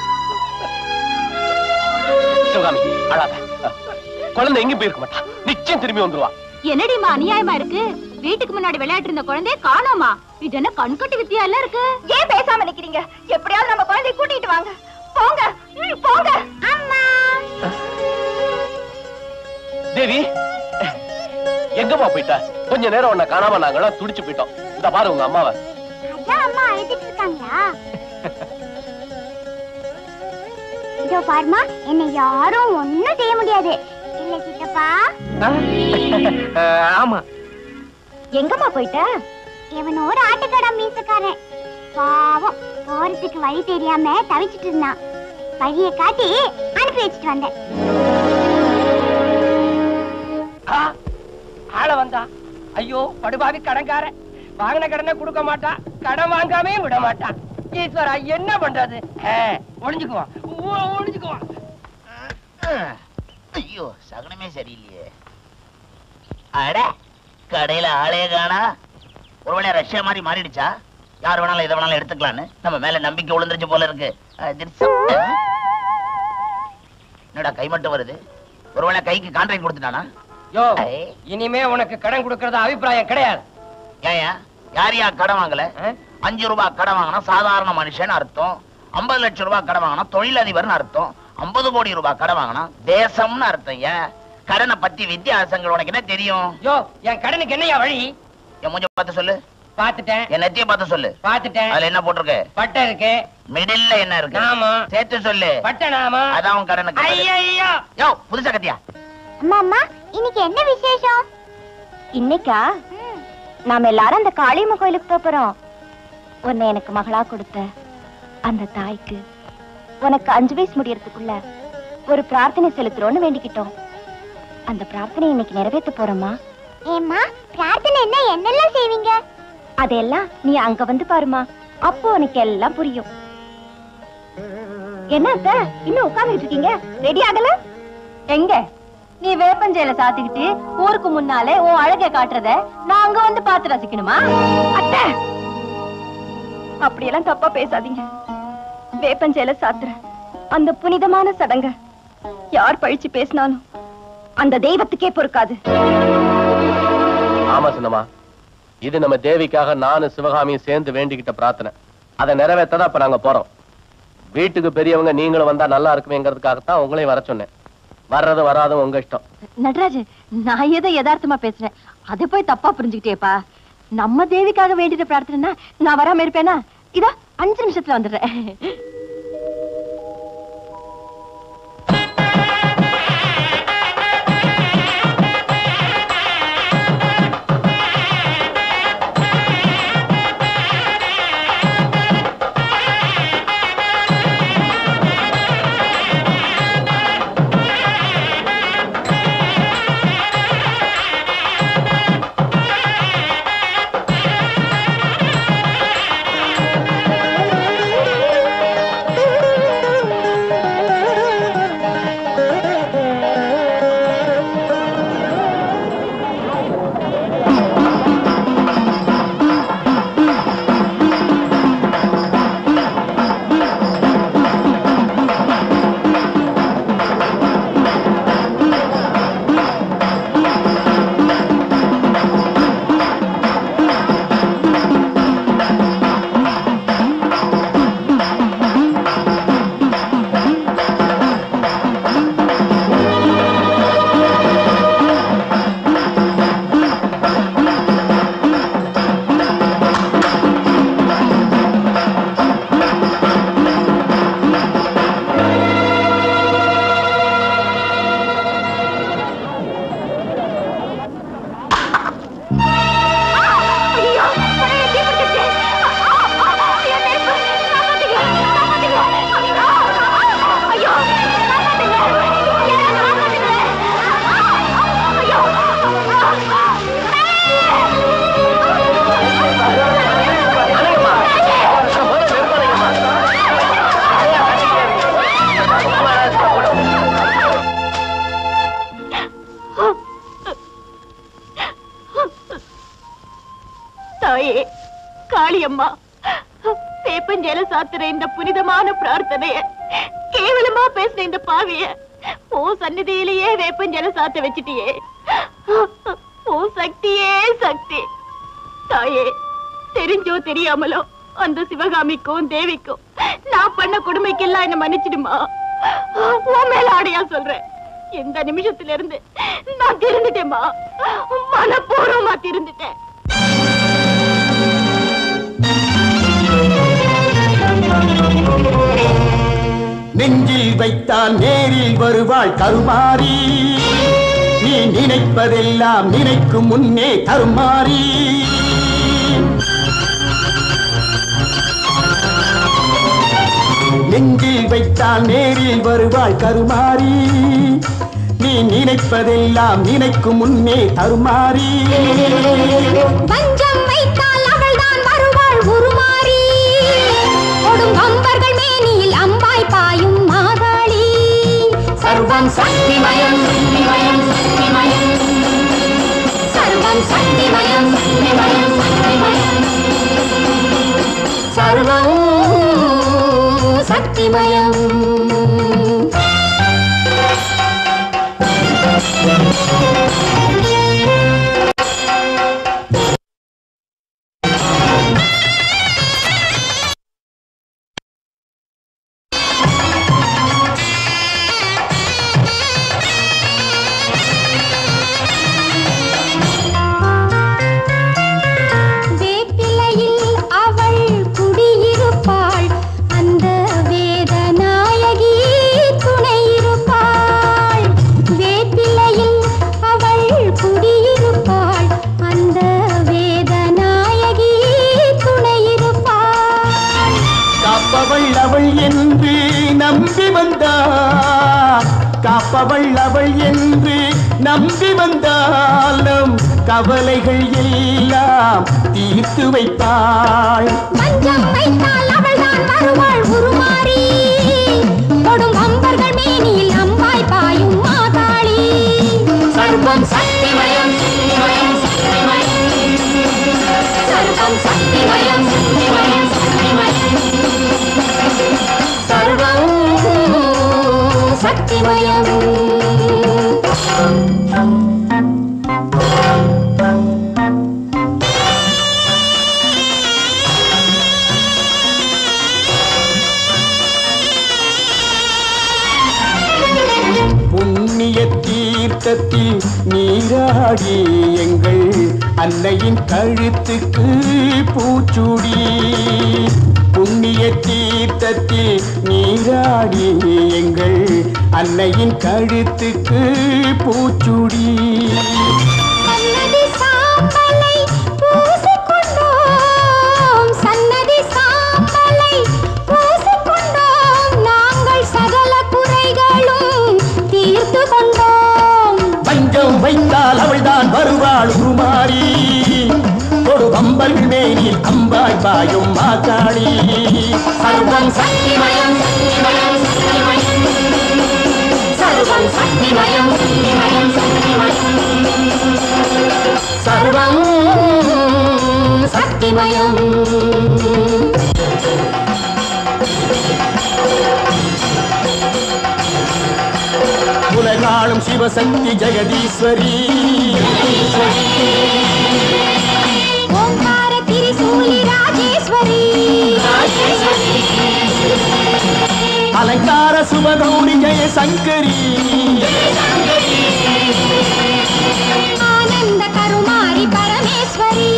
சிவகாமி அழாத. குழந்தை எங்க போயிருக்க மாட்டா, நிச்சயம் திரும்பி வந்துருவா. என்னடிமா அநியாயமா இருக்கு? வீட்டுக்கு முன்னாடி விளையாட்டு இருந்த குழந்தைய காணோமா? இது என்ன கண்கட்டி வித்தியா எல்லாம் இருக்கு? ஏன் பேசாம நிக்கிறீங்க? எப்படியாவது நம்ம குழந்தைய கூட்டிட்டு வாங்க. போங்க போங்க. அம்மா தேவி எங்கம்மா போயிட்டா? கொஞ்ச நேரம் உன்னை காணாம நாங்கெல்லாம் துடிச்சு போயிட்டோம். இந்த பாரு உங்க அம்மாவை. அம்மா அழுதுட்டு இருக்காங்களா? இதோ பாருமா, என்ன யாரும் ஒண்ணும் செய்ய முடியாது. இல்ல சித்தப்பா? ஆமா. எங்கம்மா போயிட்ட? இவன் ஒரு ஆட்டுக்கடா மீசக்காரன். பாவம், போறதுக்கு வழி தெரியாம தவிச்சிட்டு இருந்தான். வழியை காட்டி அனுப்பி வச்சுட்டு வந்தேன். ஆள வந்தா, ஐயோ படுபாவி கடன்காரன். வாங்கின கடனை கொடுக்க மாட்டான், கடன் வாங்காமே விட மாட்டான். ஈஸ்வரா என்ன பண்றது? ஒளிஞ்சுக்குவான் ஒளிஞ்சுக்குவான். ஐயோ சகுனமே சரியில்லையே. அட கடையில ஆளே காணா. ஒருவேளை ரஷ்யா மாதிரி மாறிடுச்சா? யார் வேணாலும் எதை வேணாலும் எடுத்துக்கலான்னு நம்ம மேல நம்பிக்கை விழுந்துருச்சு போல இருக்கு. என்னடா கை மட்டும் வருது? ஒருவேளை கைக்கு கான்ட்ராக்ட் கொடுத்துட்டானா? யோ, இனிமே உனக்கு கடன் கொடுக்கறது அபிப்பிராயம் கிடையாது. ஏயா யாரையா கடன் வாங்கல? 5 ரூபாய் கடன் வாங்கினா சாதாரண மனுஷன் அர்த்தம். 50 லட்சம் ரூபாய் கடன் வாங்கினா தொழிலதிபர்னு அர்த்தம். 50 கோடி ரூபாய் கடன் வாங்கினா தேசம்னு அர்த்தம். ஏன் கடனை பத்தி வித்தியாசங்கள் உனக்கு என்ன தெரியும்? யோ, என் கடனுக்கு என்னையா வழி? என் மூஞ்ச பார்த்து சொல்லு. பாத்துட்டேன். என் நெத்திய பார்த்து சொல்லு. பாத்துட்டேன். அதுல என்ன போட்டிருக்கு? பட்டை இருக்கு. மிடில்ல என்ன இருக்கு? நாமா. சேர்த்து சொல்லு. பட்டை நாமா. அதான் உன் கடனுக்கு. ஐயோ யோ புதுசா கத்தியா? அம்மா அம்மா, இன்னைக்கு என்ன விசேஷம்? இன்னைக்கா நாம எல்லாரும் அந்த காளியம்மன் கோயிலுக்கு போறோம். உன்னை எனக்கு மகளா கொடுத்த அந்த தாய்க்கு உனக்கு 5 வயசு முடியறதுக்குள்ள ஒரு பிரார்த்தனை செலுத்துறோம்னு வேண்டிக்கிட்டோம். அந்த பிரார்த்தனை இன்னைக்கு நிறைவேற்ற போறோமா? ஏம்மா, பிரார்த்தனை என்ன என்னெல்லாம் செய்வீங்க? அதெல்லாம் நீ அங்க வந்து பாருமா, அப்போ உனக்கு எல்லாம் புரியும். என்ன அத்தை இன்னும் உட்கார்ந்துட்டு இருக்கீங்க? ரெடி ஆகல? எங்க நீ வேப்பஞ்சேல சாத்திக்கிட்டு ஊருக்கு முன்னாலே உன் அழகை காட்டுறத நான் அங்க வந்து பார்த்து ரசிக்கணுமா? அத்தை அப்படியெல்லாம் தப்பா பேசாதீங்க. வேப்பஞ்சேல சாத்துற அந்த புனிதமான சடங்க யார் பழிச்சு பேசினாலும் அந்த தெய்வத்துக்கே பொறுக்காது. ஆமா சின்னம்மா, இது நம்ம தேவிக்காக நானும் சிவகாமியும் சேர்ந்து வேண்டிக்கிட்ட பிரார்த்தனை. அதை நிறைவேற்றதான் இப்ப நாங்க போறோம். வீட்டுக்கு பெரியவங்க நீங்களும் வந்தா நல்லா இருக்குமேங்கிறதுக்காகத்தான் உங்களையும் வர சொன்னேன். வர்றது வராதும் உங்க இஷ்டம். நடராஜ், நான் ஏதோ யதார்த்தமா பேசுறேன், அது போய் தப்பா புரிஞ்சுக்கிட்டேப்பா. நம்ம தேவிக்காக வேண்டிட்ட பிரார்த்தனைனா நான் வராம இருப்பேனா? இதோ 5 நிமிஷத்துல வந்துடுறேன். தாயே காளியம்மா, வேப்பஞ்சேல சாத்துற இந்த புனிதமான பிரார்த்தனைய கேவலமா பேசின இந்த பாவிய ஓ சந்நிதியிலேயே வேப்பஞ்சேல சாத்த வச்சிட்டியே. ஓ சக்தியே சக்தி. தாயே, தெரிஞ்சோ தெரியாமலோ அந்த சிவகாமிக்கும் தேவிக்கும் நான் பண்ண கொடுமைக்கெல்லாம் என்ன மன்னிச்சிடுமா. உன் மேல ஆடையா சொல்றேன். இந்த நிமிஷத்துல இருந்து நான் திருந்துட்டேம்மா, மனப்பூர்வமா திருந்துட்டேன். நெஞ்சில் வைத்தால் நேரில் வருவாள் கருமாரி, நீ நினைப்பதெல்லாம் நினைக்கும் முன்னே கருமாரி. நெஞ்சில் வைத்தால் நேரில் வருவாள் கருமாரி, நீ நினைப்பதெல்லாம் நினைக்கும் முன்னே கருமாரி. பஞ்சம் வைத்தால் அவள்தான் வருவாள் உருமாறி, கொடும் அம்பர்கள் மேனியில் அம்பாய் பாயும் மாதாளி. சர்வம் சக்திமயம் சக்திமயம் சக்திமயம், சர்வம் சக்திமயம் சக்திமயம் சக்திமயம், சர்வம் சக்திமயம். காப்பவள் அவள் என்று நம்பி வந்தாலும் கவலைகள் எல்லாம் தீர்த்து வைப்பாள். பஞ்சம் வைத்தால் அவள்தான் வருவாள் உருமாறி, கொடும் அம்பர்கள் மேனியில் அம்பாய் பாயும் மாதாளி. சர்வம் சக்திமயம் சக்திமயம் சக்திமயம், சர்வம் சக்திமயம் சக்திமயம் சக்திமயம், சர்வம் சக்திமயம். புண்ணிய தீர்த்தத்தில் நீராடி எங்கள் அன்னையின் கழுத்துக்கு பூச்சூடி. புண்ணிய தீர்த்தத்தில் நீராடி எங்கள் அன்னையின் கழுத்துக்கு பூச்சூடி. சன்னதி சாம்பலை பூசிக்கொண்டோம், சன்னதி சாம்பலை பூசிக்கொண்டோம், நாங்கள் சகல குறைகளும் தீர்த்து கொண்டோம். பஞ்சம் வைத்தால் அவள்தான் வருவாள் உருமாறி, கொடு அம்பல் மேனில் அம்பாய் பாயும் மாதாளி. சர்வம் சக்திமயம் சக்திமயம் சக்திமயம், சர்வம் சக்திமயம் சக்திமயம் சக்திமயம், சர்வம் சக்திமயம். உலகாளும் சிவசக்தி ஜெகதீஸ்வரி, ஓங்கார திரிசூலி ராஜேஸ்வரி, அலங்கார சுபகௌரி ஜெயசங்கரி, ஆனந்த கருமாரி பரமேஸ்வரி,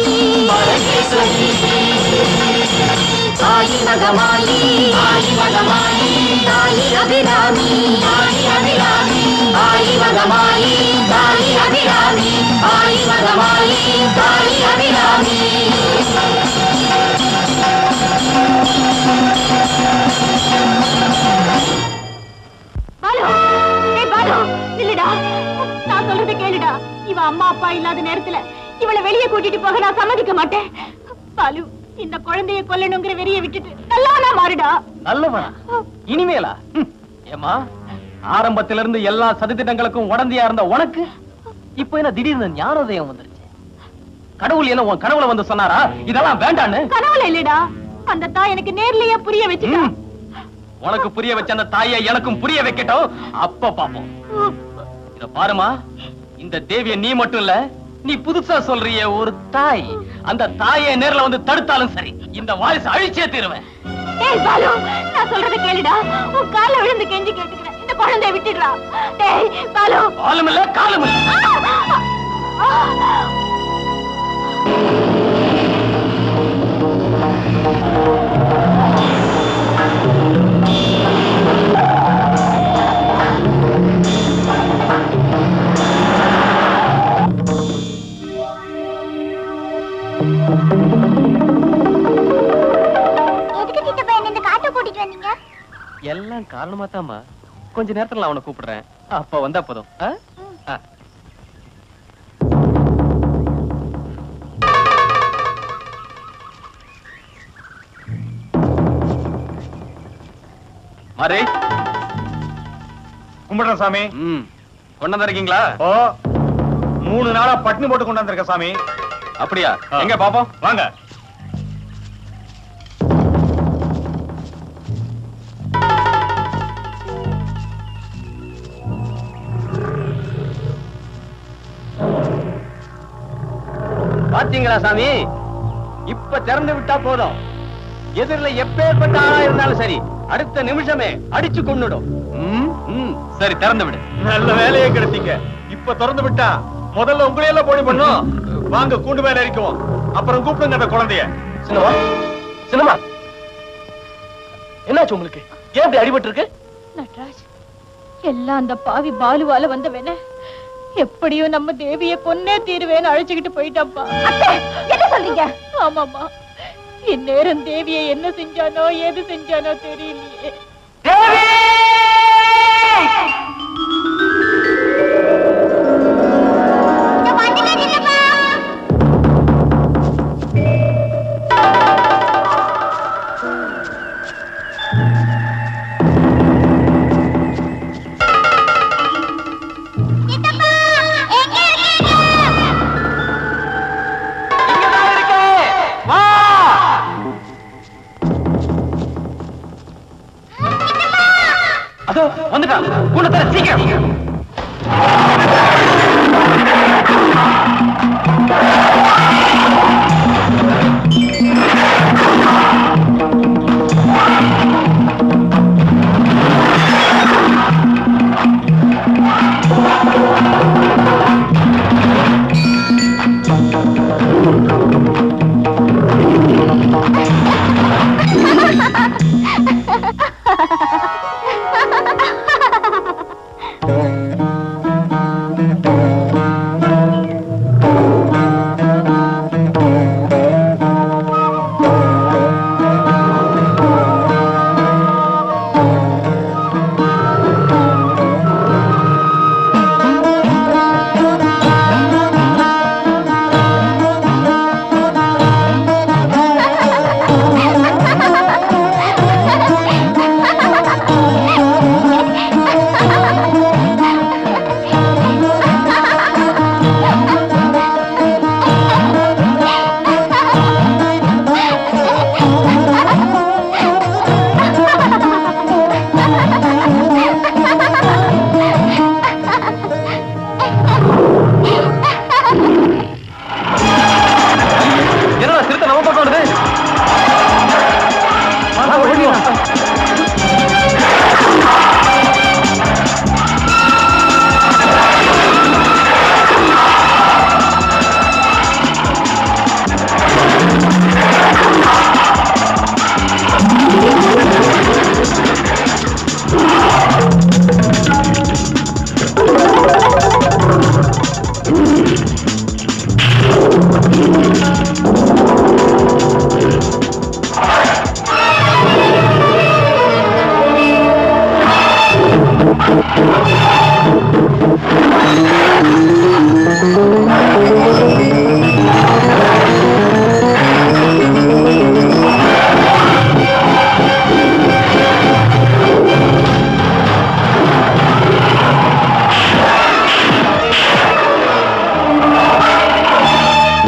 ஆயி மகமாயி ஆயி மகமாயி ஆயி அபிராமி ஆயி அபிராமி ஆயி மகமாயி ஆயி அபிராமி ஆயி மகமாயி ஆயி அபிராமி. பாலு, ஏய் பாலு, நில்லுடா. நான் சொல்றதை கேளுடா. இவ அம்மா அப்பா இல்லாத நேரத்துல இவளை வெளியே கூட்டிட்டு போக நான் சம்மதிக்க மாட்டேன். பாலு, இந்த குழந்தைய கொல்லணுங்கிற வெறிய விட்டுட்டு நல்லவனா மாறுடா. நல்லவனா? இனிமேலா? ஏமா, ஆரம்பத்திலிருந்து எல்லா சதித்திட்டங்களுக்கும் உடந்தையா இருந்த உனக்கு இப்ப என்ன திடீர்னு ஞானோதயம் வந்துருச்சு? கடவுள் என்ன உன் கனவுல வந்து சொன்னாரா இதெல்லாம் வேண்டான்னு? கனவுல இல்லடா, அந்த தாய் எனக்கு நேர்லயே புரிய வச்சுட்டா. உனக்கு புரிய வச்ச அந்த தாயை எனக்கும் புரிய வைக்கட்டும், அப்ப பாப்போம். இத பாருமா, இந்த தேவிய நீ மட்டும் இல்ல, நீ புதுசா சொல்றிய ஒரு தாய், அந்த தாயை நேர்ல வந்து தடுத்தாலும் சரி, இந்த வாரிசு அழிச்சே தீருவேன். டேய் பாலு, நான் சொல்றத கேளுடா, உன் கால்ல விழுந்து கெஞ்சி கேட்டுக்கிறேன், இந்த குழந்தையை விட்டுடுறா. டேய் பாலு, காலும் இல்ல காலும் இல்ல. எல்லாம் காரணமா தாமா. கொஞ்ச நேரத்துல நான் அவனை கூப்பிடுறேன், அப்ப வந்தா போதும். மாறி கும்பிடுறேன் சாமி. கொண்டு வந்திருக்கீங்களா? ஓ, 3 நாளா பட்டினி போட்டு கொண்டு வந்திருக்க சாமி. அப்படியா? எங்க பாப்போம், வாங்க. பாத்தீங்களா சாமி, இப்ப திறந்து விட்டா போதும், எதிரில எப்பேற்பட்ட ஆளா இருந்தாலும் சரி, அடுத்த நிமிஷமே அடிச்சு கொன்னுடும். சரி, திறந்து விடு. நல்ல வேலையை கிடைத்தீங்க. இப்ப திறந்து விட்டா முதல்ல உங்களையெல்லாம் போடி பண்ணும். வாங்க, கூண்டு மேல இருக்குவோம், அப்புறம் கூப்பிடுங்க அந்த குழந்தைய. சின்னமா, சின்னமா, என்னாச்சு உங்களுக்கு? ஏன் இப்படி அடிபட்டு இருக்கு? நட்ராஜ், எல்லாம் அந்த பாவி பாலுவால வந்தவன எப்படியும் நம்ம தேவிய கொன்னே தீருவேன்னு அழைச்சுக்கிட்டு போயிட்டாப்பா. என்ன சொல்றீங்க? ஆமாமா, இந்நேரம் தேவிய என்ன செஞ்சானோ ஏது செஞ்சானோ தெரியலையே. வந்துட்டான், கூட தர சீக்கிரம்.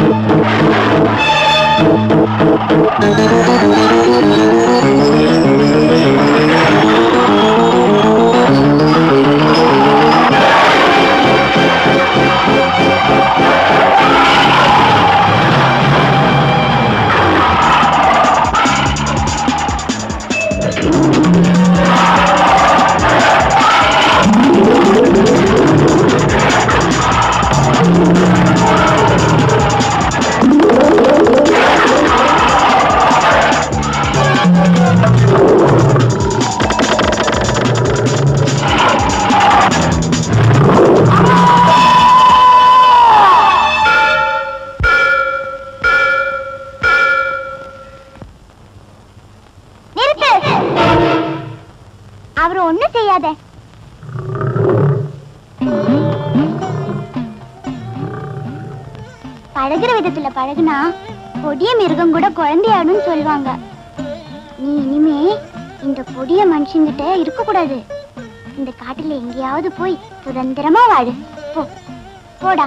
பழகுற விதத்துல பழகுனா கொடிய மிருகம் கூட குழந்தையாடும் சொல்லுவாங்க. நீ இனிமே இந்த கொடிய மனுஷங்கிட்ட இருக்க கூடாது. இந்த காட்டுல எங்கேயாவது போய் சுதந்திரமா வாழு. போ போடா.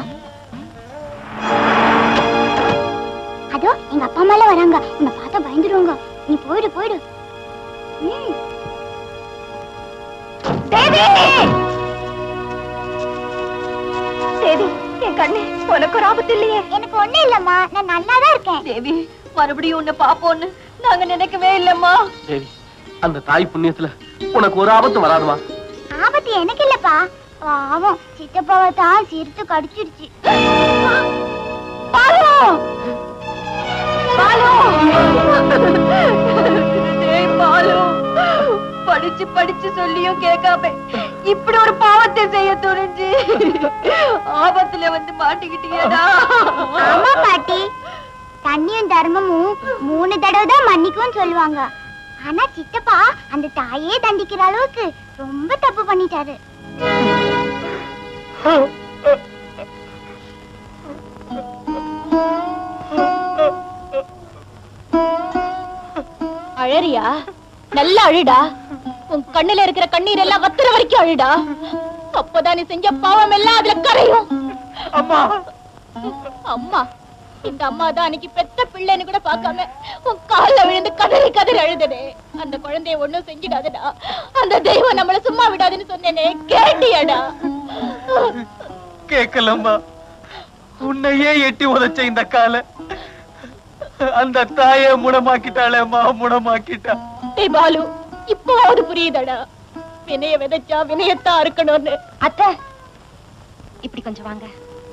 அதோ எங்க அப்பா அம்மா எல்லாம் வராங்க, உன்னை பார்த்தா பயந்துருவாங்க. நீ போயிடு போயிடு. தேவி தேவி, என் கண்ணு, உனக்கு ஒரு ஆபத்து இல்லையே? எனக்கு ஒண்ணு இல்லம்மா, நான் நல்லாதான் இருக்கேன். தேவி, மறுபடியும் உன்னை பாப்போன்னு நாங்க நினைக்கவே இல்லம்மா. தேவி, அந்த தாய் புண்ணியத்துல உனக்கு ஒரு ஆபத்து வராதுமா? ஆபத்து எனக்கு இல்லப்பா, பாவம் சித்தப்பாவை தான் சிரித்து கடிச்சிருச்சு. பாலு பாலு பாலு, படிச்சு படிச்சு சொல்லியும் கேட்காம இப்படி ஒரு பாவத்தை செய்ய துணிஞ்சு ஆபத்துல வந்து மாட்டிக்கிட்டீங்கடா. ஆமா பாட்டி, தண்ணியும் தர்மமும் 3 தடவை தான் மன்னிக்கும் சொல்லுவாங்க. ஆனா சித்தப்பா அந்த தாயே தண்டிக்கிற அளவுக்கு ரொம்ப தப்பு பண்ணிட்டாரு. அழறியா? நல்லா அழுடா. உன் கண்ணுல இருக்கிற கண்ணீர் எல்லாம் வத்துற வரைக்கும் அழுடா. அப்பதான் நீ செஞ்ச பாவம் எல்லாம் அதுல கரையும். அம்மா அம்மா, இந்த அம்மா தான் அன்னைக்கு பெத்த பிள்ளைன்னு கூட பார்க்காம உன் கால்ல விழுந்து கதறி கதறி அழுதனே. அந்த குழந்தைய ஒண்ணும் செஞ்சிடாதடா, அந்த தெய்வம் நம்மள சும்மா விடாதுன்னு சொன்னேனே, கேட்டியாடா? கேட்கலம்மா, உன்னையே எட்டி உதைச்ச இந்த கால அந்த தாயை முடமாக்கிட்டாளேம்மா, முடமாக்கிட்டா. டேய் பாலு, இப்போது புரியுதடா, வினைய விதைச்சா வினையத்தான் இருக்கணும்னு. அத்தை, இப்படி கொஞ்சம் வாங்க.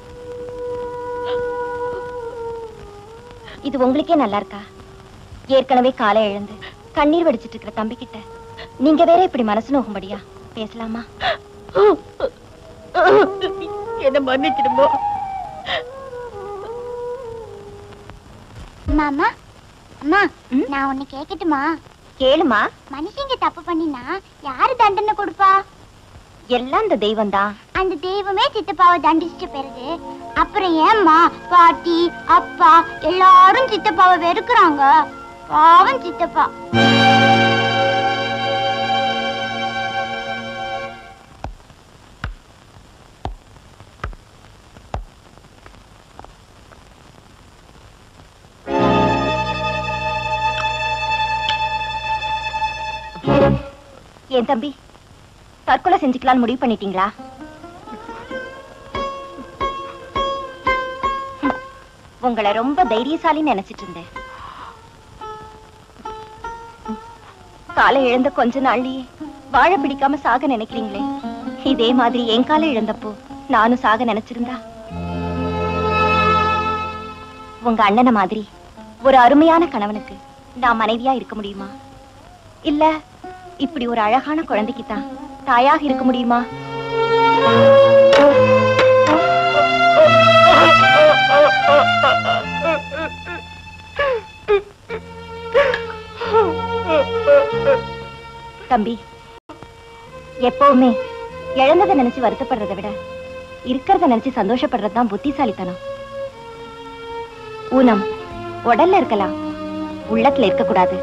இது உங்களுக்கே நல்லா இருக்கா? ஏற்கனவே காலை எழுந்து கண்ணீர் வடிச்சிட்டு இருக்கிற தம்பி கிட்ட நீங்க வேற இப்படி மனசு நோகும்படியா பேசலாமா? என்ன மன்னிச்சிடுமோ? மாமா, அம்மா, நான் ஒண்ணு கேக்கட்டுமா? கேளுமா. மனுஷங்க தப்பு பண்ணினா யாரு தண்டனை கொடுப்பா? எல்லாம் இந்த தெய்வம் தான். அந்த தெய்வமே சித்தப்பாவை தண்டிச்சிட்ட பிறகு அப்புறம் ஏம்மா பாட்டி அப்பா எல்லாரும் சித்தப்பாவை வெறுக்கிறாங்க? பாவம் சித்தப்பா. என் தம்பி தற்கொலை செஞ்சுக்கலான்னு முடிவு பண்ணிட்டீங்களா? உங்களை ரொம்ப தைரியசாலின்னு நினைச்சிட்டு இருந்தேன். காலை இழந்த கொஞ்ச நாள்லயே வாழ பிடிக்காம சாக நினைக்கிறீங்களே, இதே மாதிரி என் காலை இழந்தப்போ நானும் சாக நினைச்சிருந்தா உங்க அண்ணனை மாதிரி ஒரு அருமையான கணவனுக்கு நான் மனைவியா இருக்க முடியுமா? இல்ல இப்படி ஒரு அழகான குழந்தைக்கு தான் தாயாக இருக்க முடியுமா? தம்பி, எப்பவுமே இழந்ததை நினைச்சு வருத்தப்படுறதை விட இருக்கிறத நினைச்சு சந்தோஷப்படுறதுதான் புத்திசாலித்தனம். ஊனம் உடல்ல இருக்கலாம், உள்ளத்துல இருக்கக்கூடாது.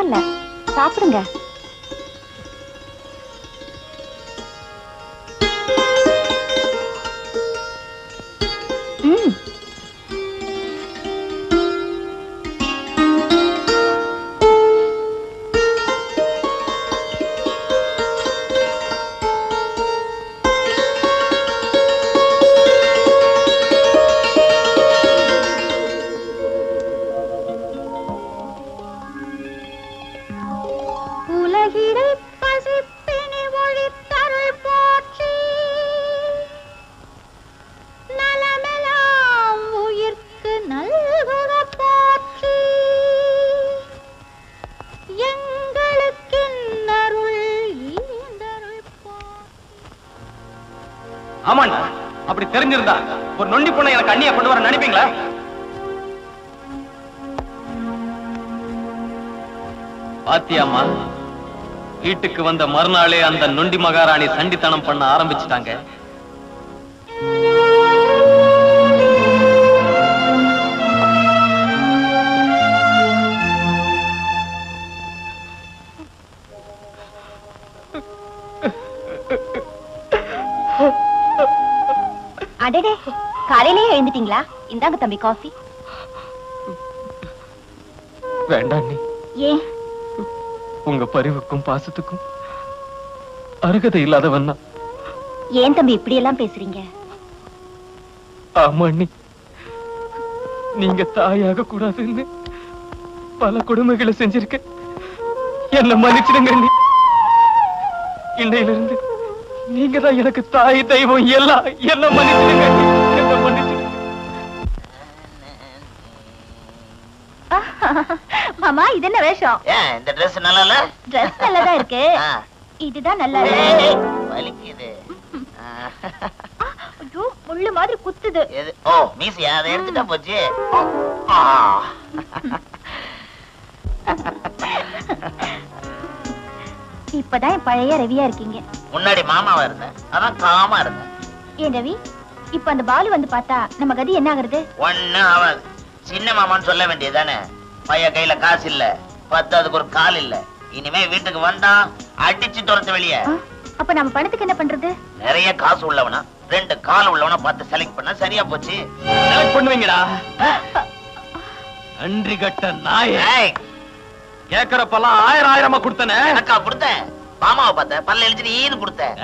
பரவாயில்ல, சாப்பிடுங்க. ஆமாண்டா, அப்படி தெரிஞ்சிருந்தா ஒரு நொண்டி பொண்ணை எனக்கு அண்ணியா கொண்டு வர நினைப்பீங்களா? பாத்தியாமா, வீட்டுக்கு வந்த மறுநாளே அந்த நொண்டி மகாராணி சண்டித்தனம் பண்ண ஆரம்பிச்சுட்டாங்க. அடடே, காலையிலேயே எழுந்துட்டீங்களா? இந்தாங்க தம்பி காஃபி. வேண்டாம் நீ. ஏன்? உங்க பரிவுக்கும் பாசத்துக்கும் அருகதை இல்லாதவன். ஏன் தம்பி இப்படி எல்லாம் பேசுறீங்க? ஆமா அண்ணி, நீங்க தாயாக கூடாதுன்னு பல கொடுமைகளை செஞ்சிருக்க. என்ன மன்னிச்சிடுங்க அண்ணி. இன்னையிலிருந்து நீங்க தான் எனக்கு தாய் தெய்வம் எல்லாம். என்ன மன்னிச்சிடுங்க அண்ணி, என்ன மன்னிச்சிடுங்க. மாமா, இது என்ன வேஷம்? இந்த Dress நல்லா இல்ல? Dress நல்லதா இருக்கு. இதுதான் நல்லா இல்ல. வலிக்குது. ஐயோ, முள்ளு மாதிரி குத்துது. ஓ, மீசியா? அதை எடுத்துட்டா போச்சு. இப்பதான் பழைய ரவியா இருக்கீங்க. முன்னாடி மாமாவா இருந்தேன், அதான் காமா இருந்தேன். ஏன் ரவி, இப்ப அந்த பாலு வந்து பார்த்தா நம்ம கதி என்ன ஆகுறது? ஒண்ணும் ஆகாது. சின்ன மாமான்னு சொல்ல வேண்டியதானே. பைய கையில காசு இல்ல, பத்தாதுக்கு ஒரு கால் இல்ல. இனிமே வீட்டுக்கு வந்தா அடிச்சு துரத்து வெளியே. அப்ப நம்ம பணத்துக்கு என்ன பண்றது? நிறைய காசு உள்ளவனா, 2 கால் உள்ளவனா பார்த்து செலக்ட் பண்ணா சரியா போச்சு. செலக்ட் பண்ணுவீங்கடா. நன்றி கட்ட நாயே. கேக்குறப்பெல்லாம் 1000 கொடுத்தனே. அக்கா கொடுத்தேன். மாமாவை பார்த்த பல்ல எழுச்சிட்டு ஈது கொடுத்தேன்.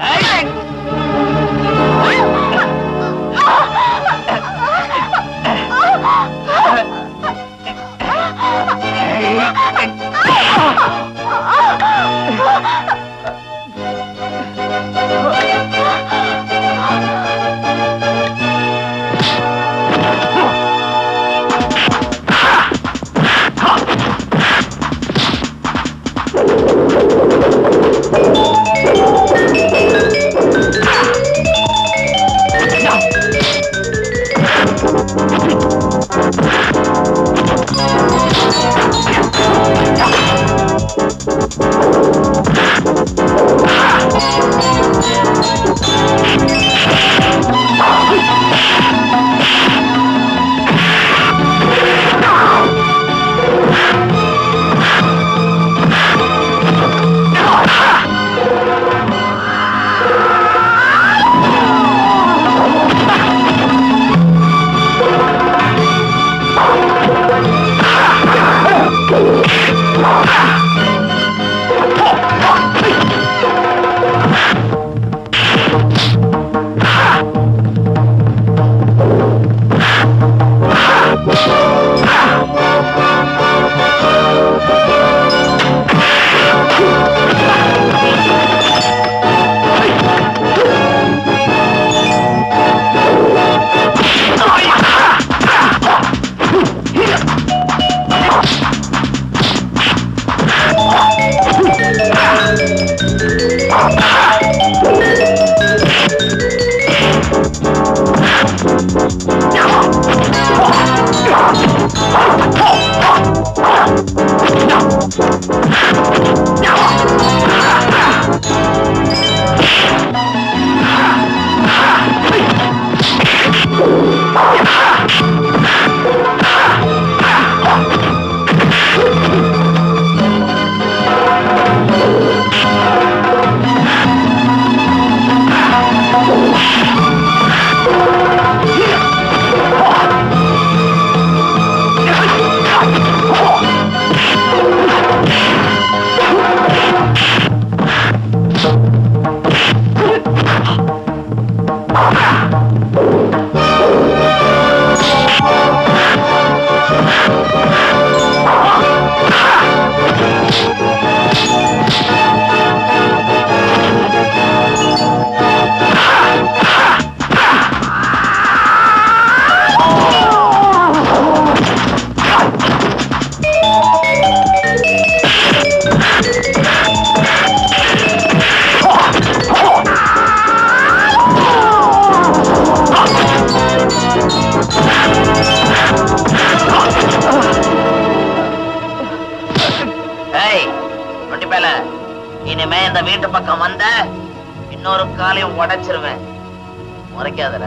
இனிமே இந்த வீட்டு பக்கம் வந்த இன்னொரு காலையும் உடைச்சிருவேன். முறைக்காதல.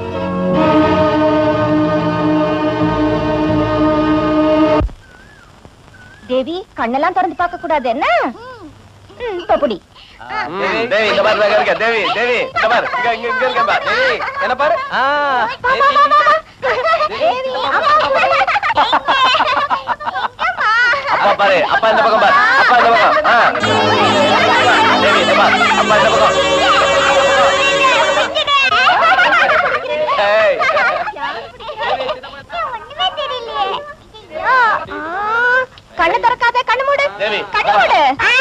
தேவி, கண்ணெல்லாம் திறந்து பார்க்க கூடாது என்ன? பப்புடி. தேவி இந்த பாரு இருக்க. தேவி தேவி இந்த பாரு இங்க இருக்க பாரு. தேவி என்ன பாரு. அப்பா பாரு. அப்பா இந்த பக்கம் பாரு. அப்பா இந்த பக்கம். தேவி இந்த பாரு. அப்பா இந்த பக்கம். ஏய் கண்ணு திறக்காத. கண்ணு மூடு. தேவி கண்ணு மூடு.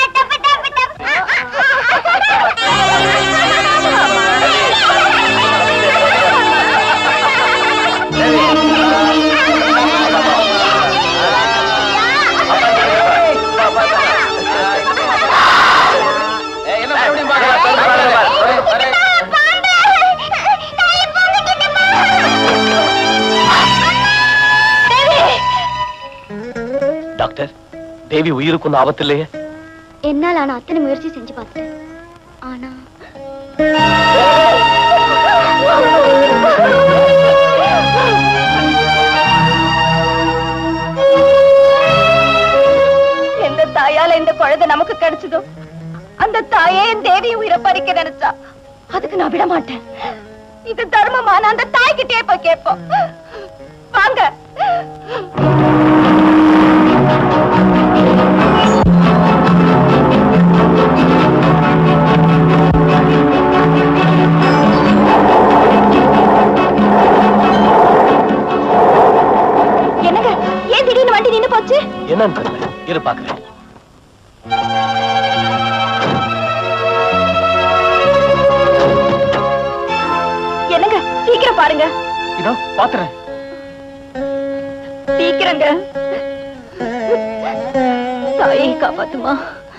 டாக்டர், தேவி உயிருக்கு ஒன்றும் ஆபத்து இல்லையே? என்னால் ஆனா அத்தனை முயற்சி செஞ்சு பார்த்தேன். ஆனா எந்த தாயால இந்த குழந்தை நமக்கு கிடைச்சதோ அந்த தாயே என் தேவி உயிரை பறிக்க நினைச்சா அதுக்கு நான் விட மாட்டேன். இது தர்மமான அந்த தாய்கிட்டே போய் கேட்போம். வாங்க. என்னங்க, ஏன் திடீர்னு வண்டி நின்னு போச்சு? என்னன்னு தெரியல, இரு பாக்குறேன். என்னங்க, சீக்கிரம் பாருங்க. இதோ பாத்துறேன். சீக்கிரங்க. தாயை காப்பாத்துமா.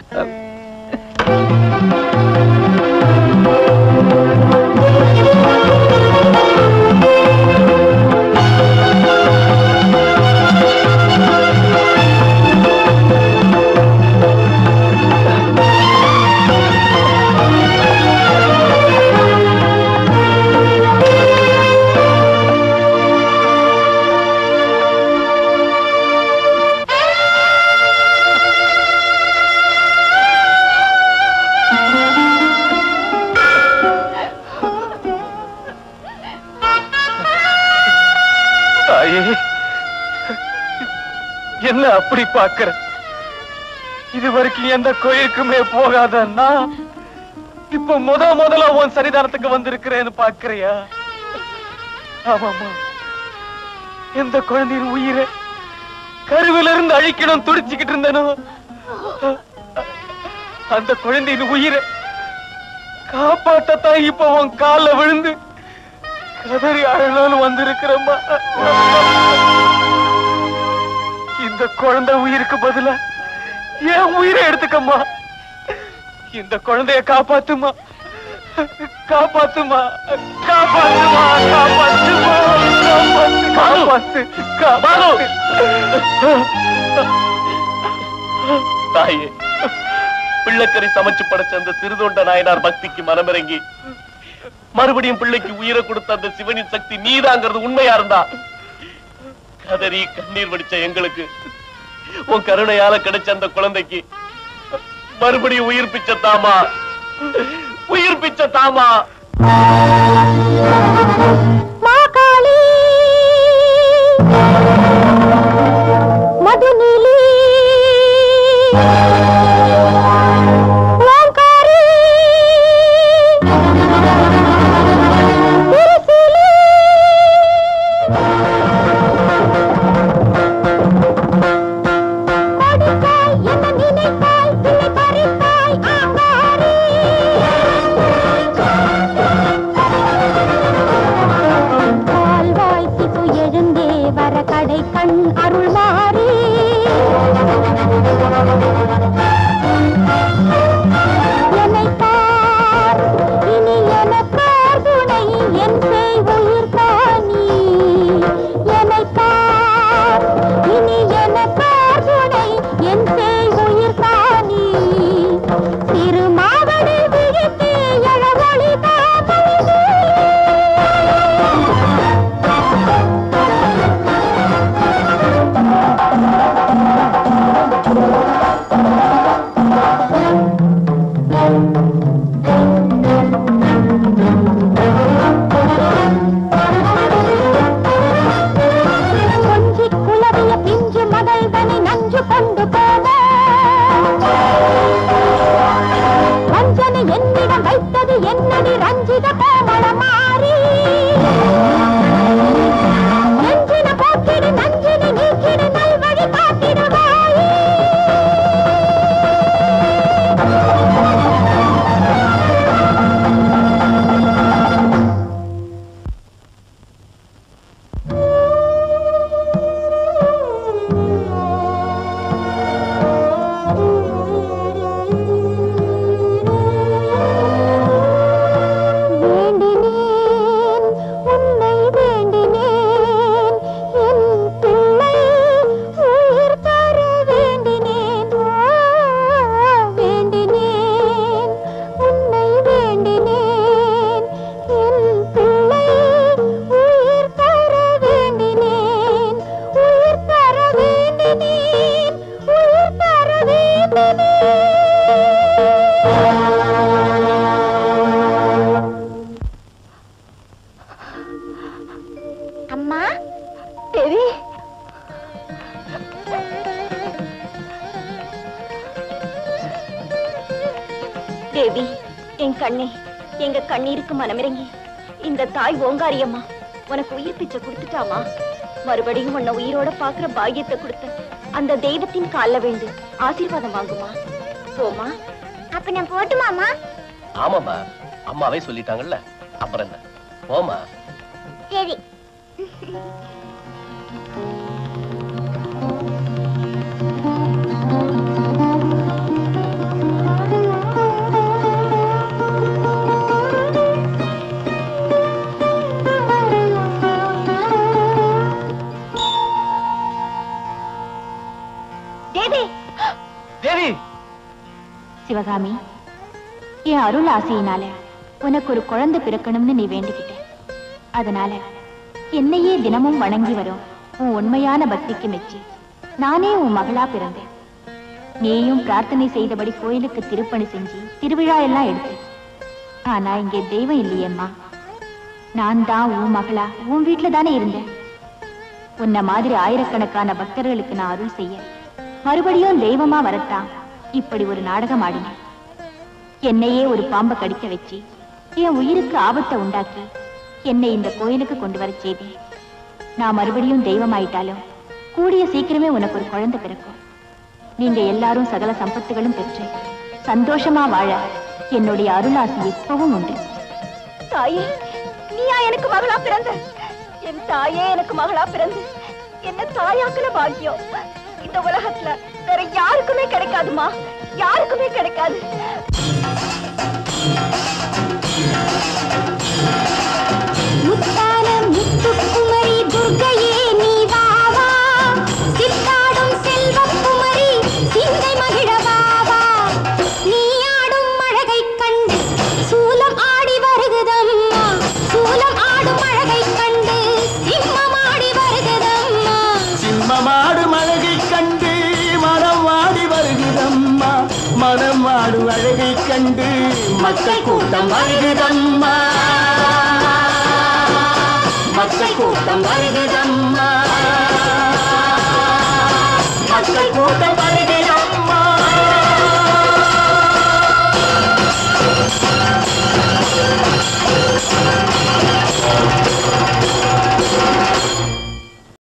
என்ன அப்படி பாக்குற? இது வரைக்கும் எந்த கோயிலுக்குமே போகாதன்னா இப்ப முதல்ல உன் சரிதானத்துக்கு வந்திருக்கிறேன்னு பாக்குறியா? ஆமாமா, எந்த குழந்தையின் உயிரை கருவில இருந்து அழிக்கணும் துடிச்சுக்கிட்டு இருந்தனோ அந்த குழந்தையின் உயிரை காப்பாற்றத்தான் இப்ப உன் காலில் விழுந்து கதறி அழலான்னு வந்திருக்கிறம்மா. இந்த குழந்தை உயிருக்கு பதிலா என் உயிரை எடுத்துக்கம்மா. இந்த குழந்தைய காப்பாத்துமா, காப்பாத்துமா, காப்பாத்துமா, காப்பாத்துமா, காப்பாத்து, காப்பாத்து. தாயே, பிள்ளைக்கறி சமைச்சு படைச்ச அந்த சிறுதொண்ட நாயனார் பக்திக்கு மனமிறங்கி மறுபடியும் பிள்ளைக்கு உயிரை கொடுத்த அந்த சிவனின் சக்தி நீதாங்கிறது உண்மையா இருந்தா கதறி கண்ணீர் வடிச்ச எங்களுக்கு உன் கருணையால கிடைச்ச அந்த குழந்தைக்கு மறுபடியும் உயிர் பிச்சை தாமா, உயிர் பிச்சை தாமா. மாகாளி மதுநீலி ஓங்காரி செய்த கோமள மாறி நஞ்சின போக்கிடு நஞ்சினை நீக்கிடு நல்வழி காத்திடுவாய் தேவி, என் கண்ணே, எங்க கண்ணீருக்கு மனமிறங்கி இந்த தாய் ஓங்காரியம்மா உனக்கு உயிர் பிச்சை கொடுத்துட்டாமா. மறுபடியும் உன்னை உயிரோட பாக்குற பாக்கியத்தை கொடுத்த அந்த தெய்வத்தின் கால்ல வேண்டு ஆசீர்வாதம் வாங்குமா. போமா. அப்ப நான் போட்டுமாமா? ஆமாமா, அம்மாவே சொல்லிட்டாங்கல்ல, அப்புறம் என்ன, போமா. சரி. சிவகாமி, என் அருள் ஆசையினால உனக்கு ஒரு குழந்தை பிறக்கணும்னு நீ வேண்டிக்கிட்ட. அதனால என்னையே தினமும் வணங்கி வரும் உன் உண்மையான பக்திக்கு மெச்சி நானே உன் மகளா பிறந்தேன். நீயும் பிரார்த்தனை செய்தபடி கோயிலுக்கு திருப்பணி செஞ்சு திருவிழா எல்லாம் எடுத்து. ஆனா இங்கே தெய்வம் இல்லையேம்மா. நான் தான் உன் மகளா உன் வீட்டுல தானே இருந்தேன். உன்ன மாதிரி ஆயிரக்கணக்கான பக்தர்களுக்கு நான் அருள் செய்ய மறுபடியும் தெய்வமா வரத்தான் இப்படி ஒரு நாடகம் ஆடினேன். என்னையே ஒரு பாம்பை கடிக்க வச்சு என் உயிருக்கு ஆபத்தை உண்டாக்கி என்னை இந்த கோயிலுக்கு கொண்டு வர செய்தேன். நான் மறுபடியும் தெய்வமாயிட்டாலும் கூடிய சீக்கிரமே உனக்கு ஒரு குழந்தை பிறக்கும். நீங்க எல்லாரும் சகல சம்பத்துகளும் பெற்று சந்தோஷமா வாழ என்னுடைய அருளாசி எப்பவும் உண்டு. தாயே, நீயா எனக்கு மகளா பிறந்த? என் தாயே எனக்கு மகளா பிறந்து என்ன தாயாக்குல பாக்கியம் இந்த உலகத்துல வேற யாருக்குமே கிடைக்காதுமா, யாருக்குமே கிடைக்காது. முத்தான முத்துக்குமரி துர்க்கையே நீ வாவா, சித்தாடும் செல்வக்குமரி சிந்தை மகிழ வாவா. நீ ஆடும் அழகை கண்டு சூலம் ஆடி வருகுதம்மா, சூலம் ஆடும் அழகை கண்டு சிம்மம் ஆடி வருகுதம்மா, சிம்மமாடும் அழகை கண்டு மனம் ஆடி வருகுதம்மா, மனம் ஆடும் அழகை கண்டு மக்கள் கூட்டம் வருகுதம்மா, மக்கள் கூட்டம் வருகுதம்மா, மக்கள் கூட்டம் வருகுதம்மா.